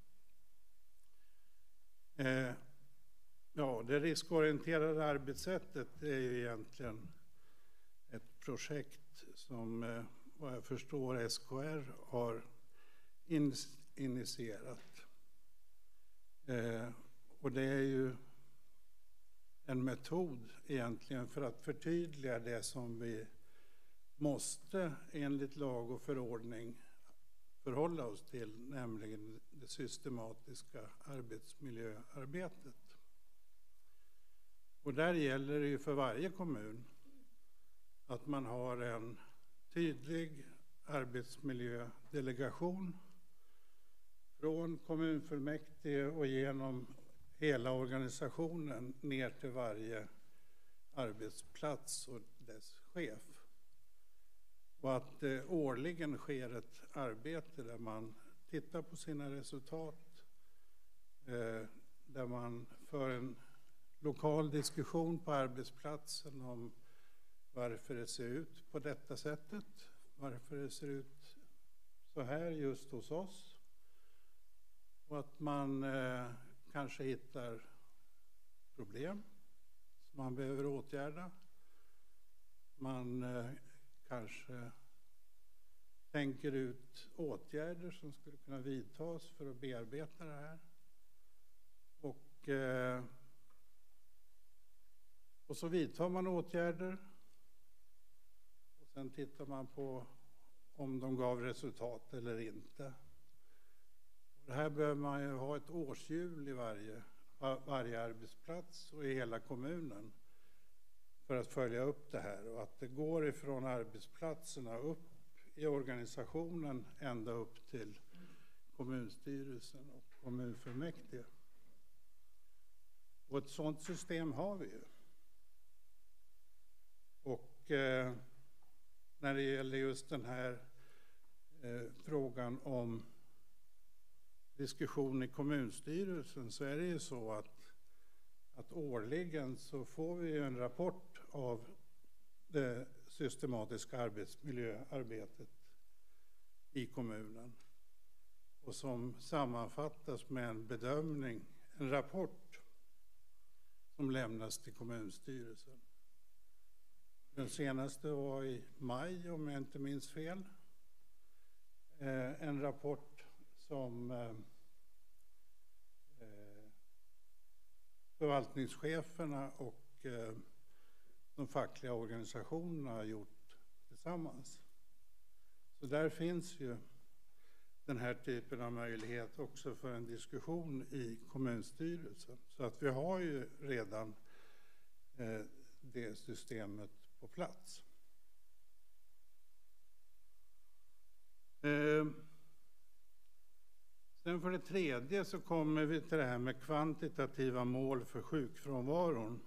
Speaker 16: Eh, ja, det riskorienterade arbetssättet är ju egentligen ett projekt som, eh, vad jag förstår, S K R har in, initierat. Eh, och det är ju en metod egentligen för att förtydliga det som vi måste enligt lag och förordning förhålla oss till, nämligen det systematiska arbetsmiljöarbetet. Och där gäller det ju för varje kommun att man har en tydlig arbetsmiljödelegation från kommunfullmäktige och genom hela organisationen ner till varje arbetsplats och dess chef. Och att det årligen sker ett arbete där man tittar på sina resultat, eh, där man för en lokal diskussion på arbetsplatsen om varför det ser ut på detta sättet, varför det ser ut så här just hos oss. Och att man eh, kanske hittar problem som man behöver åtgärda. Man eh, kanske tänker ut åtgärder som skulle kunna vidtas för att bearbeta det här. Och, eh, och så vidtar man åtgärder. Och sen tittar man på om de gav resultat eller inte. Och det här behöver man ju ha ett årshjul i varje, varje arbetsplats och i hela kommunen för att följa upp det här. Och att det går ifrån arbetsplatserna upp i organisationen ända upp till kommunstyrelsen och kommunfullmäktige. Och ett sådant system har vi ju. Och eh, när det gäller just den här eh, frågan om diskussion i kommunstyrelsen så är det ju så att, att årligen så får vi en rapport av det systematiska arbetsmiljöarbetet i kommunen och som sammanfattas med en bedömning, en rapport som lämnas till kommunstyrelsen. Den senaste var i maj om jag inte minns fel. Eh, en rapport som eh, förvaltningscheferna och eh, de fackliga organisationerna har gjort tillsammans. Så där finns ju den här typen av möjlighet också för en diskussion i kommunstyrelsen. Så att vi har ju redan eh, det systemet på plats. Eh, sen för det tredje så kommer vi till det här med kvantitativa mål för sjukfrånvaron.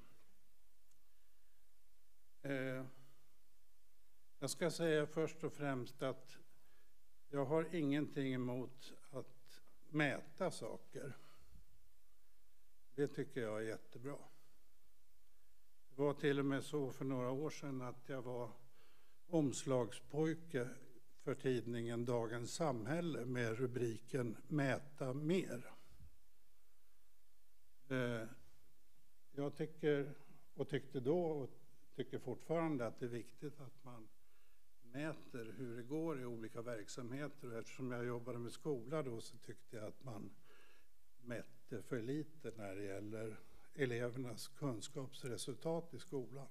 Speaker 16: Eh, jag ska säga först och främst att jag har ingenting emot att mäta saker. Det tycker jag är jättebra. Det var till och med så för några år sedan att jag var omslagspojke för tidningen Dagens Samhälle med rubriken Mäta mer. Eh, jag tycker, och tyckte då och tycker fortfarande att det är viktigt att man mäter hur det går i olika verksamheter. Och eftersom jag jobbade med skola då så tyckte jag att man mätte för lite när det gäller elevernas kunskapsresultat i skolan.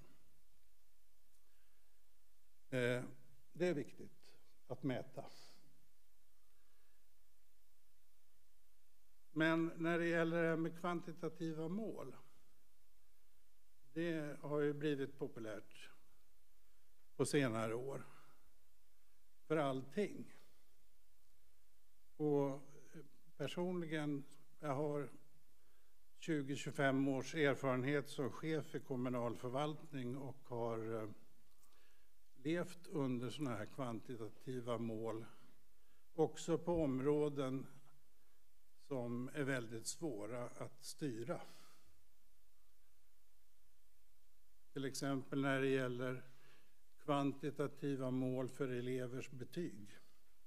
Speaker 16: Eh, det är viktigt att mäta. Men när det gäller det här med kvantitativa mål, det har ju blivit populärt på senare år för allting. Och personligen, jag har tjugo till tjugofem års erfarenhet som chef i kommunal förvaltning och har levt under sådana här kvantitativa mål också på områden som är väldigt svåra att styra. Till exempel när det gäller kvantitativa mål för elevers betyg.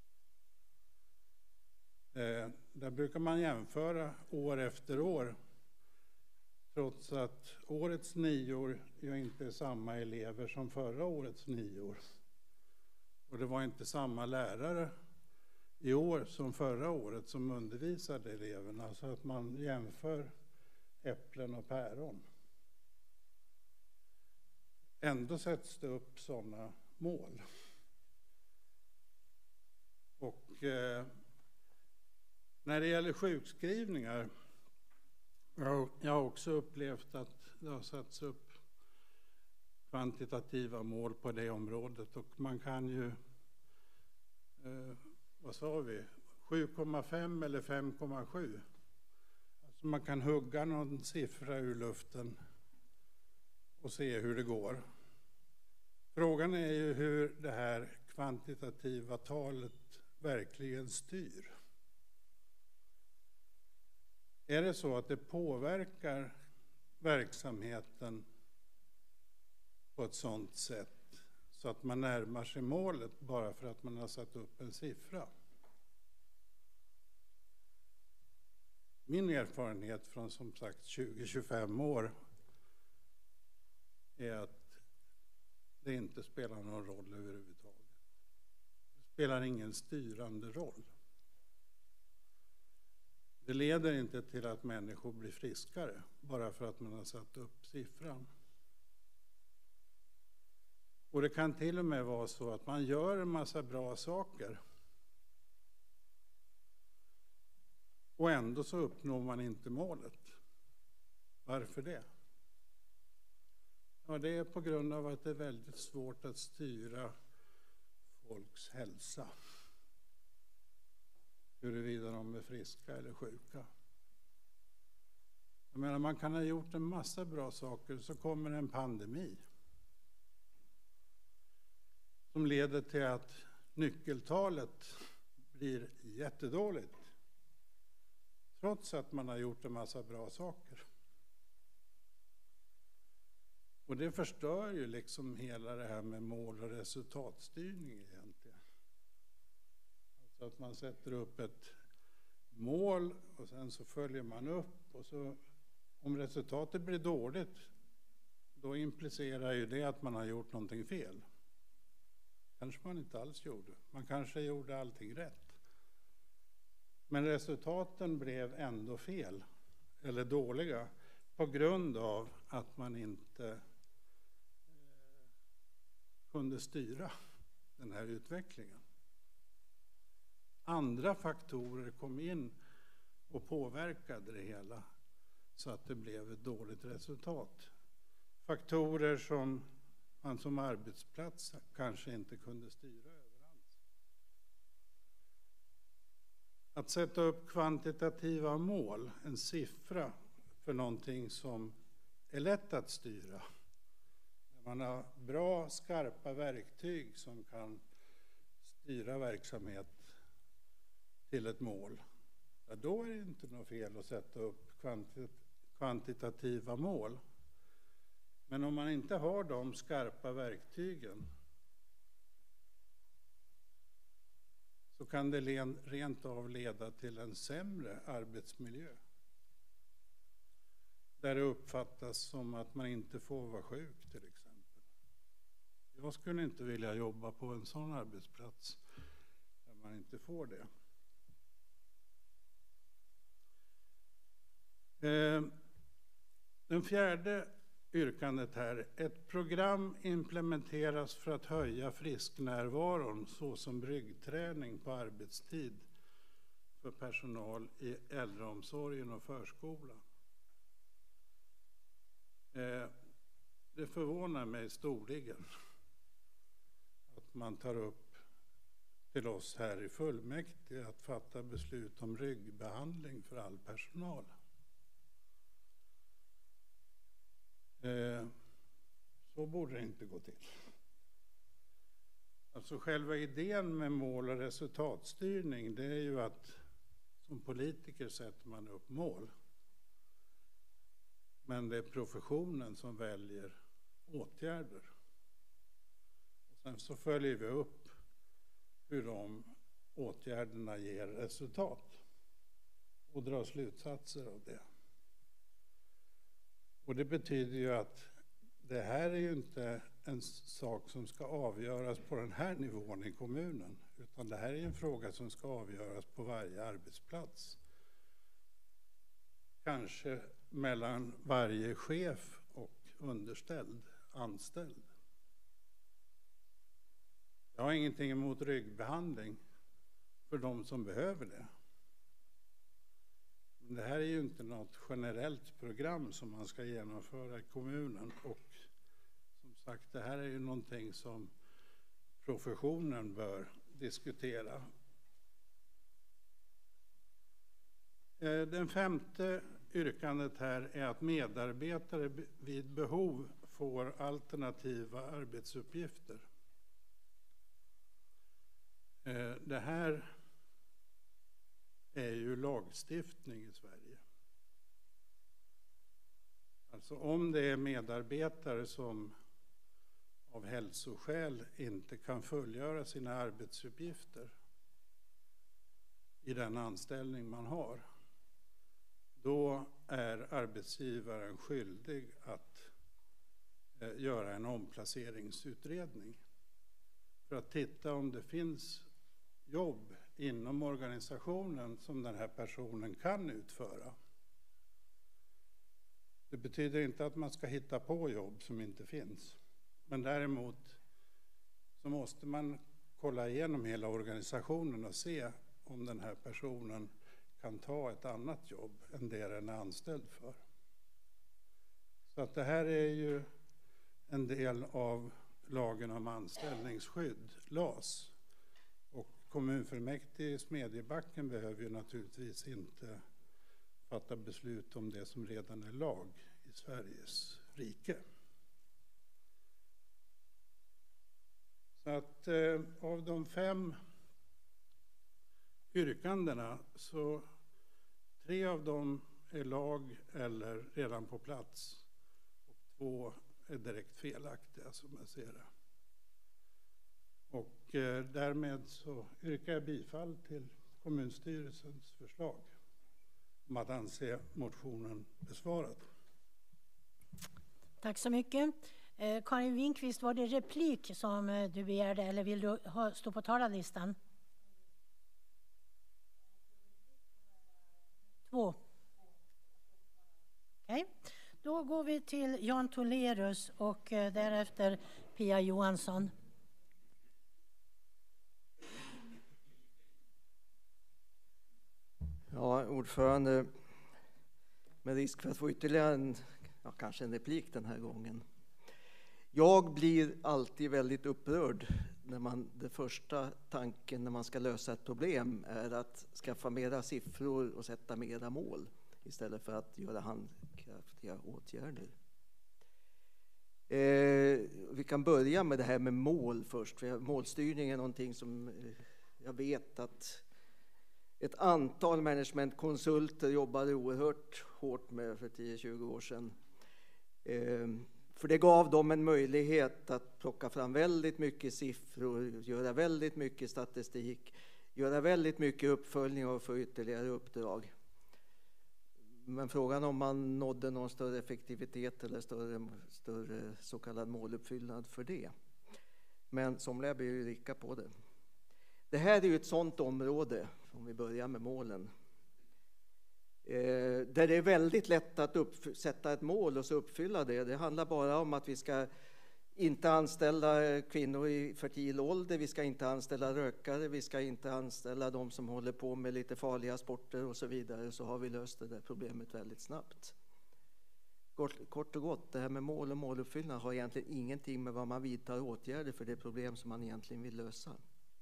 Speaker 16: Eh, där brukar man jämföra år efter år, trots att årets nior ju inte är samma elever som förra årets nior. Och det var inte samma lärare i år som förra året som undervisade eleverna, så att man jämför äpplen och päron. Ändå sätts det upp sådana mål. Och eh, när det gäller sjukskrivningar, jag, jag har också upplevt att det har satts upp kvantitativa mål på det området. Och man kan ju, eh, vad sa vi, sju komma fem eller fem komma sju. Alltså man kan hugga någon siffra ur luften och se hur det går. Frågan är ju hur det här kvantitativa talet verkligen styr. Är det så att det påverkar verksamheten på ett sådant sätt så att man närmar sig målet bara för att man har satt upp en siffra. Min erfarenhet från som sagt tjugo till tjugofem år är att det inte spelar någon roll överhuvudtaget. Det spelar ingen styrande roll. Det leder inte till att människor blir friskare bara för att man har satt upp siffran. Och det kan till och med vara så att man gör en massa bra saker och ändå så uppnår man inte målet. Varför det? Ja, det är på grund av att det är väldigt svårt att styra folks hälsa. Huruvida de är friska eller sjuka. Jag menar, man kan ha gjort en massa bra saker, så kommer en pandemi som leder till att nyckeltalet blir jättedåligt. Trots att man har gjort en massa bra saker. Och det förstör ju liksom hela det här med mål- och resultatstyrning egentligen. Alltså att man sätter upp ett mål och sen så följer man upp. Och så, om resultatet blir dåligt, då implicerar ju det att man har gjort någonting fel. Kanske man inte alls gjorde. Man kanske gjorde allting rätt. Men resultaten blev ändå fel eller dåliga på grund av att man inte kunde styra den här utvecklingen. Andra faktorer kom in och påverkade det hela så att det blev ett dåligt resultat. Faktorer som man som arbetsplats kanske inte kunde styra över alls. Att sätta upp kvantitativa mål, en siffra för någonting som är lätt att styra. När man har bra, skarpa verktyg som kan styra verksamhet till ett mål, ja, då är det inte något fel att sätta upp kvantit- kvantitativa mål. Men om man inte har de skarpa verktygen så kan det rent av leda till en sämre arbetsmiljö. Där det uppfattas som att man inte får vara sjuk till exempel. Jag skulle inte vilja jobba på en sån arbetsplats där man inte får det. Den fjärde yrkandet här. Ett program implementeras för att höja frisknärvaron såsom ryggträning på arbetstid för personal i äldreomsorgen och förskolan. Det förvånar mig storligen att man tar upp till oss här i fullmäktige att fatta beslut om ryggbehandling för all personal. Så borde det inte gå till. Alltså själva idén med mål- och resultatstyrning, det är ju att som politiker sätter man upp mål. Men det är professionen som väljer åtgärder. Och sen så följer vi upp hur de åtgärderna ger resultat och drar slutsatser av det. Och det betyder ju att det här är ju inte en sak som ska avgöras på den här nivån i kommunen, utan det här är en fråga som ska avgöras på varje arbetsplats. Kanske mellan varje chef och underställd, anställd. Jag har ingenting emot ryggbehandling för de som behöver det. Men det här är ju inte något generellt program som man ska genomföra i kommunen. Och som sagt, det här är ju någonting som professionen bör diskutera. Den femte yrkandet här är att medarbetare vid behov får alternativa arbetsuppgifter. Det här är ju lagstiftning i Sverige. Alltså om det är medarbetare som av hälsoskäl inte kan fullgöra sina arbetsuppgifter i den anställning man har, då är arbetsgivaren skyldig att eh, göra en omplaceringsutredning för att titta om det finns jobb inom organisationen som den här personen kan utföra. Det betyder inte att man ska hitta på jobb som inte finns. Men däremot så måste man kolla igenom hela organisationen och se om den här personen kan ta ett annat jobb än det den är anställd för. Så att det här är ju en del av lagen om anställningsskydd, L A S. Och kommunfullmäktige i Smedjebacken behöver ju naturligtvis inte fatta beslut om det som redan är lag i Sveriges rike. Så att eh, av de fem yrkandena så tre av dem är lag eller redan på plats och två är direkt felaktiga som jag ser det. Och eh, därmed så yrkar jag bifall till kommunstyrelsens förslag om att anse motionen besvarad.
Speaker 1: Tack så mycket. Eh, Karin Winkvist, var det replik som eh, du begärde eller vill du ha, stå på talarlistan? Två. Okej. Okay. Då går vi till Jan Tolerus och eh, därefter Pia Johansson.
Speaker 17: Ja, ordförande, med risk för att få ytterligare en, ja, kanske en replik den här gången. Jag blir alltid väldigt upprörd när man, det första tanken när man ska lösa ett problem är att skaffa mera siffror och sätta mera mål istället för att göra handkraftiga åtgärder. Eh, vi kan börja med det här med mål först. För målstyrning är någonting som jag vet att ett antal managementkonsulter jobbade oerhört hårt med för tio till tjugo år sedan. Eh, för det gav dem en möjlighet att plocka fram väldigt mycket siffror, göra väldigt mycket statistik, göra väldigt mycket uppföljning och få ytterligare uppdrag. Men frågan om man nådde någon större effektivitet eller större, större så kallad måluppfyllnad för det. Men somliga blir ju rika på det. Det här är ju ett sådant område, om vi börjar med målen, eh, där det är väldigt lätt att upp, sätta ett mål och så uppfylla det. Det handlar bara om att vi ska inte anställa kvinnor i fertil ålder, vi ska inte anställa rökare, vi ska inte anställa de som håller på med lite farliga sporter och så vidare, så har vi löst det där problemet väldigt snabbt. Kort, kort och gott, det här med mål och måluppfyllnad har egentligen ingenting med vad man vidtar åtgärder för det problem som man egentligen vill lösa.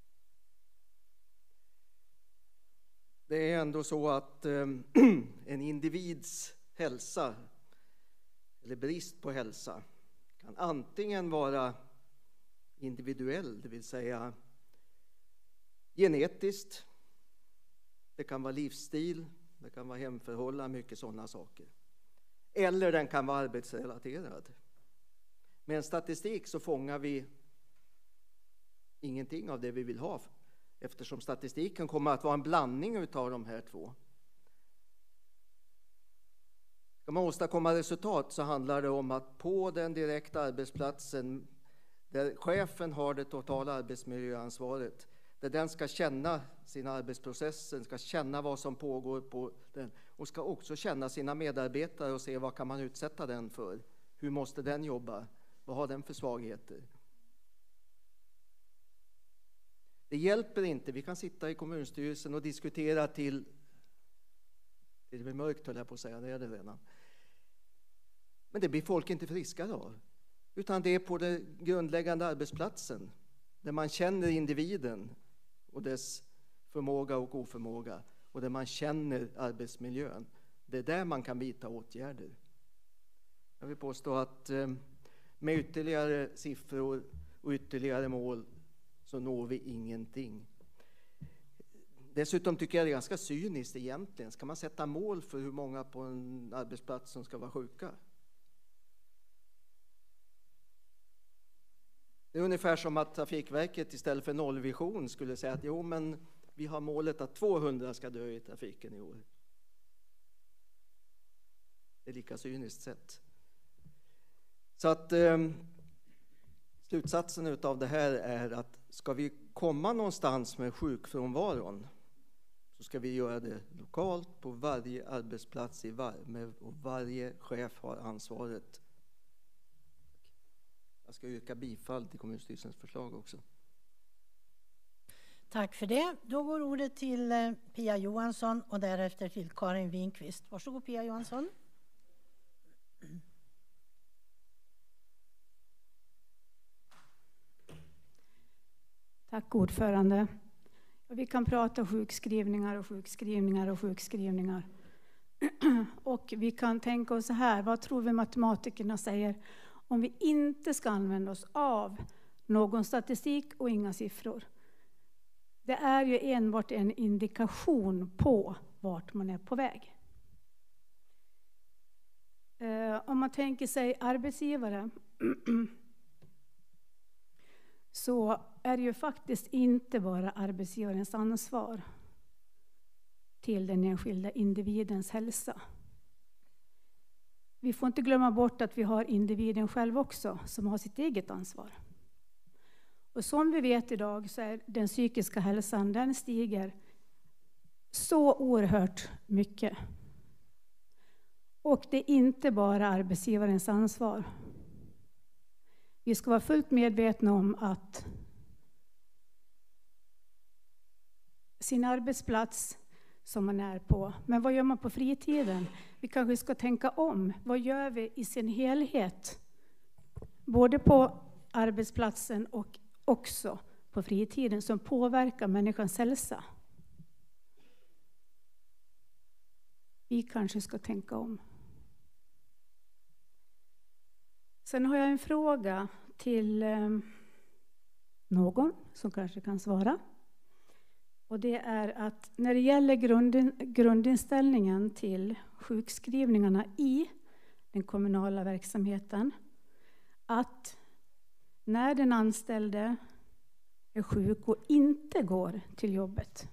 Speaker 17: Det är ändå så att eh, en individs hälsa eller brist på hälsa kan antingen vara individuell, det vill säga genetiskt, det kan vara livsstil, det kan vara hemförhållanden, mycket sådana saker. Eller den kan vara arbetsrelaterad. Med en statistik så fångar vi ingenting av det vi vill ha, eftersom statistiken kommer att vara en blandning av de här två. Ska man åstadkomma resultat så handlar det om att på den direkta arbetsplatsen där chefen har det totala arbetsmiljöansvaret, där den ska känna sina arbetsprocesser, ska känna vad som pågår på den och ska också känna sina medarbetare och se vad kan man utsätta den för. Hur måste den jobba? Vad har den för svagheter? Det hjälper inte. Vi kan sitta i kommunstyrelsen och diskutera till det blir mörkt, höll jag på att säga, det är det redan. Men det blir folk inte friskare av. Utan det är på den grundläggande arbetsplatsen där man känner individen och dess förmåga och oförmåga och där man känner arbetsmiljön. Det är där man kan vidta åtgärder. Jag vill påstå att med ytterligare siffror och ytterligare mål så når vi ingenting. Dessutom tycker jag det är ganska cyniskt egentligen. Ska man sätta mål för hur många på en arbetsplats som ska vara sjuka? Det är ungefär som att Trafikverket istället för nollvision skulle säga att jo, men vi har målet att tvåhundra ska dö i trafiken i år. Det är lika cyniskt sett. Så att eh, slutsatsen av det här är att ska vi komma någonstans med sjukfrånvaron så ska vi göra det lokalt på varje arbetsplats i var- med, och varje chef har ansvaret. Jag ska yrka bifall till kommunstyrelsens förslag också.
Speaker 1: Tack för det. Då går ordet till eh, Pia Johansson och därefter till Karin Winqvist. Varsågod Pia Johansson.
Speaker 18: Tack ordförande. Vi kan prata sjukskrivningar och sjukskrivningar och sjukskrivningar. Och vi kan tänka oss så här, vad tror vi matematikerna säger om vi inte ska använda oss av någon statistik och inga siffror? Det är ju enbart en indikation på vart man är på väg. Eh, om man tänker sig arbetsgivare så är det ju faktiskt inte bara arbetsgivarens ansvar till den enskilda individens hälsa. Vi får inte glömma bort att vi har individen själv också som har sitt eget ansvar. Och som vi vet idag så är den psykiska hälsan, den stiger så oerhört mycket. Och det är inte bara arbetsgivarens ansvar. Vi ska vara fullt medvetna om att sin arbetsplats som man är på, men vad gör man på fritiden? Vi kanske ska tänka om. Vad gör vi i sin helhet? Både på arbetsplatsen och också på fritiden som påverkar människans hälsa. Vi kanske ska tänka om. Sen har jag en fråga till eh, någon som kanske kan svara. Och det är att när det gäller grundin, grundinställningen till sjukskrivningarna i den kommunala verksamheten, att när den anställde är sjuk och inte går till jobbet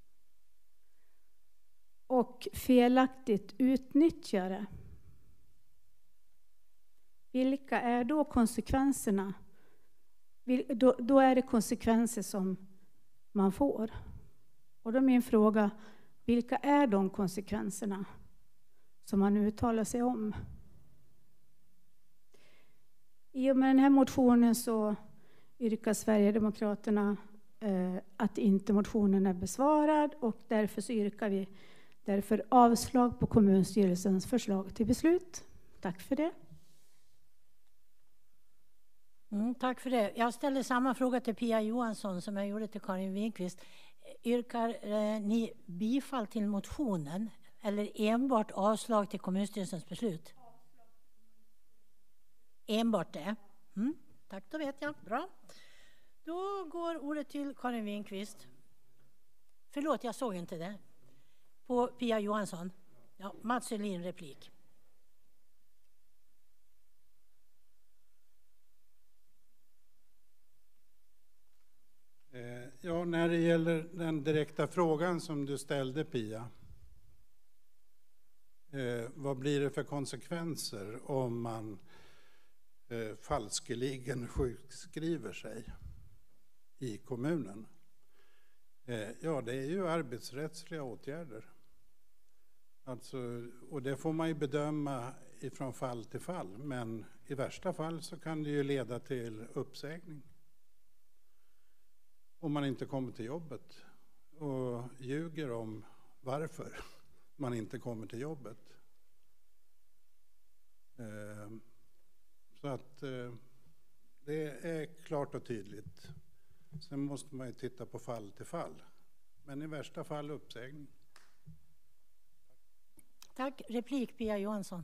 Speaker 18: och felaktigt utnyttjar det, vilka är då konsekvenserna? Då, då är det konsekvenser som man får. Och då är min fråga, vilka är de konsekvenserna som man uttalar sig om? I och med den här motionen så yrkar Sverigedemokraterna eh, att inte motionen är besvarad och därför så yrkar vi därför avslag på kommunstyrelsens förslag till beslut. Tack för det.
Speaker 1: Mm, tack för det. Jag ställer samma fråga till Pia Johansson som jag gjorde till Karin Winqvist. Yrkar eh, ni bifall till motionen eller enbart avslag till kommunstyrelsens beslut? Enbart det. Mm, tack, då vet jag. Bra. Då går ordet till Karin Winqvist. Förlåt, jag såg inte det. På Pia Johansson. Ja, Mats Helin, replik.
Speaker 16: Ja, när det gäller den direkta frågan som du ställde, Pia. Eh, vad blir det för konsekvenser om man eh, falskeligen sjukskriver sig i kommunen? Eh, ja, det är ju arbetsrättsliga åtgärder. Alltså, och det får man ju bedöma ifrån fall till fall. Men i värsta fall så kan det ju leda till uppsägning. Om man inte kommer till jobbet och ljuger om varför man inte kommer till jobbet. Så att det är klart och tydligt. Sen måste man ju titta på fall till fall. Men i värsta fall uppsägning.
Speaker 1: Tack. Replik Pia Johansson.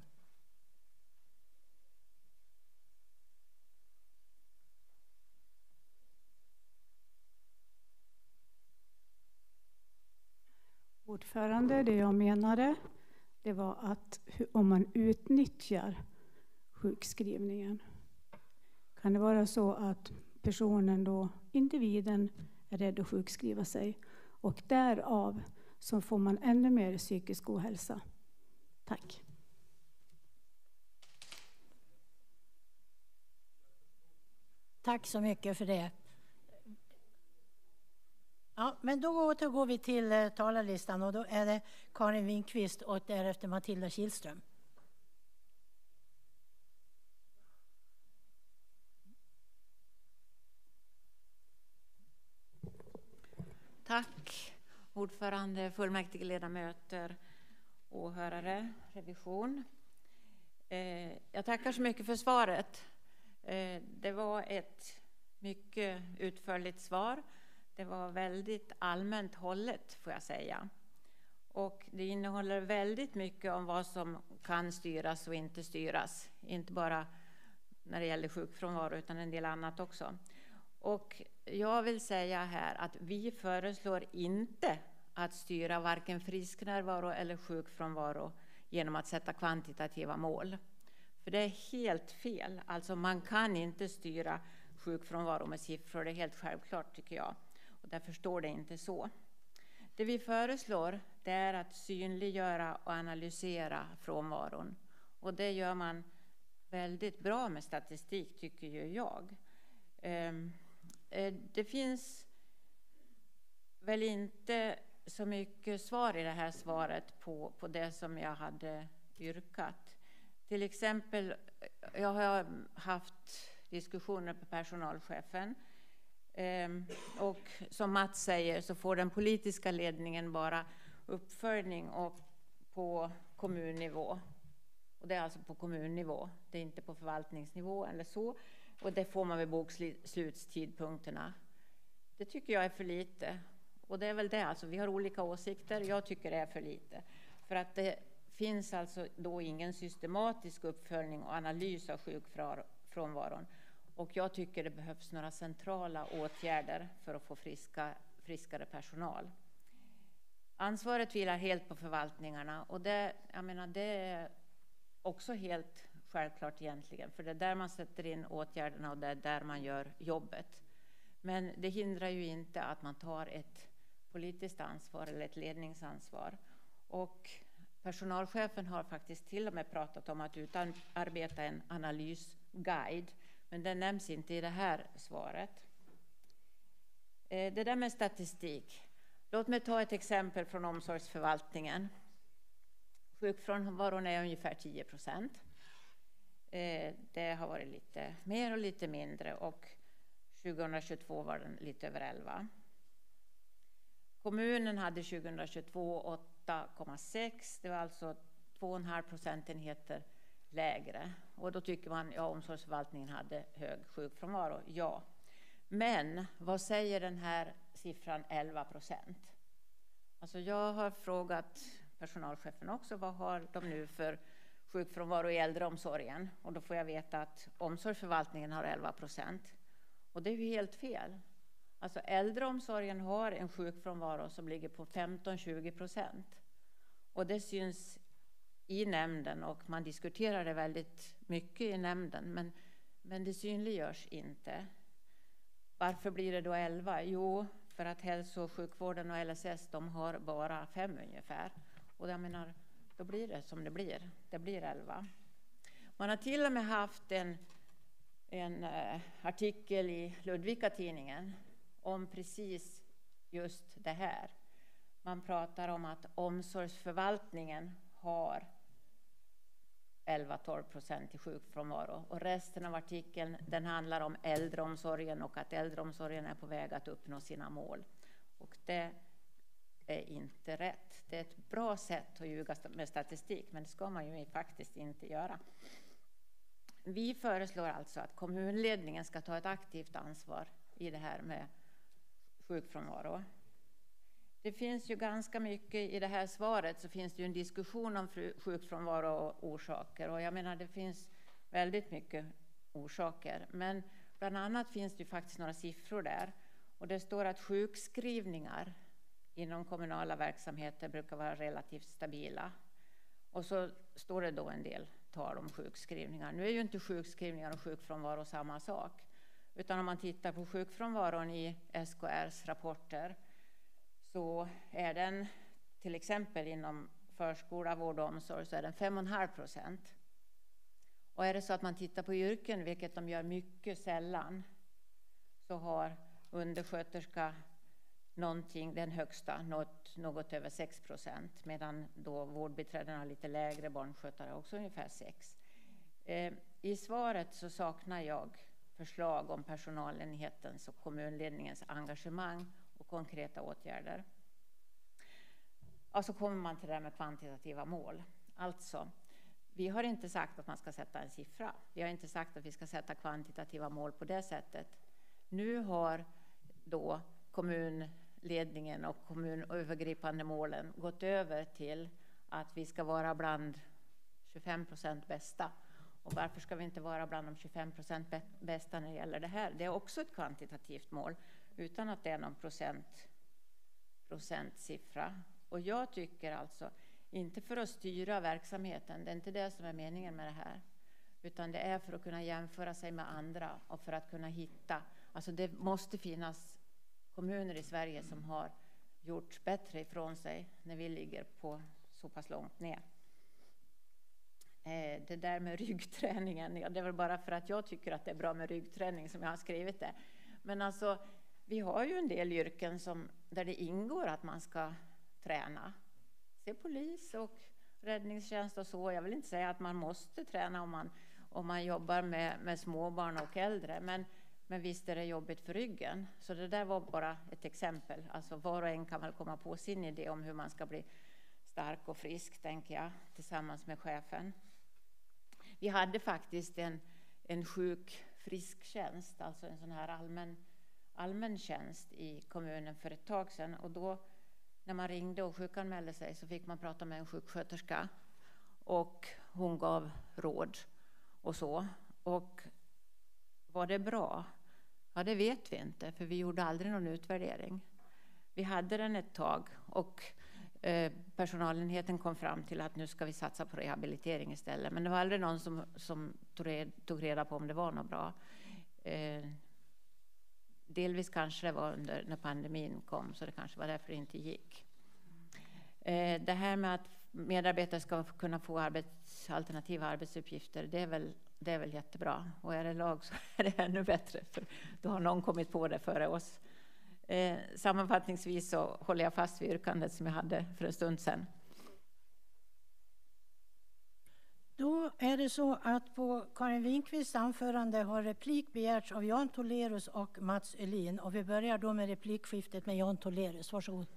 Speaker 18: Ordförande, det jag menade, det var att om man utnyttjar sjukskrivningen, kan det vara så att personen då, individen, är rädd att sjukskriva sig. Och därav så får man ännu mer psykisk ohälsa. Tack.
Speaker 1: Tack så mycket för det. Ja, men då återgår vi till eh, talarlistan och då är det Karin Winqvist och därefter Matilda Kihlström.
Speaker 12: Tack, ordförande, fullmäktige ledamöter, åhörare, revision. Eh, jag tackar så mycket för svaret. Eh, det var ett mycket utförligt svar. Det var väldigt allmänt hållet, får jag säga. Och det innehåller väldigt mycket om vad som kan styras och inte styras. Inte bara när det gäller sjukfrånvaro utan en del annat också. Och jag vill säga här att vi föreslår inte att styra varken frisknärvaro eller sjukfrånvaro genom att sätta kvantitativa mål. För det är helt fel. Alltså man kan inte styra sjukfrånvaro med siffror. Det är helt självklart tycker jag. Och därför står det inte så. Det vi föreslår det är att synliggöra och analysera frånvaron. Och det gör man väldigt bra med statistik tycker ju jag. Det finns väl inte så mycket svar i det här svaret på, på det som jag hade yrkat. Till exempel, jag har haft diskussioner med personalchefen. Och som Mats säger så får den politiska ledningen bara uppföljning och på kommunnivå. Och det är alltså på kommunnivå. Det är inte på förvaltningsnivå eller så. Och det får man vid bokslutstidpunkterna. Det tycker jag är för lite. Och det är väl det. Alltså, vi har olika åsikter. Jag tycker det är för lite. För att det finns alltså då ingen systematisk uppföljning och analys av sjukfrånvaron. Och jag tycker det behövs några centrala åtgärder för att få friska, friskare personal. Ansvaret vilar helt på förvaltningarna. Och det, jag menar, det är också helt självklart egentligen. För det är där man sätter in åtgärderna och det är där man gör jobbet. Men det hindrar ju inte att man tar ett politiskt ansvar eller ett ledningsansvar. Och personalchefen har faktiskt till och med pratat om att utarbeta en analysguide. Men det nämns inte i det här svaret. Det där med statistik. Låt mig ta ett exempel från omsorgsförvaltningen. Sjukfrånvaron är ungefär tio procent. Det har varit lite mer och lite mindre och tjugohundratjugotvå var den lite över elva. Kommunen hade tjugohundratjugotvå åtta komma sex. Det var alltså två komma fem procentenheter lägre. Och då tycker man, ja, omsorgsförvaltningen hade hög sjukfrånvaro. Ja. Men vad säger den här siffran elva procent? Alltså jag har frågat personalchefen också, vad har de nu för sjukfrånvaro i äldreomsorgen? Och då får jag veta att omsorgsförvaltningen har elva procent. Och det är ju helt fel. Alltså äldreomsorgen har en sjukfrånvaro som ligger på femton till tjugo procent. Och det syns i nämnden och man diskuterar det väldigt mycket i nämnden. Men, men det synliggörs inte. Varför blir det då elva? Jo, för att hälso- och sjukvården och L S S de har bara fem ungefär. Och jag menar, då blir det som det blir. Det blir elva. Man har till och med haft en, en uh, artikel i Ludvika-tidningen om precis just det här. Man pratar om att omsorgsförvaltningen har elva till tolv procent i sjukfrånvaro. Och resten av artikeln den handlar om äldreomsorgen och att äldreomsorgen är på väg att uppnå sina mål. Och det är inte rätt. Det är ett bra sätt att ljuga med statistik, men det ska man ju faktiskt inte göra. Vi föreslår alltså att kommunledningen ska ta ett aktivt ansvar i det här med sjukfrånvaro. Det finns ju ganska mycket i det här svaret, så finns det ju en diskussion om sjukfrånvaro och orsaker. Och jag menar, det finns väldigt mycket orsaker. Men bland annat finns det ju faktiskt några siffror där. Och det står att sjukskrivningar inom kommunala verksamheter brukar vara relativt stabila. Och så står det då en del tal om sjukskrivningar. Nu är ju inte sjukskrivningar och sjukfrånvaro samma sak. Utan om man tittar på sjukfrånvaron i S K R:s rapporter så är den till exempel inom förskola, vård och omsorg så är den fem komma fem procent. Och är det så att man tittar på yrken, vilket de gör mycket sällan, så har undersköterska någonting, den högsta, något, något över sex procent, medan då vårdbiträden har lite lägre, barnskötare också ungefär sex. Eh, I svaret så saknar jag förslag om personalenhetens och kommunledningens engagemang och konkreta åtgärder. Och så kommer man till det här med kvantitativa mål. Alltså, vi har inte sagt att man ska sätta en siffra. Vi har inte sagt att vi ska sätta kvantitativa mål på det sättet. Nu har då kommunledningen och kommunövergripande målen gått över till att vi ska vara bland tjugofem procent bästa. Och varför ska vi inte vara bland de tjugofem procent bästa när det gäller det här? Det är också ett kvantitativt mål utan att det är någon procent, procentsiffra. Och jag tycker alltså, inte för att styra verksamheten, det är inte det som är meningen med det här. Utan det är för att kunna jämföra sig med andra och för att kunna hitta. Alltså det måste finnas kommuner i Sverige som har gjort bättre ifrån sig när vi ligger på så pass långt ner. Det där med ryggträningen, ja, det är väl bara för att jag tycker att det är bra med ryggträning som jag har skrivit det. Men alltså, vi har ju en del yrken som, där det ingår att man ska träna. Se polis och räddningstjänst och så. Jag vill inte säga att man måste träna om man, om man jobbar med, med småbarn och äldre. Men, men visst är det jobbigt för ryggen. Så det där var bara ett exempel. Alltså var och en kan väl komma på sin idé om hur man ska bli stark och frisk, tänker jag, tillsammans med chefen. Vi hade faktiskt en, en sjuk frisktjänst, alltså en sån här allmän, allmän tjänst i kommunen för ett tag sedan. Och då när man ringde och sjukanmälde sig så fick man prata med en sjuksköterska. Och hon gav råd och så. Och var det bra? Ja, det vet vi inte, för vi gjorde aldrig någon utvärdering. Vi hade den ett tag och eh, personalenheten kom fram till att nu ska vi satsa på rehabilitering istället. Men det var aldrig någon som, som tog reda på om det var något bra. Eh, delvis kanske det var under när pandemin kom, så det kanske var därför det inte gick. Eh, det här med att medarbetare ska kunna få arbets, alternativa arbetsuppgifter, det är väl Det är väl jättebra. Och är det lag så är det ännu bättre. För då har någon kommit på det före oss. Eh, sammanfattningsvis så håller jag fast vid yrkandet som jag hade för en stund sedan.
Speaker 1: Då är det så att på Karin Winqvists anförande har replik begärts av Jan Tollerus och Mats Öhlin. Och vi börjar då med replikskiftet med Jan Tollerus. Varsågod.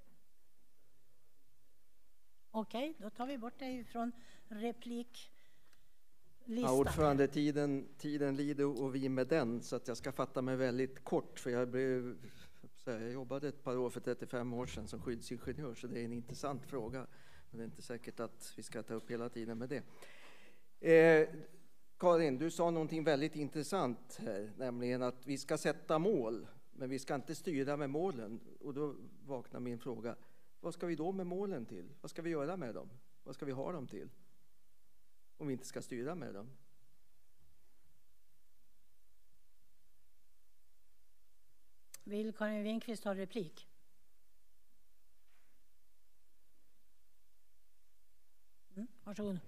Speaker 1: Okej, då tar vi bort dig från replik.
Speaker 17: Ja, ordförande, tiden, tiden lider och vi med den, så att jag ska fatta mig väldigt kort, för jag, blev, jag jobbade ett par år för trettiofem år sedan som skyddsingenjör, så det är en intressant fråga, men det är inte säkert att vi ska ta upp hela tiden med det. Eh, Karin, du sa någonting väldigt intressant här, nämligen att vi ska sätta mål, men vi ska inte styra med målen. Och då vaknar min fråga, vad ska vi då med målen till? Vad ska vi göra med dem? Vad ska vi ha dem till? Om vi inte ska styra med dem.
Speaker 1: Vill Karin Winqvist ha replik? Mm, varsågod.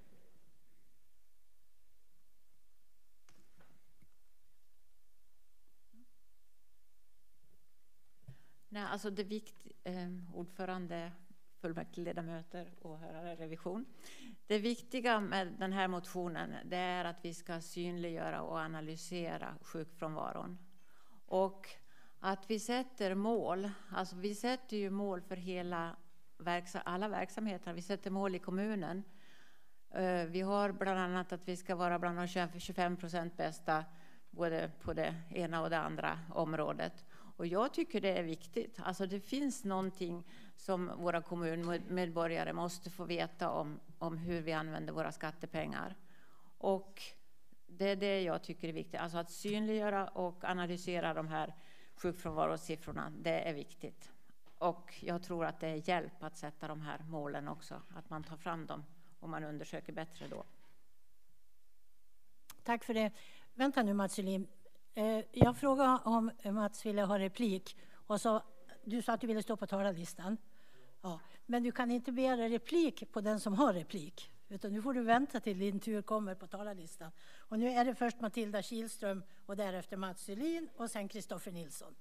Speaker 12: Nej, alltså det viktiga, eh, ordförande, fullmäktigeledamöter, åhörare, revision. Det viktiga med den här motionen, det är att vi ska synliggöra och analysera sjukfrånvaron. Och att vi sätter mål, alltså vi sätter ju mål för hela verksam, alla verksamheter. Vi sätter mål i kommunen. Vi har bland annat att vi ska vara bland de tjugofem procent bästa både på det ena och det andra området. Och jag tycker det är viktigt. Alltså det finns någonting som våra kommunmedborgare måste få veta om, om hur vi använder våra skattepengar. Och det är det jag tycker är viktigt. Alltså att synliggöra och analysera de här sjukfrånvarosiffrorna, det är viktigt. Och jag tror att det är hjälp att sätta de här målen också. Att man tar fram dem och man undersöker bättre då.
Speaker 1: Tack för det. Vänta nu Mats Öhlin. Eh, jag frågade om Mats ville ha replik. Och så, du sa att du ville stå på talarlistan. Ja, men du kan inte begära replik på den som har replik. Utan nu får du vänta till din tur kommer på talarlistan. Och nu är det först Matilda Kihlström och därefter Mats Sylin och sen Kristoffer Nilsson.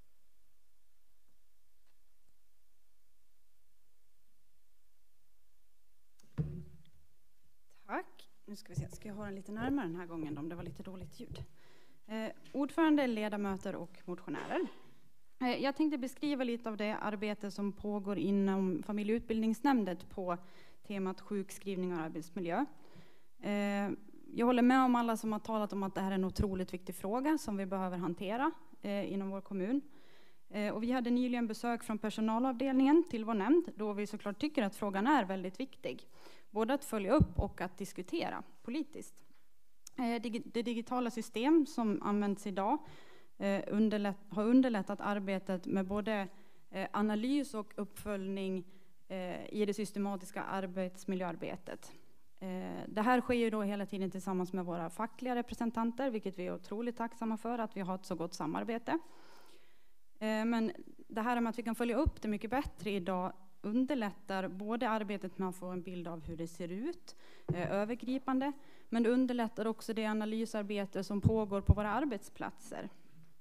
Speaker 8: Tack. Nu ska vi se, ska jag ha den lite närmare den här gången då, om det var lite dåligt ljud. Eh, ordförande, ledamöter och motionärer. Eh, jag tänkte beskriva lite av det arbete som pågår inom familjeutbildningsnämnden på temat sjukskrivning och arbetsmiljö. Eh, jag håller med om alla som har talat om att det här är en otroligt viktig fråga som vi behöver hantera eh, inom vår kommun. Eh, och vi hade nyligen besök från personalavdelningen till vår nämnd då vi såklart tycker att frågan är väldigt viktig. Både att följa upp och att diskutera politiskt. Eh, det digitala system som används idag eh, underlätt, har underlättat arbetet med både eh, analys och uppföljning eh, i det systematiska arbetsmiljöarbetet. Eh, det här sker ju då hela tiden tillsammans med våra fackliga representanter, vilket vi är otroligt tacksamma för att vi har ett så gott samarbete. Eh, men det här med att vi kan följa upp det mycket bättre idag underlättar både arbetet med att få en bild av hur det ser ut, eh, övergripande, men det underlättar också det analysarbete som pågår på våra arbetsplatser.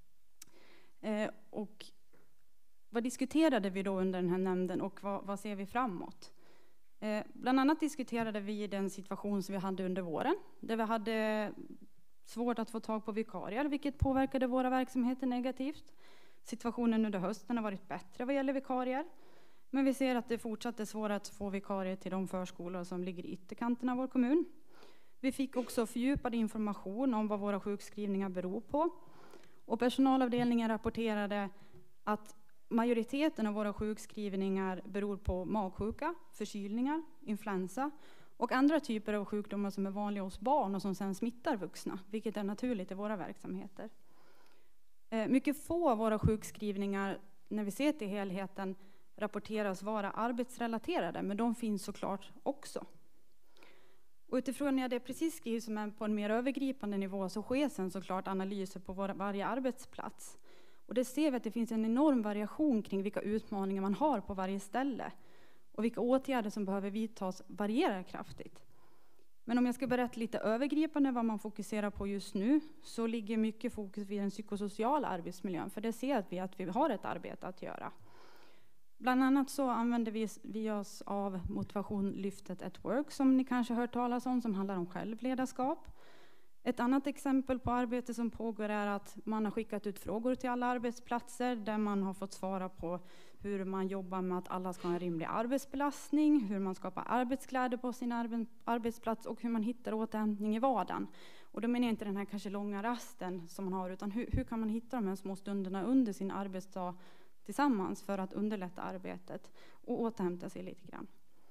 Speaker 8: Eh, och vad diskuterade vi då under den här nämnden och vad, vad ser vi framåt? Eh, bland annat diskuterade vi den situation som vi hade under våren, där vi hade svårt att få tag på vikarier, vilket påverkade våra verksamheter negativt. Situationen under hösten har varit bättre vad gäller vikarier. Men vi ser att det fortsatt är svårt att få vikarier till de förskolor som ligger i ytterkanten av vår kommun. Vi fick också fördjupad information om vad våra sjukskrivningar beror på. Och personalavdelningen rapporterade att majoriteten av våra sjukskrivningar beror på magsjuka, förkylningar, influensa och andra typer av sjukdomar som är vanliga hos barn och som sedan smittar vuxna, vilket är naturligt i våra verksamheter. Mycket få av våra sjukskrivningar, när vi ser till helheten, rapporteras vara arbetsrelaterade, men de finns såklart också. Och utifrån när det precis skrivs som är på en mer övergripande nivå så sker sen såklart analyser på var, varje arbetsplats. Och det ser vi att det finns en enorm variation kring vilka utmaningar man har på varje ställe. Och vilka åtgärder som behöver vidtas varierar kraftigt. Men om jag ska berätta lite övergripande vad man fokuserar på just nu så ligger mycket fokus vid den psykosociala arbetsmiljön. För det ser vi att vi har ett arbete att göra. Bland annat så använder vi, vi oss av motivationlyftet at work som ni kanske hört talas om, som handlar om självledarskap. Ett annat exempel på arbete som pågår är att man har skickat ut frågor till alla arbetsplatser där man har fått svara på hur man jobbar med att alla ska ha en rimlig arbetsbelastning, hur man skapar arbetsglädje på sin arbe- arbetsplats och hur man hittar återhämtning i vardagen. Och då menar jag inte den här kanske långa rasten som man har, utan hur, hur kan man hitta de här små stunderna under sin arbetsdag tillsammans för att underlätta arbetet och återhämta sig lite grann.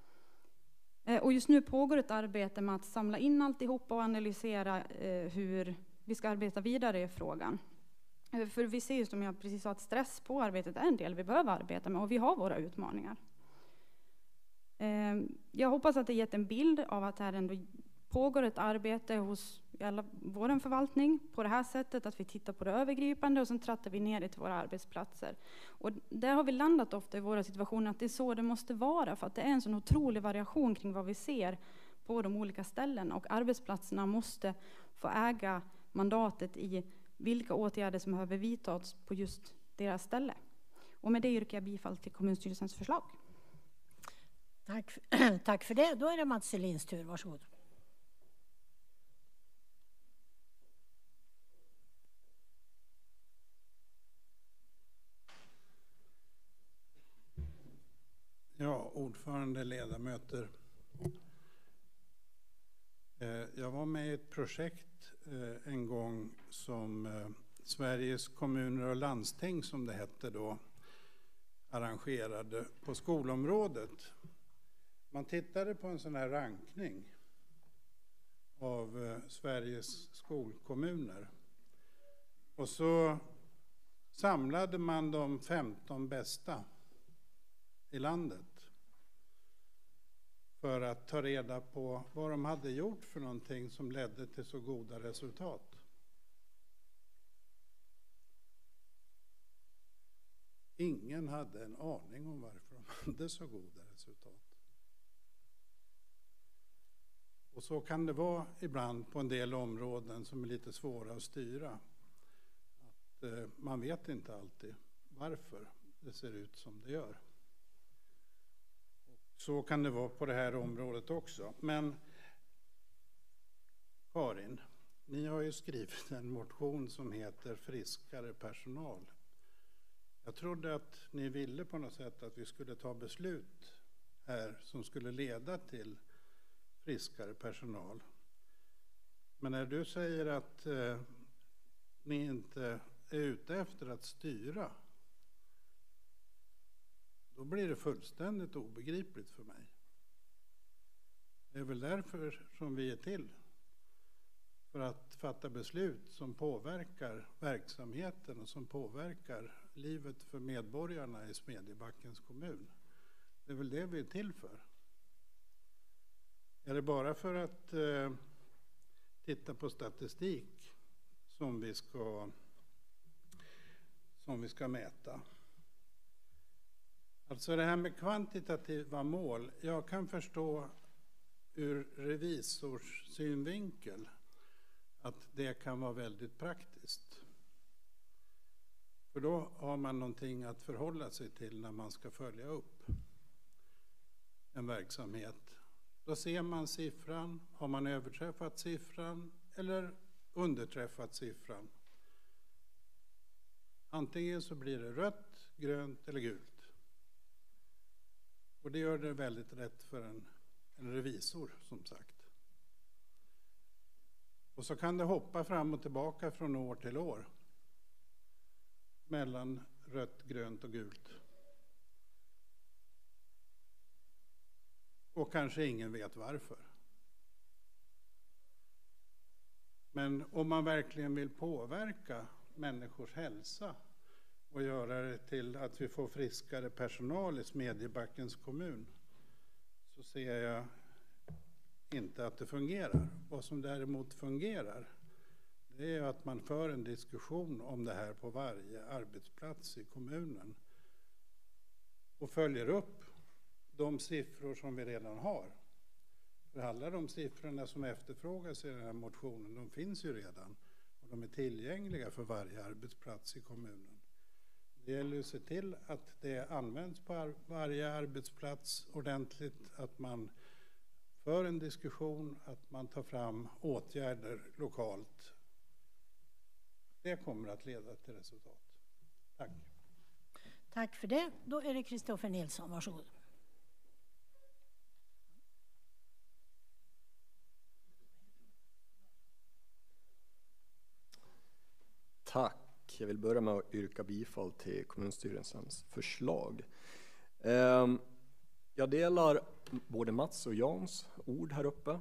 Speaker 8: Och just nu pågår ett arbete med att samla in alltihopa och analysera eh, hur vi ska arbeta vidare i frågan. För vi ser ju som jag precis sa att stress på arbetet är en del vi behöver arbeta med och vi har våra utmaningar. Eh, jag hoppas att det gett en bild av att här ändå pågår ett arbete hos alla, vår förvaltning på det här sättet att vi tittar på det övergripande och sen trattar vi ner det till våra arbetsplatser. Och där har vi landat ofta i våra situationer att det är så det måste vara för att det är en sån otrolig variation kring vad vi ser på de olika ställen och arbetsplatserna måste få äga mandatet i vilka åtgärder som behöver vidtas på just deras ställe. Och med det yrkar jag bifall till kommunstyrelsens förslag.
Speaker 1: Tack, tack för det. Då är det Mats Selins tur. Varsågod.
Speaker 16: Ja, ordförande, ledamöter. Jag var med i ett projekt en gång som Sveriges kommuner och landsting, som det hette då, arrangerade på skolområdet. Man tittade på en sån här rankning av Sveriges skolkommuner. Och så samlade man de femton bästa i landet för att ta reda på vad de hade gjort för någonting som ledde till så goda resultat. Ingen hade en aning om varför de hade så goda resultat. Och så kan det vara ibland på en del områden som är lite svåra att styra. Att eh, man vet inte alltid varför det ser ut som det gör. Och så kan det vara på det här området också. Men Karin, ni har ju skrivit en motion som heter Friskare personal. Jag trodde att ni ville på något sätt att vi skulle ta beslut här som skulle leda till friskare personal. Men när du säger att eh, ni inte är ute efter att styra, då blir det fullständigt obegripligt för mig. Det är väl därför som vi är till. För att fatta beslut som påverkar verksamheten och som påverkar livet för medborgarna i Smedjebackens kommun. Det är väl det vi är till för. Är det bara för att eh, titta på statistik som vi ska, som vi ska mäta? Alltså det här med kvantitativa mål, jag kan förstå ur revisors synvinkel att det kan vara väldigt praktiskt. För då har man någonting att förhålla sig till när man ska följa upp en verksamhet. Då ser man siffran, har man överträffat siffran eller underträffat siffran. Antingen så blir det rött, grönt eller gult. Och det gör det väldigt rätt för en, en revisor som sagt. Och så kan det hoppa fram och tillbaka från år till år. Mellan rött, grönt och gult. Och kanske ingen vet varför. Men om man verkligen vill påverka människors hälsa och göra det till att vi får friskare personal i Smedjebackens kommun, så ser jag inte att det fungerar. Vad som däremot fungerar, det är att man för en diskussion om det här på varje arbetsplats i kommunen och följer upp de siffror som vi redan har. För alla de siffrorna som efterfrågas i den här motionen, de finns ju redan och de är tillgängliga för varje arbetsplats i kommunen. Det gäller att se till att det används på varje arbetsplats ordentligt, att man för en diskussion, att man tar fram åtgärder lokalt. Det kommer att leda till resultat. Tack.
Speaker 1: Tack för det. Då är det Kristoffer Nilsson, varsågod.
Speaker 9: Tack. Jag vill börja med att yrka bifall till kommunstyrelsens förslag. Jag delar både Mats och Jans ord här uppe.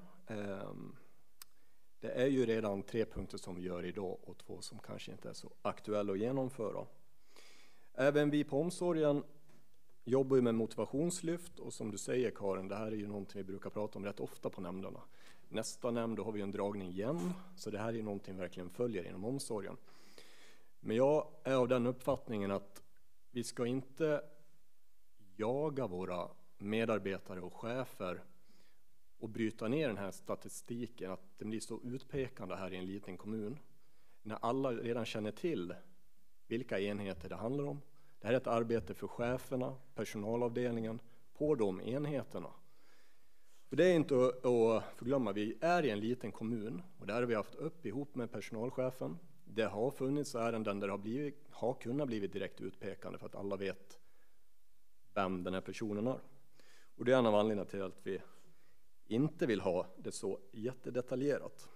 Speaker 9: Det är ju redan tre punkter som vi gör idag och två som kanske inte är så aktuella att genomföra. Även vi på omsorgen jobbar ju med motivationslyft och som du säger Karin, det här är ju någonting vi brukar prata om rätt ofta på nämnderna. Nästa nämnd, då har vi en dragning igen, så det här är ju någonting vi verkligen följer inom omsorgen. Men jag är av den uppfattningen att vi ska inte jaga våra medarbetare och chefer och bryta ner den här statistiken, att den blir så utpekande här i en liten kommun. När alla redan känner till vilka enheter det handlar om. Det här är ett arbete för cheferna, personalavdelningen på de enheterna. För det är inte att förglömma, vi är i en liten kommun och där har vi haft upp ihop med personalchefen. Det har funnits ärenden där det har, blivit, har kunnat blivit direkt utpekande för att alla vet vem den här personen är. Och det är en av anledningarna till att vi inte vill ha det så jättedetaljerat.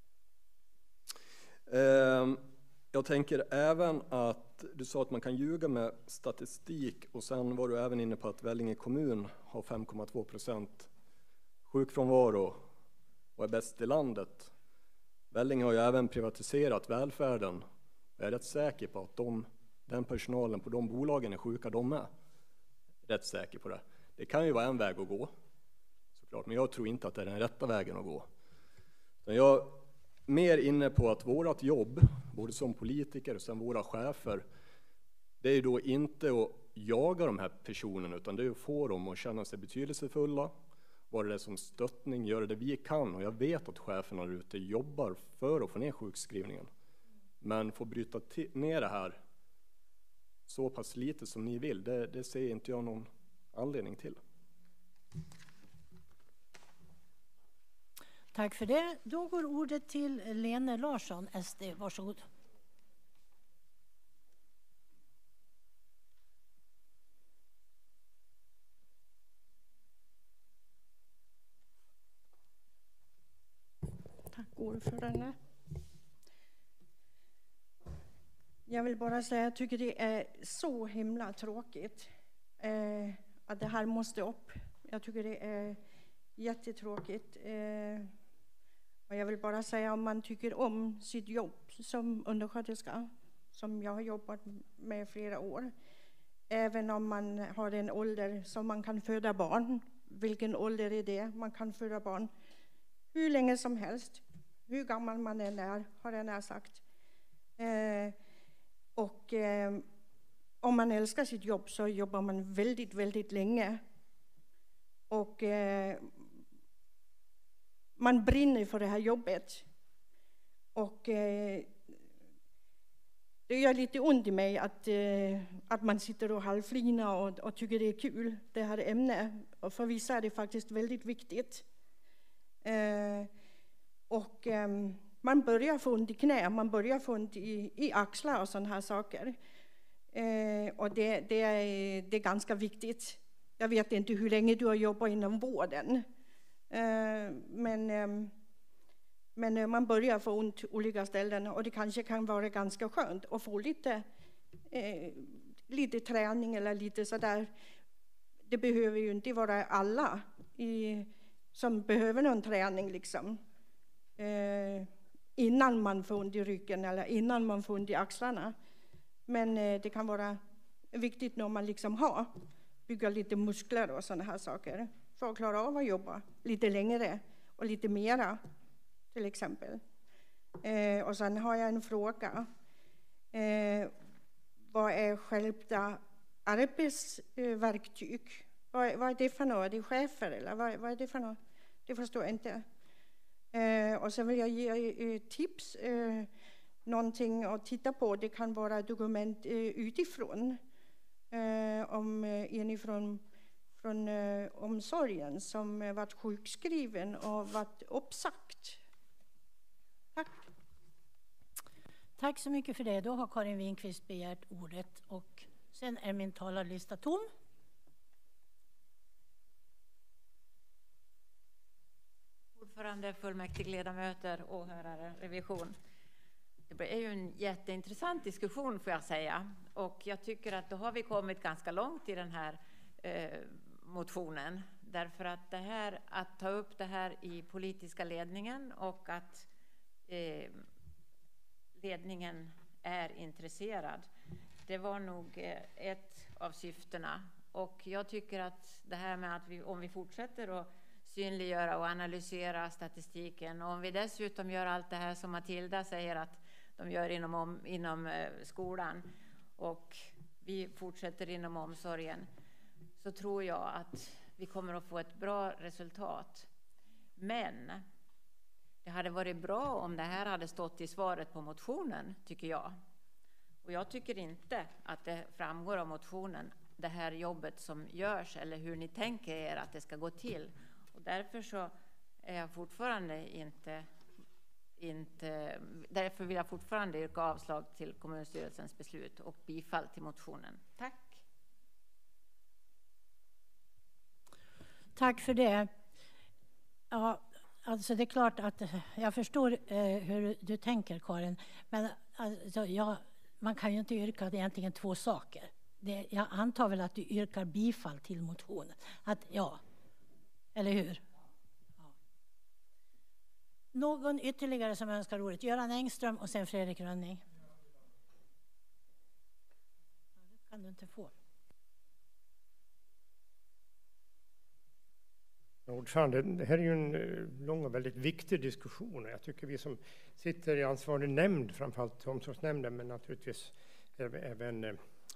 Speaker 9: Jag tänker även att du sa att man kan ljuga med statistik och sen var du även inne på att Vellinge kommun har fem komma två procent sjukfrånvaro och är bäst i landet. Vellinge har ju även privatiserat välfärden. Jag är rätt säker på att de, den personalen på de bolagen är sjuka de är. Rätt säker på det. Det kan ju vara en väg att gå, såklart, men jag tror inte att det är den rätta vägen att gå. Så jag är mer inne på att vårt jobb, både som politiker och som våra chefer, det är ju då inte att jaga de här personerna, utan det är att få dem att känna sig betydelsefulla, vara det som stöttning, göra det vi kan. Och jag vet att cheferna där ute jobbar för att få ner sjukskrivningen. Men få bryta ner det här så pass lite som ni vill, det, det ser inte jag någon anledning till.
Speaker 1: Tack för det. Då går ordet till Lene Larsson, S D. Varsågod.
Speaker 19: Tack ordförande. Jag vill bara säga att jag tycker det är så himla tråkigt eh, att det här måste upp. Jag tycker det är jättetråkigt. Eh, och jag vill bara säga om man tycker om sitt jobb som undersköterska, som jag har jobbat med flera år, även om man har en ålder som man kan föda barn. Vilken ålder är det? Man kan föda barn hur länge som helst, hur gammal man än är, har jag sagt. Eh, och eh, om man älskar sitt jobb så jobbar man väldigt, väldigt länge. Och eh, man brinner för det här jobbet. Och eh, det gör lite ont i mig att, eh, att man sitter och halvflinar och, och tycker det är kul, det här ämnet. Och för vissa är det faktiskt väldigt viktigt. Eh, och eh, man börjar få ont i knä, man börjar få ont i, i axlar och sådana här saker. Eh, och det, det, är, det är ganska viktigt. Jag vet inte hur länge du har jobbat inom vården. Eh, men, eh, men man börjar få ont på olika ställen och det kanske kan vara ganska skönt att få lite, eh, lite träning eller lite sådär. Det behöver ju inte vara alla i, som behöver någon träning liksom. Eh, innan man får ont i ryggen eller innan man får ont i axlarna. Men eh, det kan vara viktigt när man liksom har bygga lite muskler och sådana här saker för att klara av att jobba lite längre och lite mera till exempel. Eh, och sen har jag en fråga. Eh, vad är skärpta arbetsverktyg? Vad, vad är det för något? Är det chefer eller vad, vad är det för något? Det förstår jag inte. Eh, och sen vill jag ge eh, tips. Eh, någonting att titta på. Det kan vara dokument eh, utifrån. Eh, om eh, en från, från eh, omsorgen som eh, varit sjukskriven och varit uppsagt. Tack.
Speaker 1: Tack så mycket för det. Då har Karin Winqvist begärt ordet och sen är min talarlista tom.
Speaker 12: Ordförande, fullmäktigeledamöter, åhörare, revision. Det är ju en jätteintressant diskussion får jag säga. Och jag tycker att då har vi kommit ganska långt i den här eh, motionen. Därför att det här, att ta upp det här i politiska ledningen och att eh, ledningen är intresserad. Det var nog eh, ett av syftena. Och jag tycker att det här med att vi, om vi fortsätter att synliggöra och analysera statistiken och om vi dessutom gör allt det här som Matilda säger att de gör inom, om, inom eh, skolan och vi fortsätter inom omsorgen, så tror jag att vi kommer att få ett bra resultat. Men det hade varit bra om det här hade stått i svaret på motionen, tycker jag. Och jag tycker inte att det framgår av motionen det här jobbet som görs eller hur ni tänker er att det ska gå till. Och därför så är jag fortfarande inte Inte, därför vill jag fortfarande yrka avslag till kommunstyrelsens beslut och bifall till motionen. Tack.
Speaker 1: Tack för det. Ja, alltså det är klart att jag förstår eh, hur du tänker, Karin. Men alltså, ja, man kan ju inte yrka egentligen två saker. Det, jag antar väl att du yrkar bifall till motionen. Att, ja, eller hur? Någon ytterligare som önskar ordet? Göran Engström och sen Fredrik Rönning. Det kan du inte få.
Speaker 14: Ordförande, det här är ju en lång och väldigt viktig diskussion. Jag tycker vi som sitter i ansvarig nämnd, framförallt omsorgsnämnden, men naturligtvis även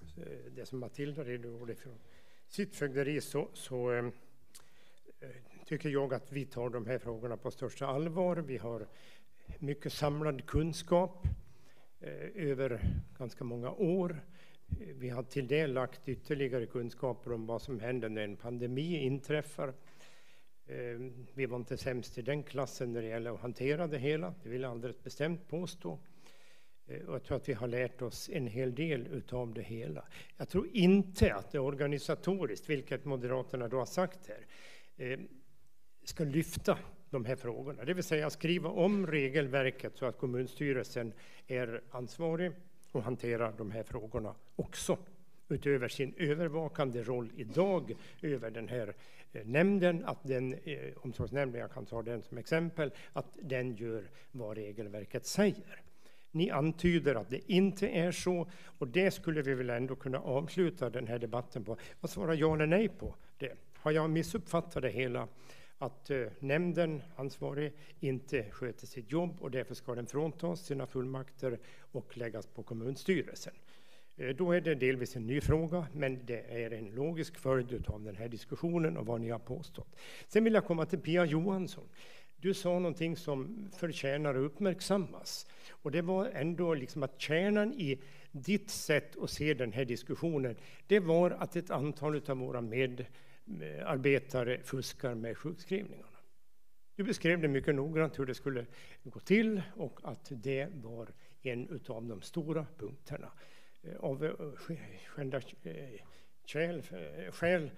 Speaker 14: det som Matilda redogjorde för sitt fögderi, så, så eh, tycker jag att vi tar de här frågorna på största allvar. Vi har mycket samlad kunskap eh, över ganska många år. Vi har till det lagt ytterligare kunskaper om vad som händer när en pandemi inträffar. Eh, vi var inte sämst i den klassen när det gäller att hantera det hela. Det vill jag alldeles bestämt påstå. Eh, och jag tror att vi har lärt oss en hel del utav det hela. Jag tror inte att det organisatoriskt, vilket Moderaterna då har sagt här, eh, ska lyfta de här frågorna. Det vill säga skriva om regelverket så att kommunstyrelsen är ansvarig och hanterar de här frågorna också, utöver sin övervakande roll idag över den här eh, nämnden, att den eh, omsorgsnämnden, jag kan ta den som exempel, att den gör vad regelverket säger. Ni antyder att det inte är så, och det skulle vi väl ändå kunna avsluta den här debatten på. Vad svarar ja eller nej på det? Har jag missuppfattat det hela? Att eh, nämnden, ansvarig, inte sköter sitt jobb och därför ska den fråntas sina fullmakter och läggas på kommunstyrelsen. Eh, då är det delvis en ny fråga, men det är en logisk följd av den här diskussionen och vad ni har påstått. Sen vill jag komma till Pia Johansson. Du sa någonting som förtjänar att uppmärksammas. Och det var ändå liksom att kärnan i ditt sätt att se den här diskussionen, det var att ett antal av våra med arbetare fuskar med sjukskrivningarna. Du beskrev det mycket noggrant hur det skulle gå till och att det var en av de stora punkterna. Av skända skäl, skäl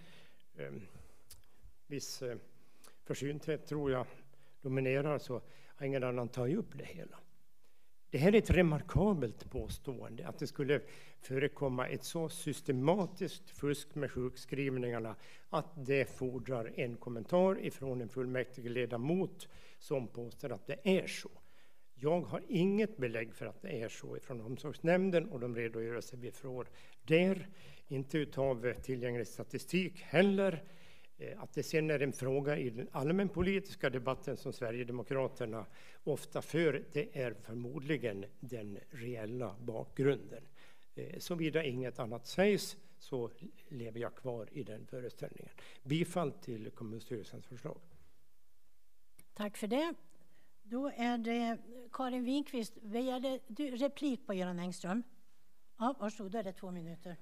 Speaker 14: viss försynthet tror jag dominerar, så har ingen annan tagit upp det hela. Det här är ett remarkabelt påstående, att det skulle förekomma ett så systematiskt fusk med sjukskrivningarna att det fordrar en kommentar ifrån en fullmäktige ledamot som påstår att det är så. Jag har inget belägg för att det är så ifrån omsorgsnämnden och de redogörelser vi får där, inte utav tillgänglig statistik heller. Att det sen är en fråga i den allmänpolitiska debatten som Sverigedemokraterna ofta för, det är förmodligen den reella bakgrunden. Såvida inget annat sägs så lever jag kvar i den föreställningen. Bifall till kommunstyrelsens förslag.
Speaker 1: Tack för det. Då är det Karin Winqvist. Begärde du replik på Göran Engström? Ja, varsågod, då är det två minuter.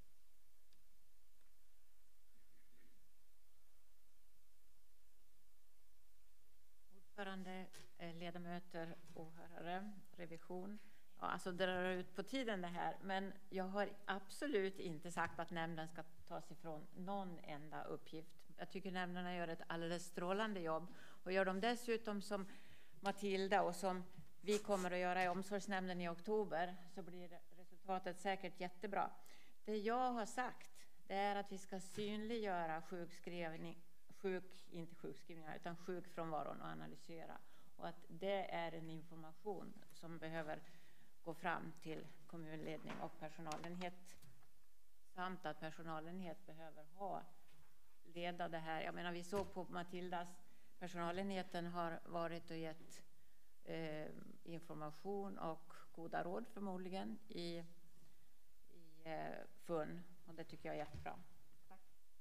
Speaker 12: Ordförande, ledamöter, åhörare, revision. Ja, alltså det drar ut på tiden det här, men jag har absolut inte sagt att nämnden ska tas ifrån någon enda uppgift. Jag tycker nämnderna gör ett alldeles strålande jobb, och gör de dessutom som Matilda och som vi kommer att göra i omsorgsnämnden i oktober, så blir resultatet säkert jättebra. Det jag har sagt, det är att vi ska synliggöra sjukskrivning, sjuk, inte sjukskrivningar, utan sjukfrånvaron och analysera. Och att det är en information som behöver gå fram till kommunledning och personalenhet. Samt att personalenhet behöver ha leda det här. Jag menar, vi såg på Matildas, personalenheten har varit och gett eh, information och goda råd förmodligen i, i eh, F U N. Och det tycker jag är jättebra. Tack.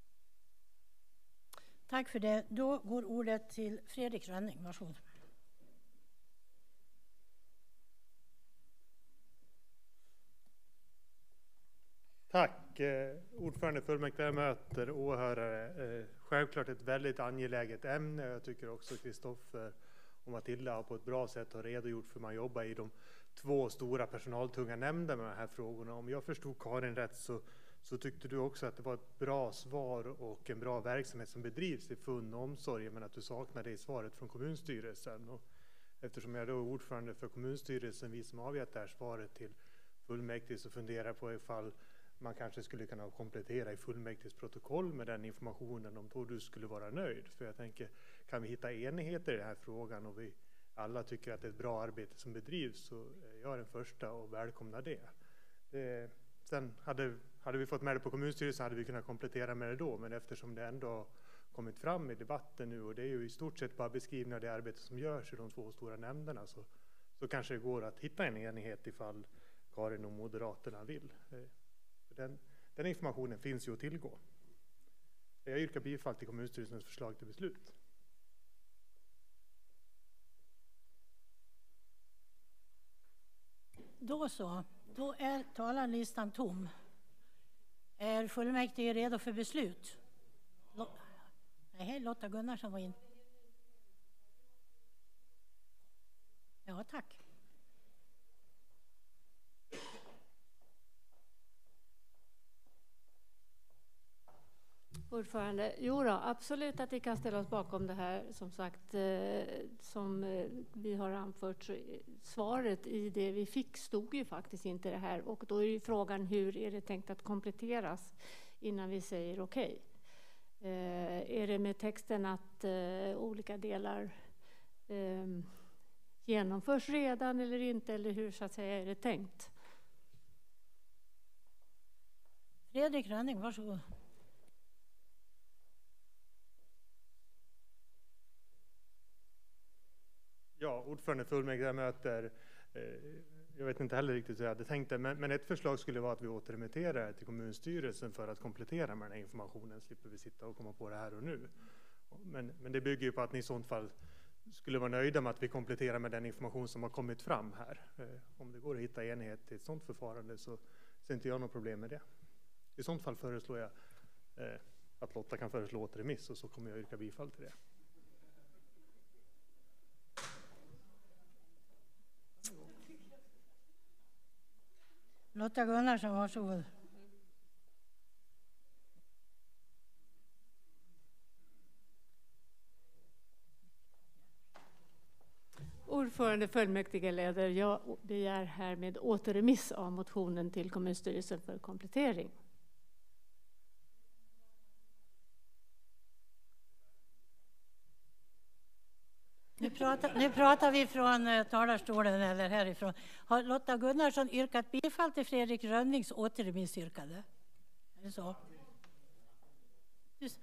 Speaker 1: Tack för det. Då går ordet till Fredrik Rönning. Varsågod.
Speaker 3: Tack. Eh, ordförande, fullmäktigeledamöter, åhörare. Eh, självklart ett väldigt angeläget ämne. Jag tycker också Kristoffer och Matilda har på ett bra sätt har redogjort för man jobbar i de två stora personaltunga nämnderna med de här frågorna. Om jag förstod Karin rätt så, så tyckte du också att det var ett bra svar och en bra verksamhet som bedrivs i F U N och omsorg, men att du saknade i svaret från kommunstyrelsen. Och eftersom jag då är ordförande för kommunstyrelsen, vi som avgett det här svaret till fullmäktige, så funderar jag på ifall man kanske skulle kunna komplettera i fullmäktiges protokoll med den informationen om då du skulle vara nöjd. För jag tänker, kan vi hitta enighet i den här frågan och vi alla tycker att det är ett bra arbete som bedrivs, så är jag den första och välkomna det. det sen hade, hade vi fått med det på kommunstyrelsen hade vi kunnat komplettera med det då, men eftersom det ändå kommit fram i debatten nu och det är ju i stort sett bara beskrivning av det arbete som görs i de två stora nämnderna, så, så kanske det går att hitta en enighet ifall Karin och Moderaterna vill. För den, den informationen finns ju att tillgå. Jag yrkar bifall till kommunstyrelsens förslag till beslut.
Speaker 1: Då så, då är talarlistan tom. Är fullmäktige redo för beslut? Lo- Nej, Lotta Gunnarsson var in. Ja, tack.
Speaker 5: Ordförande, jo då, absolut att vi kan ställa oss bakom det här. Som sagt, eh, som eh, vi har anfört, så svaret i det vi fick stod ju faktiskt inte det här. Och då är ju frågan, hur är det tänkt att kompletteras innan vi säger okej? Okay? Eh, är det med texten att eh, olika delar eh, genomförs redan eller inte? Eller hur så att säga är det tänkt?
Speaker 1: Fredrik Rönning, varsågod.
Speaker 3: Ja, ordförande fullmäktige möter, eh, jag vet inte heller riktigt hur jag hade tänkt det, men, men ett förslag skulle vara att vi återremitterar det till kommunstyrelsen för att komplettera med den här informationen, slipper vi sitta och komma på det här och nu. Men, men det bygger ju på att ni i sånt fall skulle vara nöjda med att vi kompletterar med den information som har kommit fram här. Eh, om det går att hitta enighet i ett sånt förfarande så ser inte jag något problem med det. I sånt fall föreslår jag eh, att Lotta kan föreslå återremiss, och så kommer jag yrka bifall till det.
Speaker 1: Lotta Gunnarsson, varsågod.
Speaker 5: Ordförande fullmäktige leder, jag begär härmed återremiss av motionen till kommunstyrelsen för komplettering.
Speaker 1: Nu pratar, nu pratar vi från uh, talarstolen eller härifrån. Har Lotta Gunnarsson yrkat bifall till Fredrik Rönnings återremissyrkande? Är det så? Just.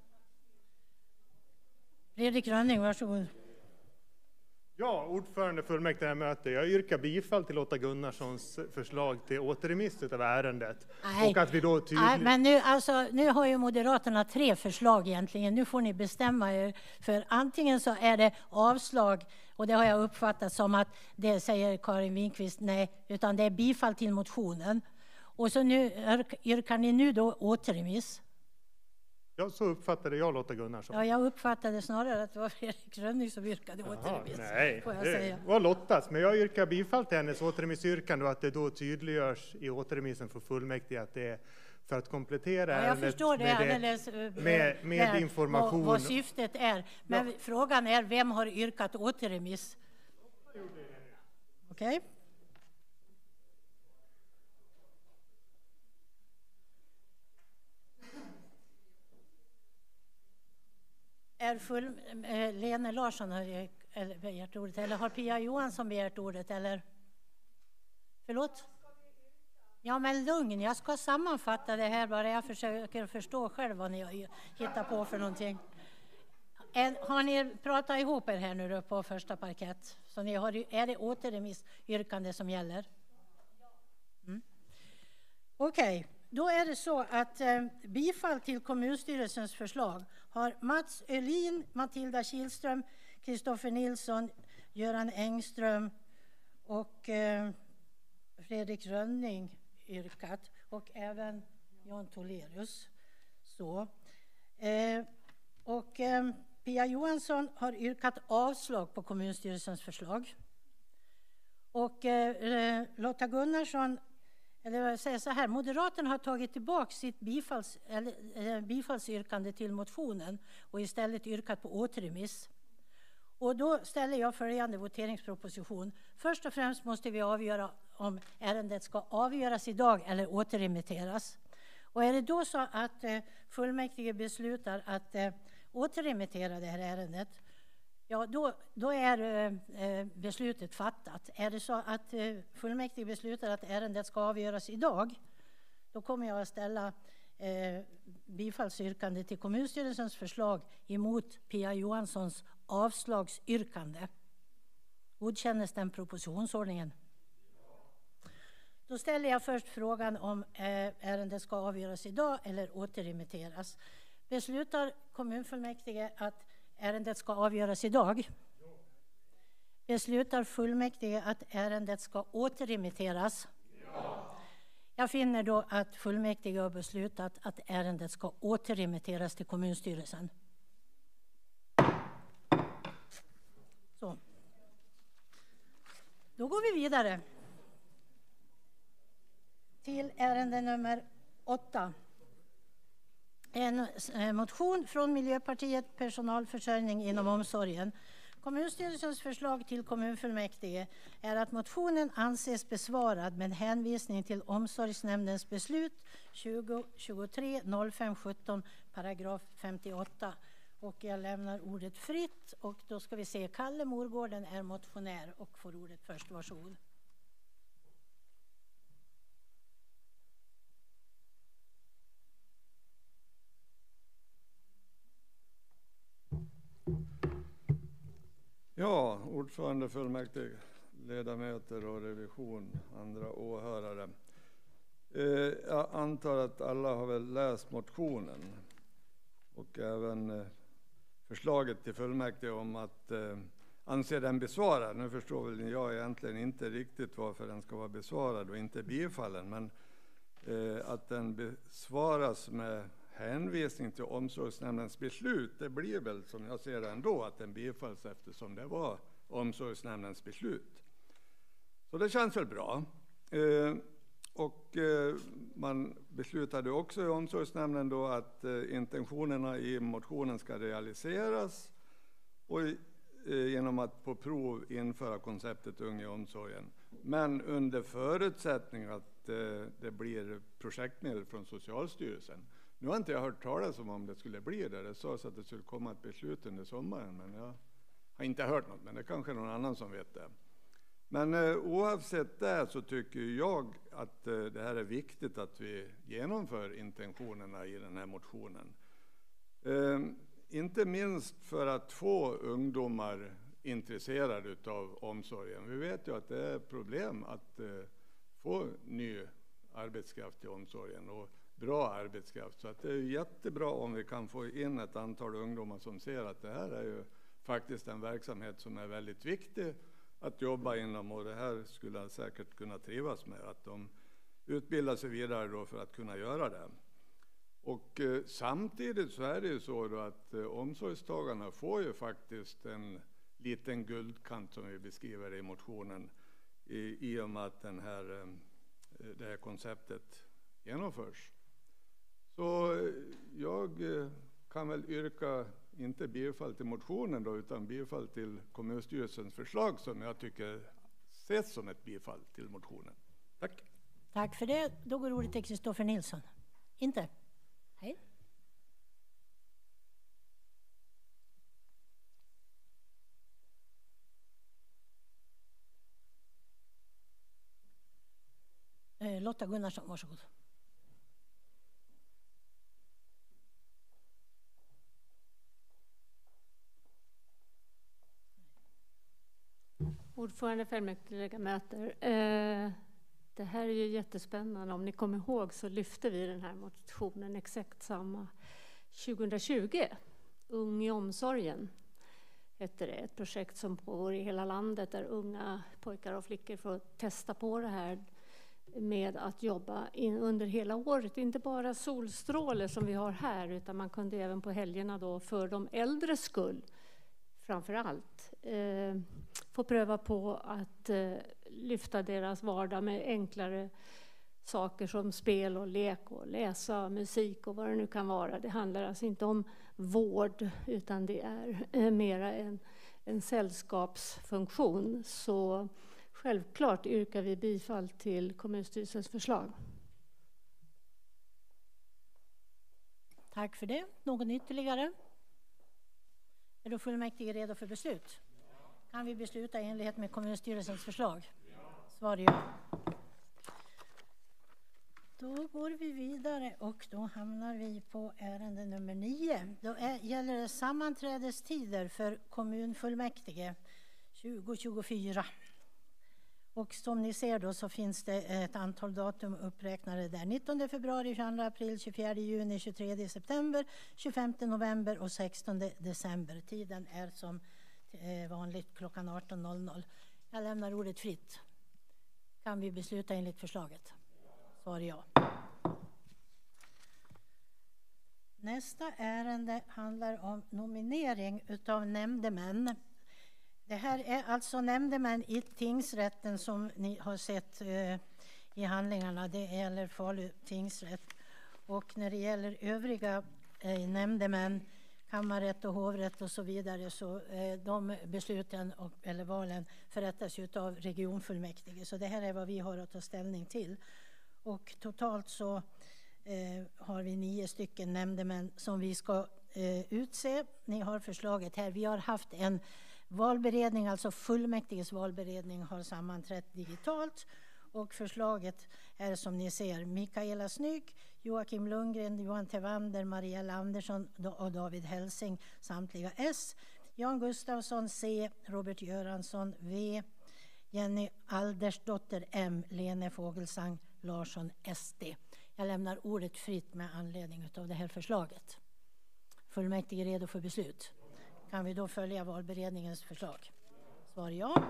Speaker 1: Fredrik Rönning, varsågod.
Speaker 3: Ja, ordförande fullmäktige möte. Jag yrkar bifall till Lotta Gunnarssons förslag till återremiss av ärendet.
Speaker 1: Nej.
Speaker 3: Och att vi då tydligt...
Speaker 1: Nej, men nu, alltså, nu har ju Moderaterna tre förslag egentligen. Nu får ni bestämma er. För antingen så är det avslag, och det har jag uppfattat som att det säger Karin Winqvist nej, utan det är bifall till motionen. Och så nu yrkar ni nu då återremiss.
Speaker 3: Ja, så uppfattade jag Lotta Gunnarsson.
Speaker 1: Ja, jag uppfattade snarare att det var Fredrik Rönning som yrkade återremiss.
Speaker 3: Nej,
Speaker 1: får jag
Speaker 3: det
Speaker 1: säga.
Speaker 3: var Lottas. Men jag yrkar bifall till hennes återremissyrkande, och att det då tydliggörs i återremissen för fullmäktige att det är för att komplettera
Speaker 1: Ja, jag förstår det
Speaker 3: med,
Speaker 1: alldeles,
Speaker 3: med, med
Speaker 1: där,
Speaker 3: information.
Speaker 1: Vad, vad syftet är. Men
Speaker 3: Ja.
Speaker 1: frågan är, vem har yrkat återremiss? Okej. Okay. Är full, äh, Lene Larsson har eller, begärt ordet, eller har Pia Johansson begärt ordet, eller? Förlåt? Ja, men lugn, jag ska sammanfatta det här bara. Jag försöker förstå själv vad ni hittar på för någonting. Är, har ni pratat ihop er här nu då på första parkett? Så ni har, är det återremissyrkande som gäller? Mm. Okej. Okay. Då är det så att eh, bifall till kommunstyrelsens förslag har Mats Ölin, Matilda Kihlström, Kristoffer Nilsson, Göran Engström och eh, Fredrik Rönning yrkat, och även Jan Tolerius. Så. Eh, och eh, Pia Johansson har yrkat avslag på kommunstyrelsens förslag. Och eh, Lotta Gunnarsson, eller jag säger så här, Moderaterna har tagit tillbaka sitt bifalls, eller, eh, bifallsyrkande till motionen och istället yrkat på återremiss. Och då ställer jag följande voteringsproposition. Först och främst måste vi avgöra om ärendet ska avgöras idag eller återremitteras. Och är det då så att eh, fullmäktige beslutar att eh, återremittera det här ärendet, ja, då, då är eh, beslutet fattat. Är det så att eh, fullmäktige beslutar att ärendet ska avgöras idag, då kommer jag att ställa eh, bifallsyrkande till kommunstyrelsens förslag emot Pia Johanssons avslagsyrkande. Godkännes den propositionsordningen? Då ställer jag först frågan om eh, ärendet ska avgöras idag eller återremitteras. Beslutar kommunfullmäktige att ärendet ska avgöras idag? Beslutar fullmäktige att ärendet ska återremitteras? Ja. Jag finner då att fullmäktige har beslutat att ärendet ska återremitteras till kommunstyrelsen. Så. Då går vi vidare till ärende nummer åtta. En motion från Miljöpartiet, personalförsörjning inom omsorgen. Kommunstyrelsens förslag till kommunfullmäktige är att motionen anses besvarad med hänvisning till omsorgsnämndens beslut tjugo tjugotre noll fem sjutton paragraf femtioåtta. Och jag lämnar ordet fritt och då ska vi se, Kalle Morgården är motionär och får ordet först, varsågod.
Speaker 15: Ja, ordförande, fullmäktige, ledamöter och revision, andra åhörare. Eh, jag antar att alla har väl läst motionen och även eh, förslaget till fullmäktige om att eh, anse den besvarad. Nu förstår väl jag egentligen inte riktigt varför den ska vara besvarad och inte bifallen, men eh, att den besvaras med hänvisning till omsorgsnämndens beslut, det blir väl som jag ser det ändå att den bifalls eftersom det var omsorgsnämndens beslut. Så det känns väl bra. Eh, och eh, man beslutade också i omsorgsnämnden då att eh, intentionerna i motionen ska realiseras och eh, genom att på prov införa konceptet ung i omsorgen. Men under förutsättning att eh, det blir projektmedel från Socialstyrelsen. Nu har inte jag hört talas om om det skulle bli det. Det sades att det skulle komma ett beslut under sommaren, men jag har inte hört något. Men det är kanske någon annan som vet det. Men eh, oavsett det så tycker jag att eh, det här är viktigt att vi genomför intentionerna i den här motionen. Eh, inte minst för att få ungdomar intresserade av omsorgen. Vi vet ju att det är problem att eh, få ny arbetskraft i omsorgen och bra arbetskraft. Så att det är jättebra om vi kan få in ett antal ungdomar som ser att det här är ju faktiskt en verksamhet som är väldigt viktig att jobba inom, och det här skulle jag säkert kunna trivas med, att de utbildar sig vidare då för att kunna göra det. Och eh, samtidigt så är det ju så då att eh, omsorgstagarna får ju faktiskt en liten guldkant som vi beskriver i motionen i, i och med att den här, eh, det här konceptet genomförs. Så eh, jag eh, kan väl yrka inte bifall till motionen då, utan bifall till kommunstyrelsens förslag som jag tycker ses som ett bifall till motionen. Tack.
Speaker 1: Tack för det. Då går ordet till Kristoffer Nilsson. Inte? Hej. Eh, Lotta Gunnarsson, varsågod.
Speaker 5: Ordförande, fullmäktigeledamöter. Eh, det här är ju jättespännande. Om ni kommer ihåg så lyfte vi den här motionen exakt samma tjugohundratjugo. Ung i omsorgen heter det. Ett projekt som pågår i hela landet där unga pojkar och flickor får testa på det här med att jobba in under hela året. Inte bara solstråle som vi har här, utan man kunde även på helgerna då för de äldres skull framför allt eh, få pröva på att eh, lyfta deras vardag med enklare saker som spel och lek och läsa, musik och vad det nu kan vara. Det handlar alltså inte om vård, utan det är eh, mera en, en sällskapsfunktion. Så självklart yrkar vi bifall till kommunstyrelsens förslag.
Speaker 1: Tack för det. Någon ytterligare? Är då fullmäktige redo för beslut? Kan vi besluta i enlighet med kommunstyrelsens förslag? Svar ja. Då går vi vidare och då hamnar vi på ärende nummer nio. Då är, gäller det sammanträdestider för kommunfullmäktige tjugo tjugofyra. Och som ni ser då så finns det ett antal datum uppräknade där. nittonde februari, tjugosjunde april, tjugofjärde juni, tjugotredje september, tjugofemte november och sextonde december. Tiden är som vanligt klockan arton noll noll. Jag lämnar ordet fritt. Kan vi besluta enligt förslaget? Svar ja. Nästa ärende handlar om nominering utav nämndemän. Det här är alltså nämndemän i tingsrätten som ni har sett eh, i handlingarna. Det gäller Falu tingsrätt. Och när det gäller övriga eh, nämndemän, kammarrätt och hovrätt och så vidare, så eh, de besluten och, eller valen förrättas ju av regionfullmäktige. Så det här är vad vi har att ta ställning till. Och totalt så eh, har vi nio stycken nämndemän som vi ska eh, utse. Ni har förslaget här. Vi har haft en valberedning, alltså fullmäktiges valberedning har sammanträtt digitalt. Och förslaget är som ni ser: Mikaela Snygg, Joakim Lundgren, Johan Tevander, Mariella Andersson och David Helsing, samtliga S. Jan Gustafsson C, Robert Göransson V, Jenny Aldersdotter M, Lene Fågelsang Larsson S D. Jag lämnar ordet fritt med anledning av det här förslaget. Fullmäktige är redo för beslut. Kan vi då följa valberedningens förslag? Svar ja.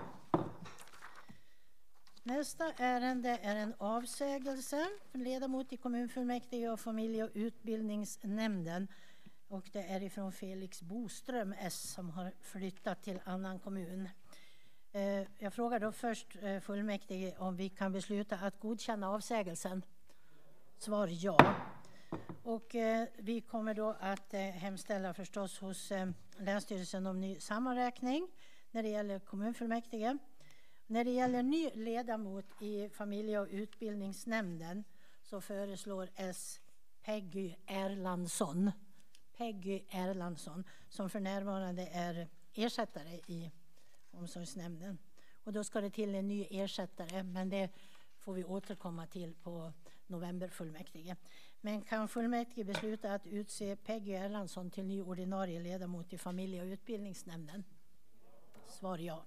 Speaker 1: Nästa ärende är en avsägelse för ledamot i kommunfullmäktige och familje- och utbildningsnämnden. Och det är ifrån Felix Boström S som har flyttat till annan kommun. Eh, jag frågar då först eh, fullmäktige om vi kan besluta att godkänna avsägelsen. Svar ja. Och eh, vi kommer då att eh, hemställa förstås hos eh, Länsstyrelsen om ny sammanräkning när det gäller kommunfullmäktige. När det gäller ny ledamot i familje- och utbildningsnämnden så föreslår S Peggy Erlandsson. Peggy Erlandsson som för närvarande är ersättare i omsorgsnämnden. Och då ska det till en ny ersättare, men det får vi återkomma till på novemberfullmäktige. Men kan fullmäktige besluta att utse Peggy Erlandsson till ny ordinarie ledamot i familje- och utbildningsnämnden? Svar ja.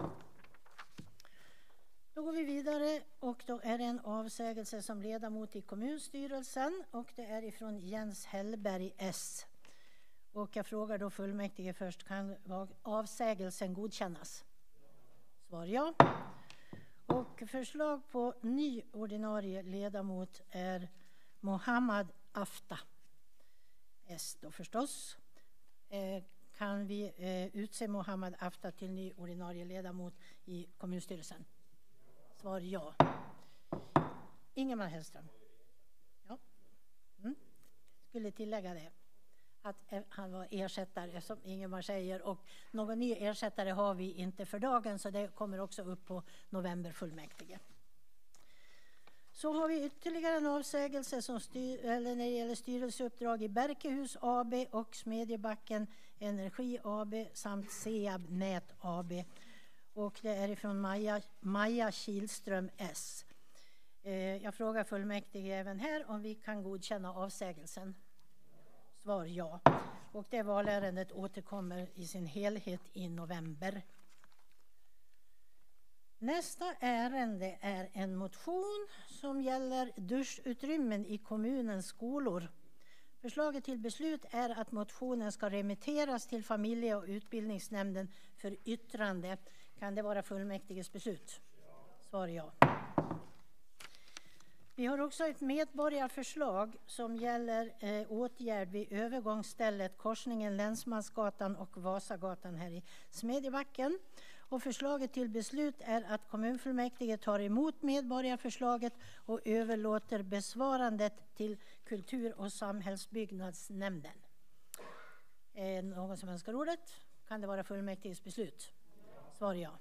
Speaker 1: Då går vi vidare och då är det en avsägelse som ledamot i kommunstyrelsen och det är ifrån Jens Hellberg S. Och jag frågar då fullmäktige först, kan avsägelsen godkännas? Svar ja. Och förslag på ny ordinarie ledamot är Mohammad Afta S då förstås. Eh, kan vi eh, utse Mohammad Afta till ny ordinarie ledamot i kommunstyrelsen? Svar ja. Ingemar Hellström. Ja. Mm. Skulle tillägga det. Att han var ersättare som Ingemar säger, och någon ny ersättare har vi inte för dagen, så det kommer också upp på novemberfullmäktige. Så har vi ytterligare en avsägelse som styr, eller när det gäller styrelseuppdrag i Berkehus A B och Smedjebacken Energi A B samt Seab Nät A B. Och det är ifrån Maja, Maja Kilström S. Eh, jag frågar fullmäktige även här om vi kan godkänna avsägelsen. Svar ja. Och det valärendet återkommer i sin helhet i november. Nästa ärende är en motion som gäller duschutrymmen i kommunens skolor. Förslaget till beslut är att motionen ska remitteras till familje- och utbildningsnämnden för yttrande. Kan det vara fullmäktiges beslut? Svar ja. Vi har också ett medborgarförslag som gäller eh, åtgärd vid övergångsstället korsningen Länsmansgatan och Vasagatan här i Smedjebacken. Och förslaget till beslut är att kommunfullmäktige tar emot medborgarförslaget och överlåter besvarandet till kultur- och samhällsbyggnadsnämnden. Eh, någon som önskar ordet? Kan det vara fullmäktiges beslut? Svar ja.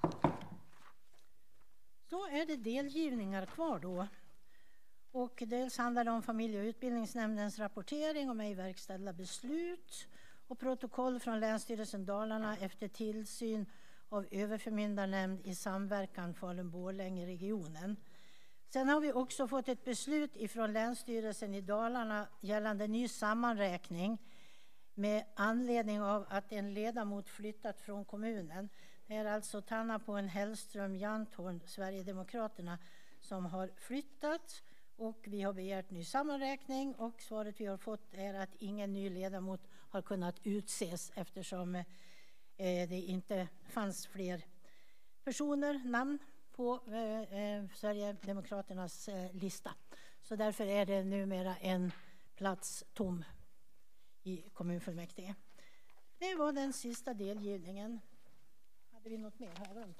Speaker 1: Så är det delgivningar kvar då. Och dels handlar det om familje- och utbildningsnämndens rapportering om ej verkställda beslut och protokoll från Länsstyrelsen Dalarna efter tillsyn av överförmyndarnämnd i samverkan Falun-Borlänge-regionen. Sen har vi också fått ett beslut ifrån Länsstyrelsen i Dalarna gällande ny sammanräkning med anledning av att en ledamot flyttat från kommunen. är alltså Tanna på en Hellström Jantorn, Sverigedemokraterna, som har flyttat, och vi har begärt ny sammanräkning, och svaret vi har fått är att ingen ny ledamot har kunnat utses eftersom eh, det inte fanns fler personer, namn på eh, eh, Sverigedemokraternas eh, lista. Så därför är det numera en plats tom i kommunfullmäktige. Det var den sista delgivningen. Hade vi något mer här?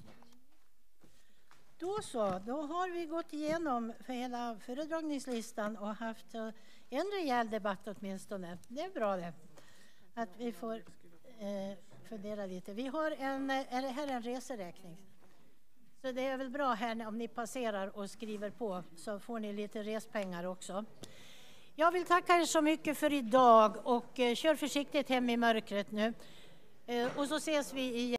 Speaker 1: Då så, då har vi gått igenom för hela föredragningslistan och haft uh, en rejäl debatt åtminstone. Det är bra det, att vi får uh, fundera lite. Vi har en, är det här en reseräkning? Så det är väl bra här om ni passerar och skriver på, så får ni lite respengar också. Jag vill tacka er så mycket för idag, och uh, kör försiktigt hem i mörkret nu. Uh, och så ses vi igen.